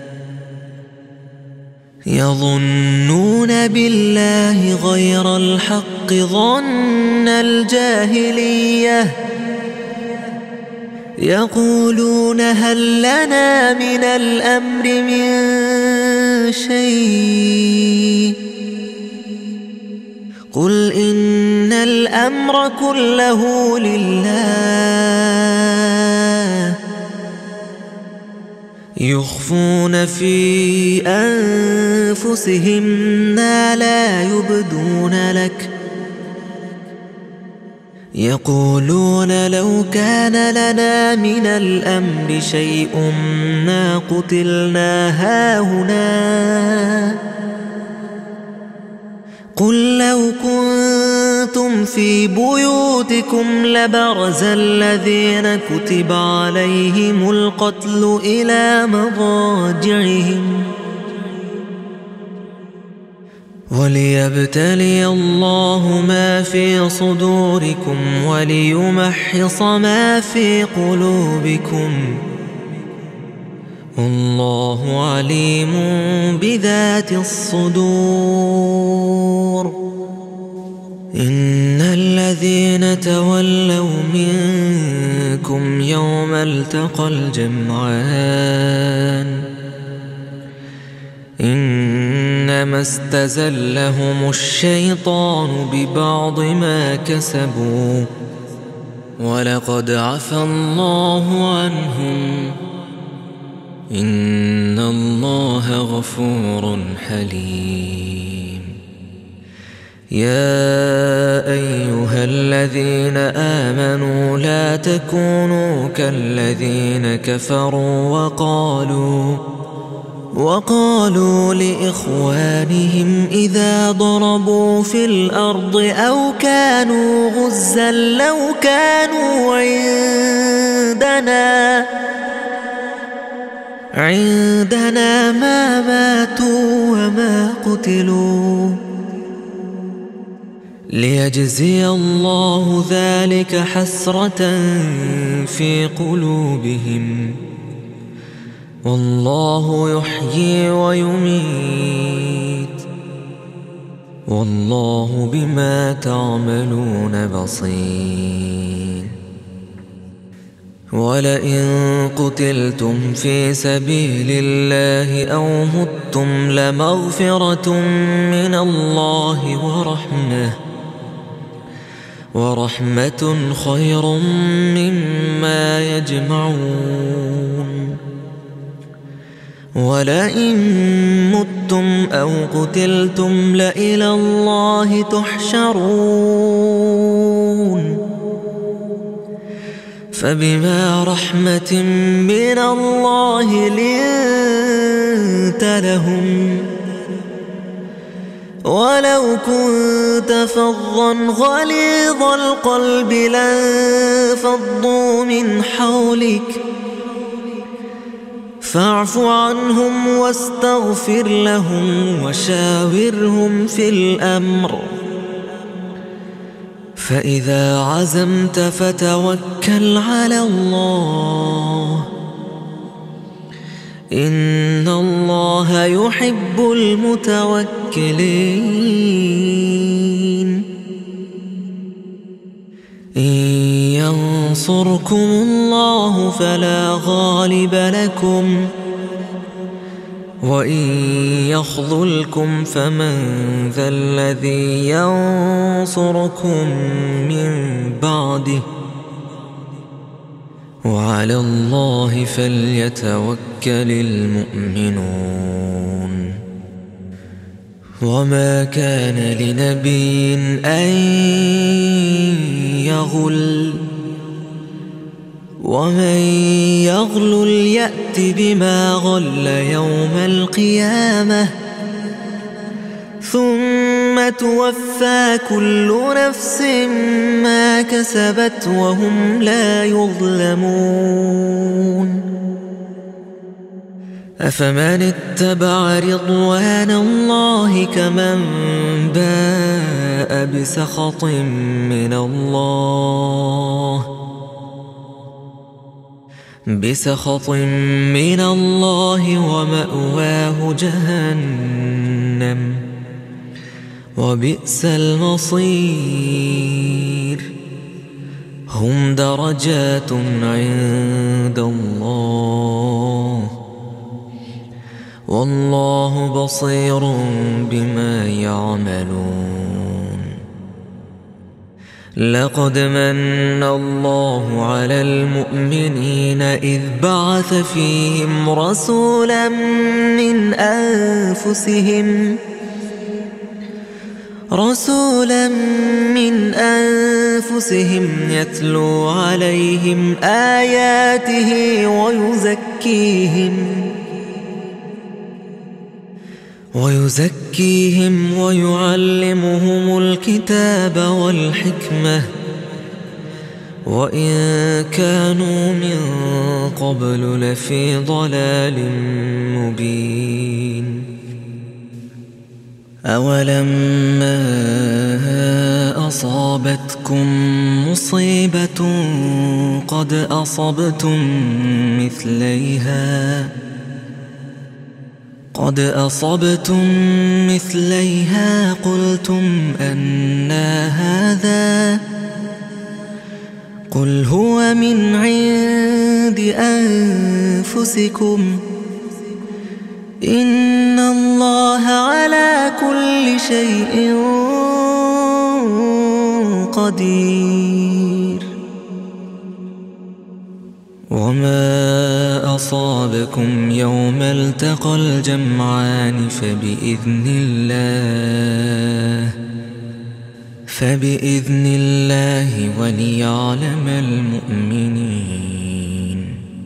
يظنون بالله غير الحق ظن الجاهلية يقولون هل لنا من الأمر من شيء قل إن الأمر كله لله يخفون في أنفسهم ما لا يبدون لك يقولون لو كان لنا من الأمر شيء ما قتلنا هاهنا قل لو كنتم في بيوتكم لبرز الذين كتب عليهم القتل إلى مضاجعهم وليبتلي الله ما في صدوركم وليمحص ما في قلوبكم والله عليم بذات الصدور إن الذين تولوا منكم يوم التقى الجمعان إنما استزلهم الشيطان ببعض ما كسبوا ولقد عفى الله عنهم إن الله غفور حليم يا أيها الذين آمنوا لا تكونوا كالذين كفروا وقالوا وقالوا لإخوانهم إذا ضربوا في الأرض أو كانوا غزا لو كانوا عندنا عندنا ما ماتوا وما قتلوا ليجزي الله ذلك حسرة في قلوبهم والله يحيي ويميت والله بما تعملون بصير ولئن قتلتم في سبيل الله أو متم لمغفرة من الله ورحمة ورحمة خير مما يجمعون ولئن متم أو قتلتم لإلى الله تحشرون فبما رحمة من الله لنت لهم ولو كنت فظا غليظ القلب لانفضوا من حولك فاعف عنهم واستغفر لهم وشاورهم في الأمر فإذا عزمت فتوكل على الله إن الله يحب المتوكلين إن ينصركم الله فلا غالب لكم وإن يخذلكم فمن ذا الذي ينصركم من بعده وعلى الله فليتوكل المؤمنون وما كان لنبي أن يغل ومن يغلل يأت بما غل يوم القيامة ثم توفى كل نفس ما كسبت وهم لا يظلمون أفمن اتبع رضوان الله كمن باء بسخط من الله بسخط من الله ومأواه جهنم وبئس المصير هم درجات عند الله والله بصير بما يعملون لقد من الله على المؤمنين إذ بعث فيهم رسولا من أنفسهم رسولا من أنفسهم يتلو عليهم آياته ويزكيهم ويزكيهم ويعلمهم الكتاب والحكمة وإن كانوا من قبل لفي ضلال مبين أولما أصابتكم مصيبة قد أصبتم مثليها قد أصبتم مثليها قلتم أنى هذا قل هو من عند أنفسكم إن الله على كل شيء قدير وما أصابكم يوم التقى الجمعان فبإذن الله فبإذن الله وليعلم المؤمنين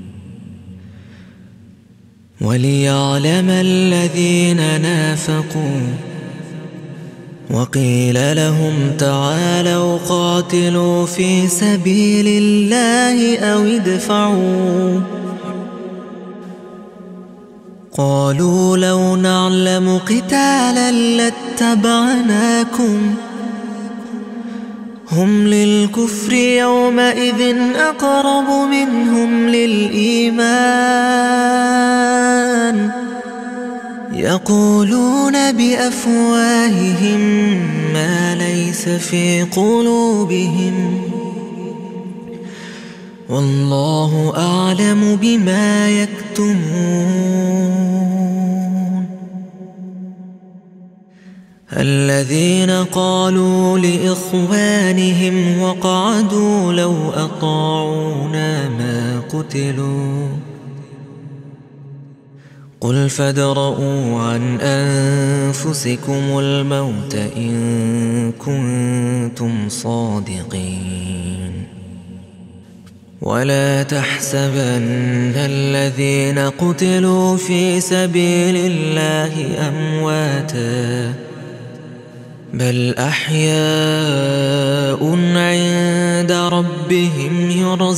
وليعلم الذين نافقوا وقيل لهم تعالوا قاتلوا في سبيل الله أو ادفعوا قالوا لو نعلم قتالا لاتبعناكم هم للكفر يومئذ أقرب منهم للإيمان يقولون بأفواههم ما ليس في قلوبهم والله أعلم بما يكتمون الذين قالوا لإخوانهم وقعدوا لو أطاعونا ما قتلوا قل فادرءوا عن أنفسكم الموت إن كنتم صادقين ولا تحسبن الذين قتلوا في سبيل الله أمواتا بل أحياء عند ربهم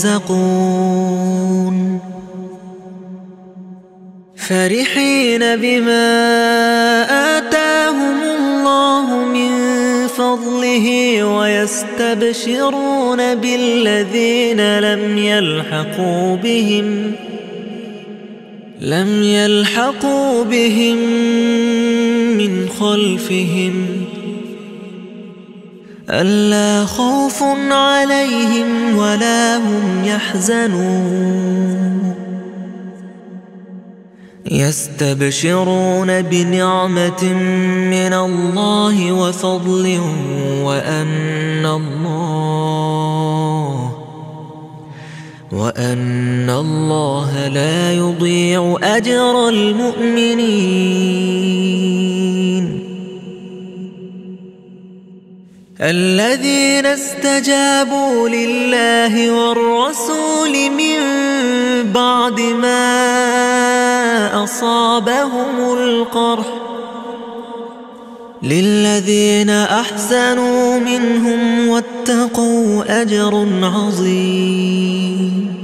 يرزقون فرحين بما آتاهم الله من فضله ويستبشرون بالذين لم يلحقوا بهم لم يلحقوا بهم من خلفهم ألا خوف عليهم ولا هم يحزنون يستبشرون بنعمة من الله وفضل وأن الله وأن الله لا يضيع أجر المؤمنين الذين استجابوا لله والرسول من بعد ما أصابهم القرح للذين أحسنوا منهم واتقوا أجر عظيم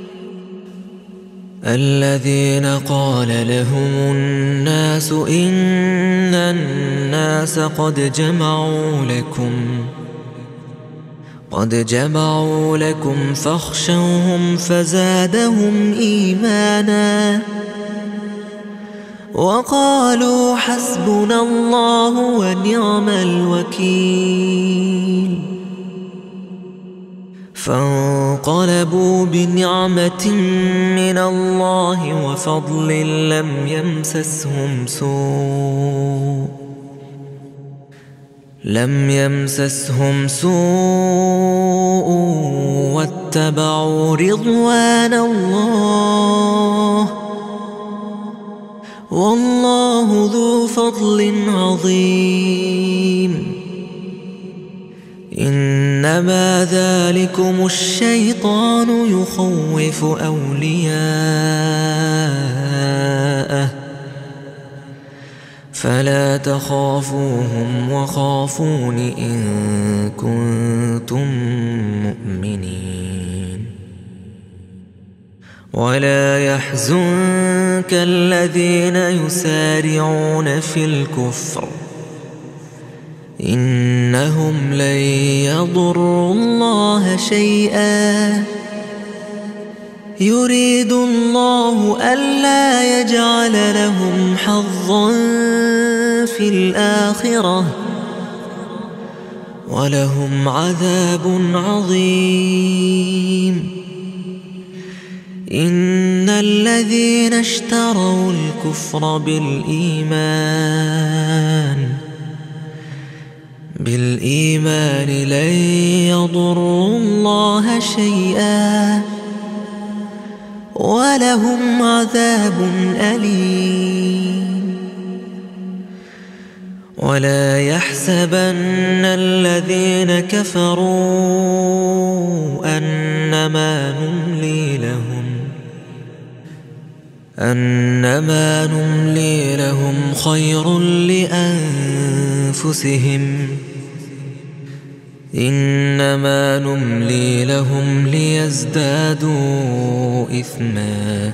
الذين قال لهم الناس إن الناس قد جمعوا لكم قد جمعوا لكم فاخشوهم فزادهم إيمانا وقالوا حسبنا الله ونعم الوكيل فانقلبوا بنعمة من الله وفضل لم يمسسهم سوء لم يمسسهم سوء واتبعوا رضوان الله والله ذو فضل عظيم إنما ذلكم الشيطان يخوف أولياءه فلا تخافوهم وخافون إن كنتم مؤمنين ولا يحزنك الذين يسارعون في الكفر إنهم لن يضروا الله شيئا يريد الله ألا يجعل لهم حظا في الآخرة ولهم عذاب عظيم إن الذين اشتروا الكفر بالإيمان بالإيمان لن يضروا الله شيئا ولهم عذاب أليم ولا يحسبن الذين كفروا أنما نملي لهم أنما نملي لهم خير لأنفسهم إنما نملي لهم ليزدادوا إثما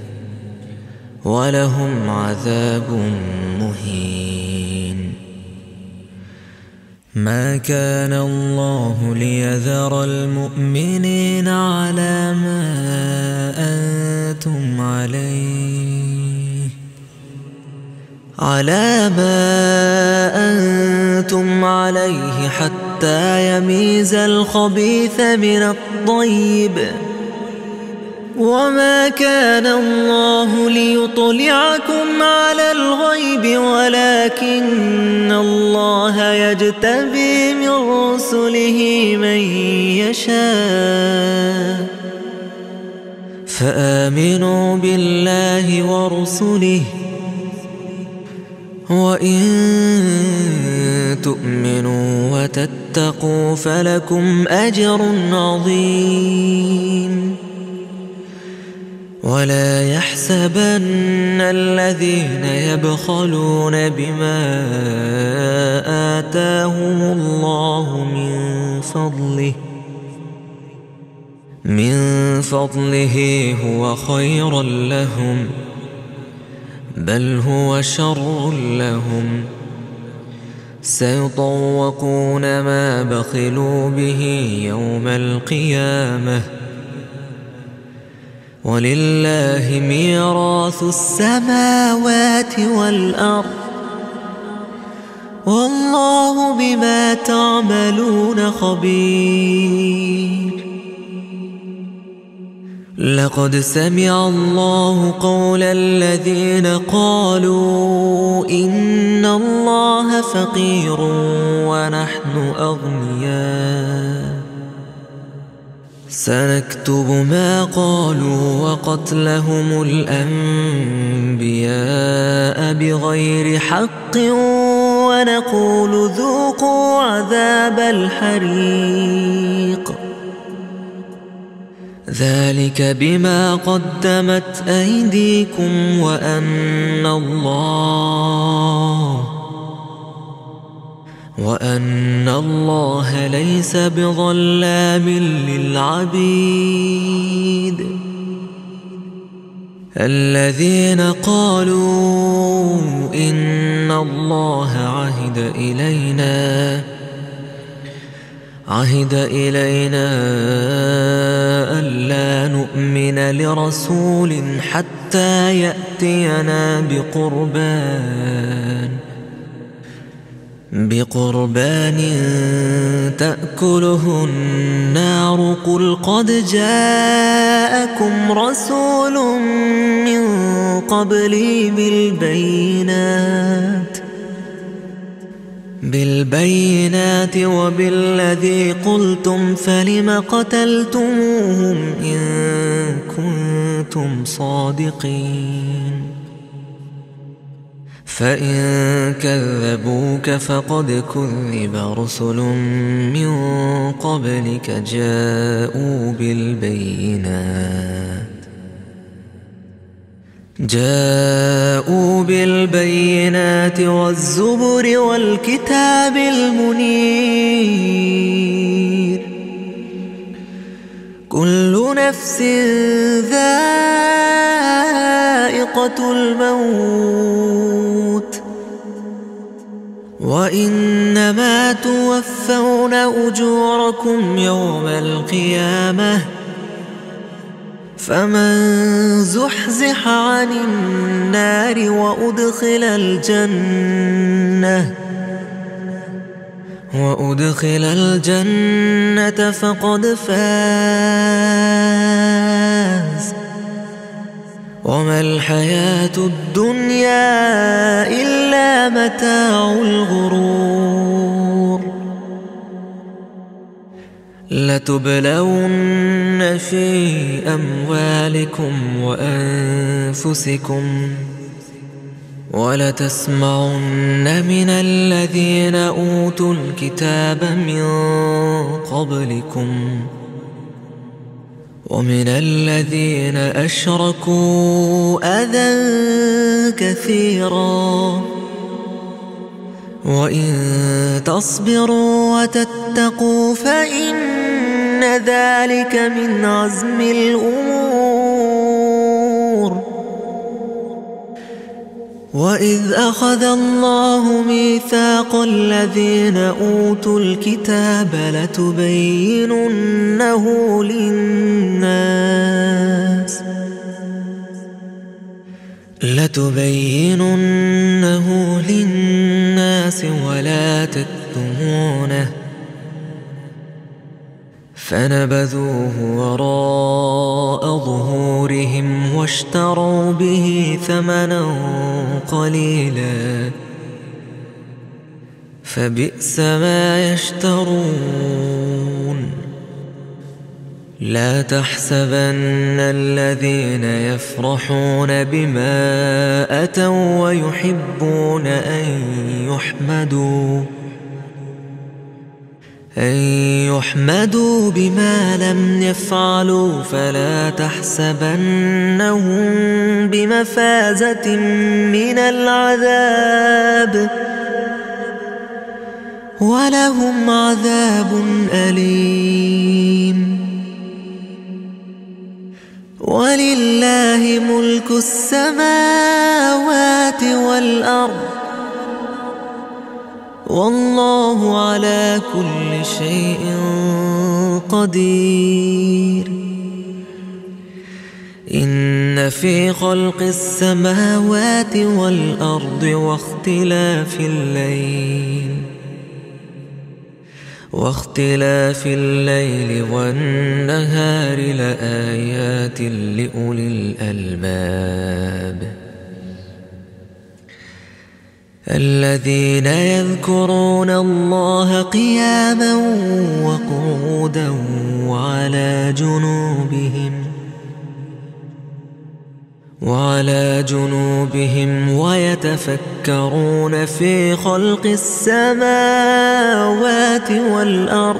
ولهم عذاب مهين ما كان الله ليذر المؤمنين على ما أنتم عليه على ما أنتم عليه حتى يميز الخبيث من الطيب وما كان الله ليطلعكم على الغيب ولكن الله يجتبي من رسله من يشاء فآمنوا بالله ورسله، وإن تؤمنوا وتتقوا فلكم أجر عظيم. ولا يحسبن الذين يبخلون بما آتاهم الله من فضله من فضله هو خيرا لهم، بل هو شر لهم. سيطوقون ما بخلوا به يوم القيامة، ولله ميراث السماوات والأرض، والله بما تعملون خبير. لقد سمع الله قول الذين قالوا إن الله فقير ونحن أغنياء، سنكتب ما قالوا وقتلهم الأنبياء بغير حق، ونقول ذوقوا عذاب الحريق، ذلك بما قدمت أيديكم وأن الله وأن الله ليس بظلام للعبيد. الذين قالوا إن الله عهد إلينا عهد إلينا ألا نؤمن لرسول حتى يأتينا بقربان بقربان تأكله النار، قل قد جاءكم رسول من قبلي بالبينات بالبينات وبالذي قلتم، فلم قتلتموهم إن كنتم صادقين. فإن كذبوك فقد كذب رسل من قبلك جاءوا بالبينات جاءوا بالبينات والزبر والكتاب المنير. كل نفس ذائقة الموت، وإنما توفون أجوركم يوم القيامة، فمن زحزح عن النار وأدخل الجنة وأدخل الجنة فقد فاز، وما الحياة الدنيا إلا متاع الغرور. لتبلون في أموالكم وأنفسكم، ولتسمعن من الذين أوتوا الكتاب من قبلكم ومن الذين أشركوا أذى كثيرا، وإن تصبروا وتتقوا فإن ذلك من عزم الأمور. وإذ أخذ الله ميثاق الذين أوتوا الكتاب لتبيننه للناس لتبيننه للناس ولا تكتمونه، فنبذوه وراء ظهورهم واشتروا به ثمنا قليلا، فبئس ما يشترون. لا تحسبن الذين يفرحون بما أتوا ويحبون أن يحمدوا أن يحمدوا بما لم يفعلوا فلا تحسبنهم بمفازة من العذاب ولهم عذاب أليم. ولله ملك السماوات والأرض والله على كل شيء قدير. إن في خلق السماوات والأرض واختلاف الليل واختلاف الليل والنهار لآيات لأولي الألباب الذين يذكرون الله قياما وقعودا وعلى جنوبهم وعلى جنوبهم ويتفكرون في خلق السماوات والأرض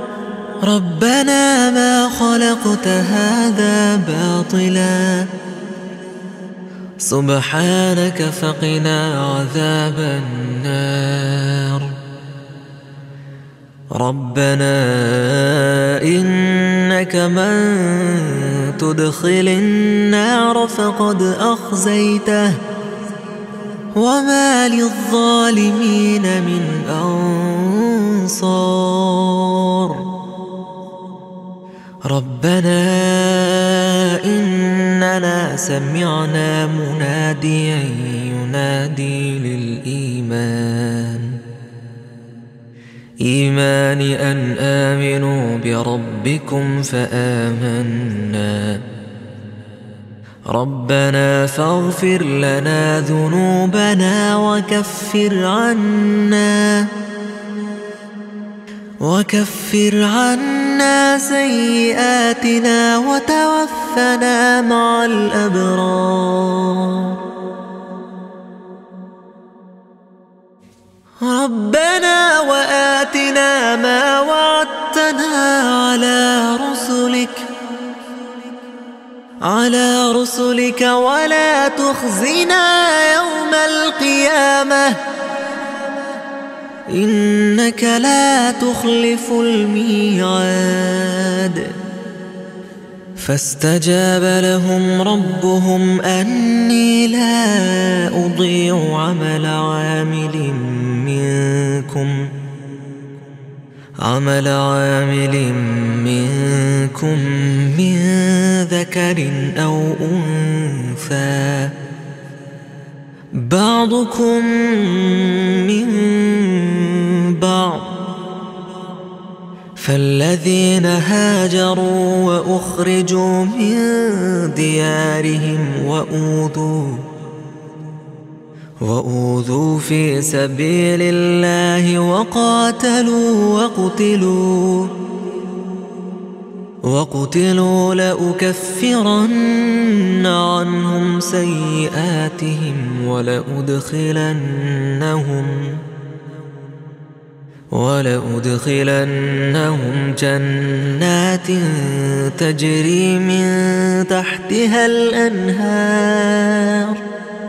ربنا ما خلقت هذا باطلا سبحانك فقنا عذاب النار. ربنا إنك من تدخل النار فقد أخزيته وما للظالمين من أنصار. ربنا إننا سمعنا مناديا ينادي للإيمان إيمان أن آمنوا بربكم فآمنا ربنا فاغفر لنا ذنوبنا وكفر عنا وكفر عنا سيئاتنا وتوفنا مع الأبرار. ربنا وآتنا ما وعدتنا على رسلك على رسلك ولا تخزنا يوم القيامة إنك لا تخلف الميعاد. فاستجاب لهم ربهم أني لا أضيع عمل عامل منكم عمل عامل منكم من ذكر أو أنثى بعضكم من بعض فالذين هاجروا وأخرجوا من ديارهم وأوذوا وأوذوا في سبيل الله وقاتلوا وقتلوا وقتلوا لأكفرن عنهم سيئاتهم ولأدخلنهم ولأدخلنهم جنات تجري من تحتها الأنهار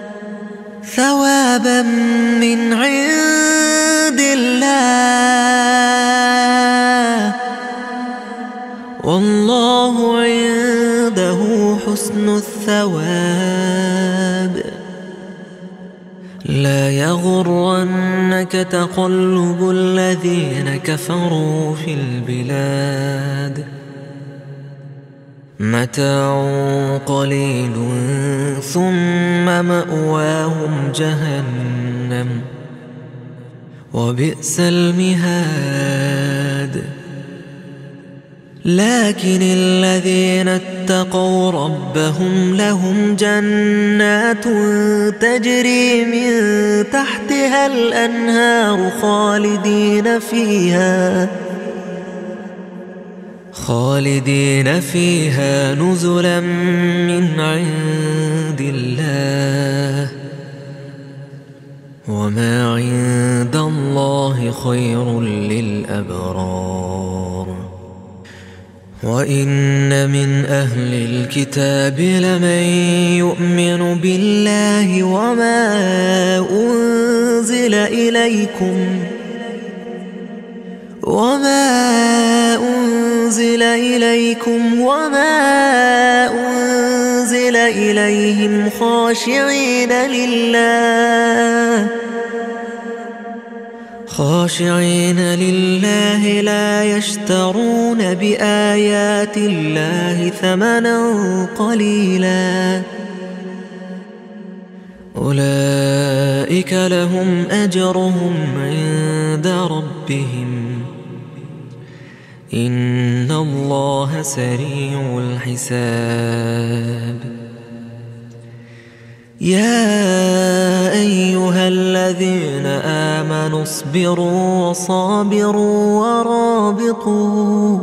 ثوابا من عند الله والله عنده حسن الثواب. لا يغرنك تقلب الذين كفروا في البلاد متاع قليل ثم مأواهم جهنم وبئس المهاد. لكن الذين اتقوا ربهم لهم جنات تجري من تحتها الأنهار خالدين فيها خالدين فيها نزلا من عند الله وما عند الله خير للأبرار. وإن من أهل الكتاب لمن يؤمن بالله وما أنزل إليكم وما أنزل إليكم وما أنزل إليهم خاشعين لله خاشعين لله لا يشترون بآيات الله ثمنا قليلا أولئك لهم أجرهم عند ربهم إن الله سريع الحساب. يا أيها الذين آمنوا اصبروا وصابروا ورابطوا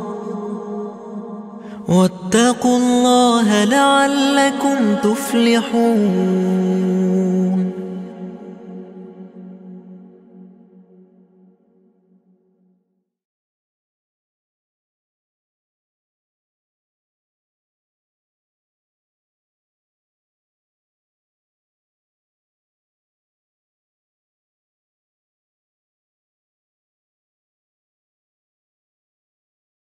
واتقوا الله لعلكم تفلحون.